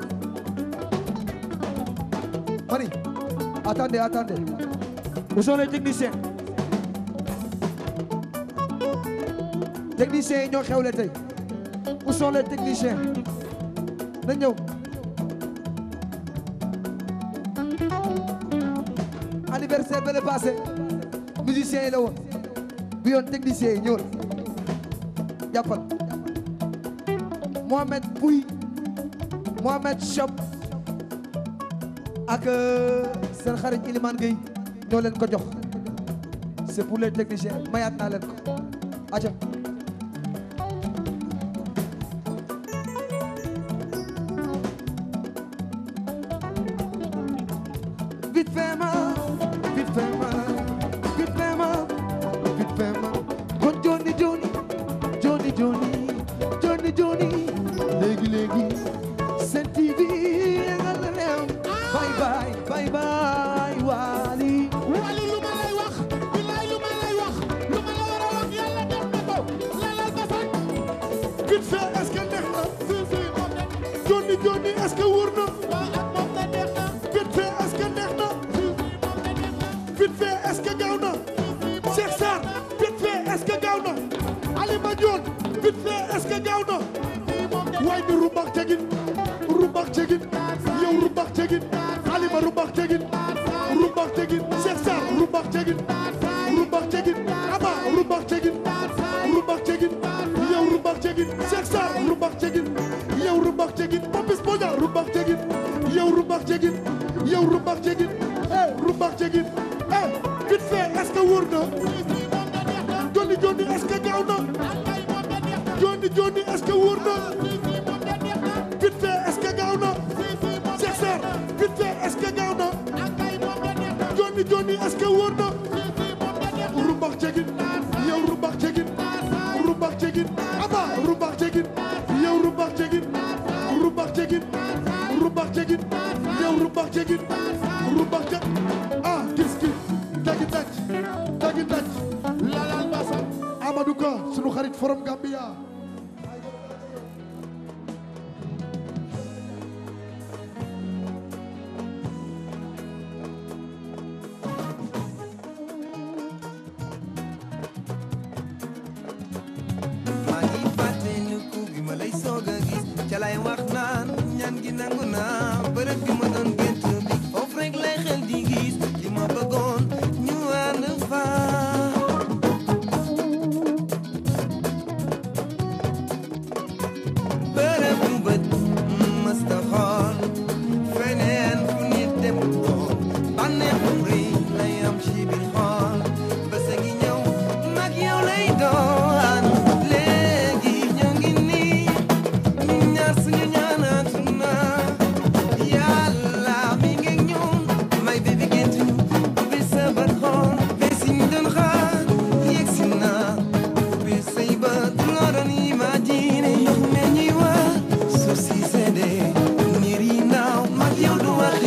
Mani attendez où sont les techniciens yi ñoo xewle tey où sont les techniciens na ñëw anniversaire ba le passé musiciens yi la woon bi yoon techniciens yi ñëwal jàppal Mohamed Bouy Mohamed Shop ak seen xarit Iliman Gueye ñoo leen ko jox c'est pour les techniciens mayaat naa leen ko aca vite fait ma kon Johnny léegi Sen TV yëngal na réew bye bye Wally lu ma lay wax bilaay lu ma lay wax lu ma la war a wax yàlla def na ko lalal basal vite fait est-ce que neex na Johnny est-ce que wóor na waa ak moom la neex na vite fait est-ce que neex na vite fait est-ce que gaaw na Cheikh Sarr rumbax jegin yow rumbax jegin yow rumbax jegin rumbax jegin vite fait est-ce que wóor na joni joni est-ce que gaaw na joni joni est-ce que wóor na vite fait est-ce que gaaw na Cheikh Sarr vite fait est-ce que gaaw na joni joni est-ce que wóor na rumbax jegin yow rumbax jegin rumbax jegin aba rumbax jegin yow rumbax jegin rumbax jegin rumbax jegin yow rumbax jegin rumbax jegin kiski tagi taj lalal basa Amadou Ka sunu xarit forum Gambia lay wax naan ñaan gi nangu naa bërëb bi ma doon gént bi foofu rek lay xel di gis li ma bëggoon ñu ànd fa bërëb bu bët mësta xool feneen fu nit dem xool bànneex bu rëy lay am ci biir xool bés a ngi ñëw nag yow lay doon léegi ñoo ngi nii suñu ñaanatuna yàlla mi ngi ñun may baby get you ubbi sa bët xool bés yi ñu doon xaar yegg si na ubbi say bët loo doon imagine ndox me ñuy wax suuf si sedde niir yi naaw mag yow du wax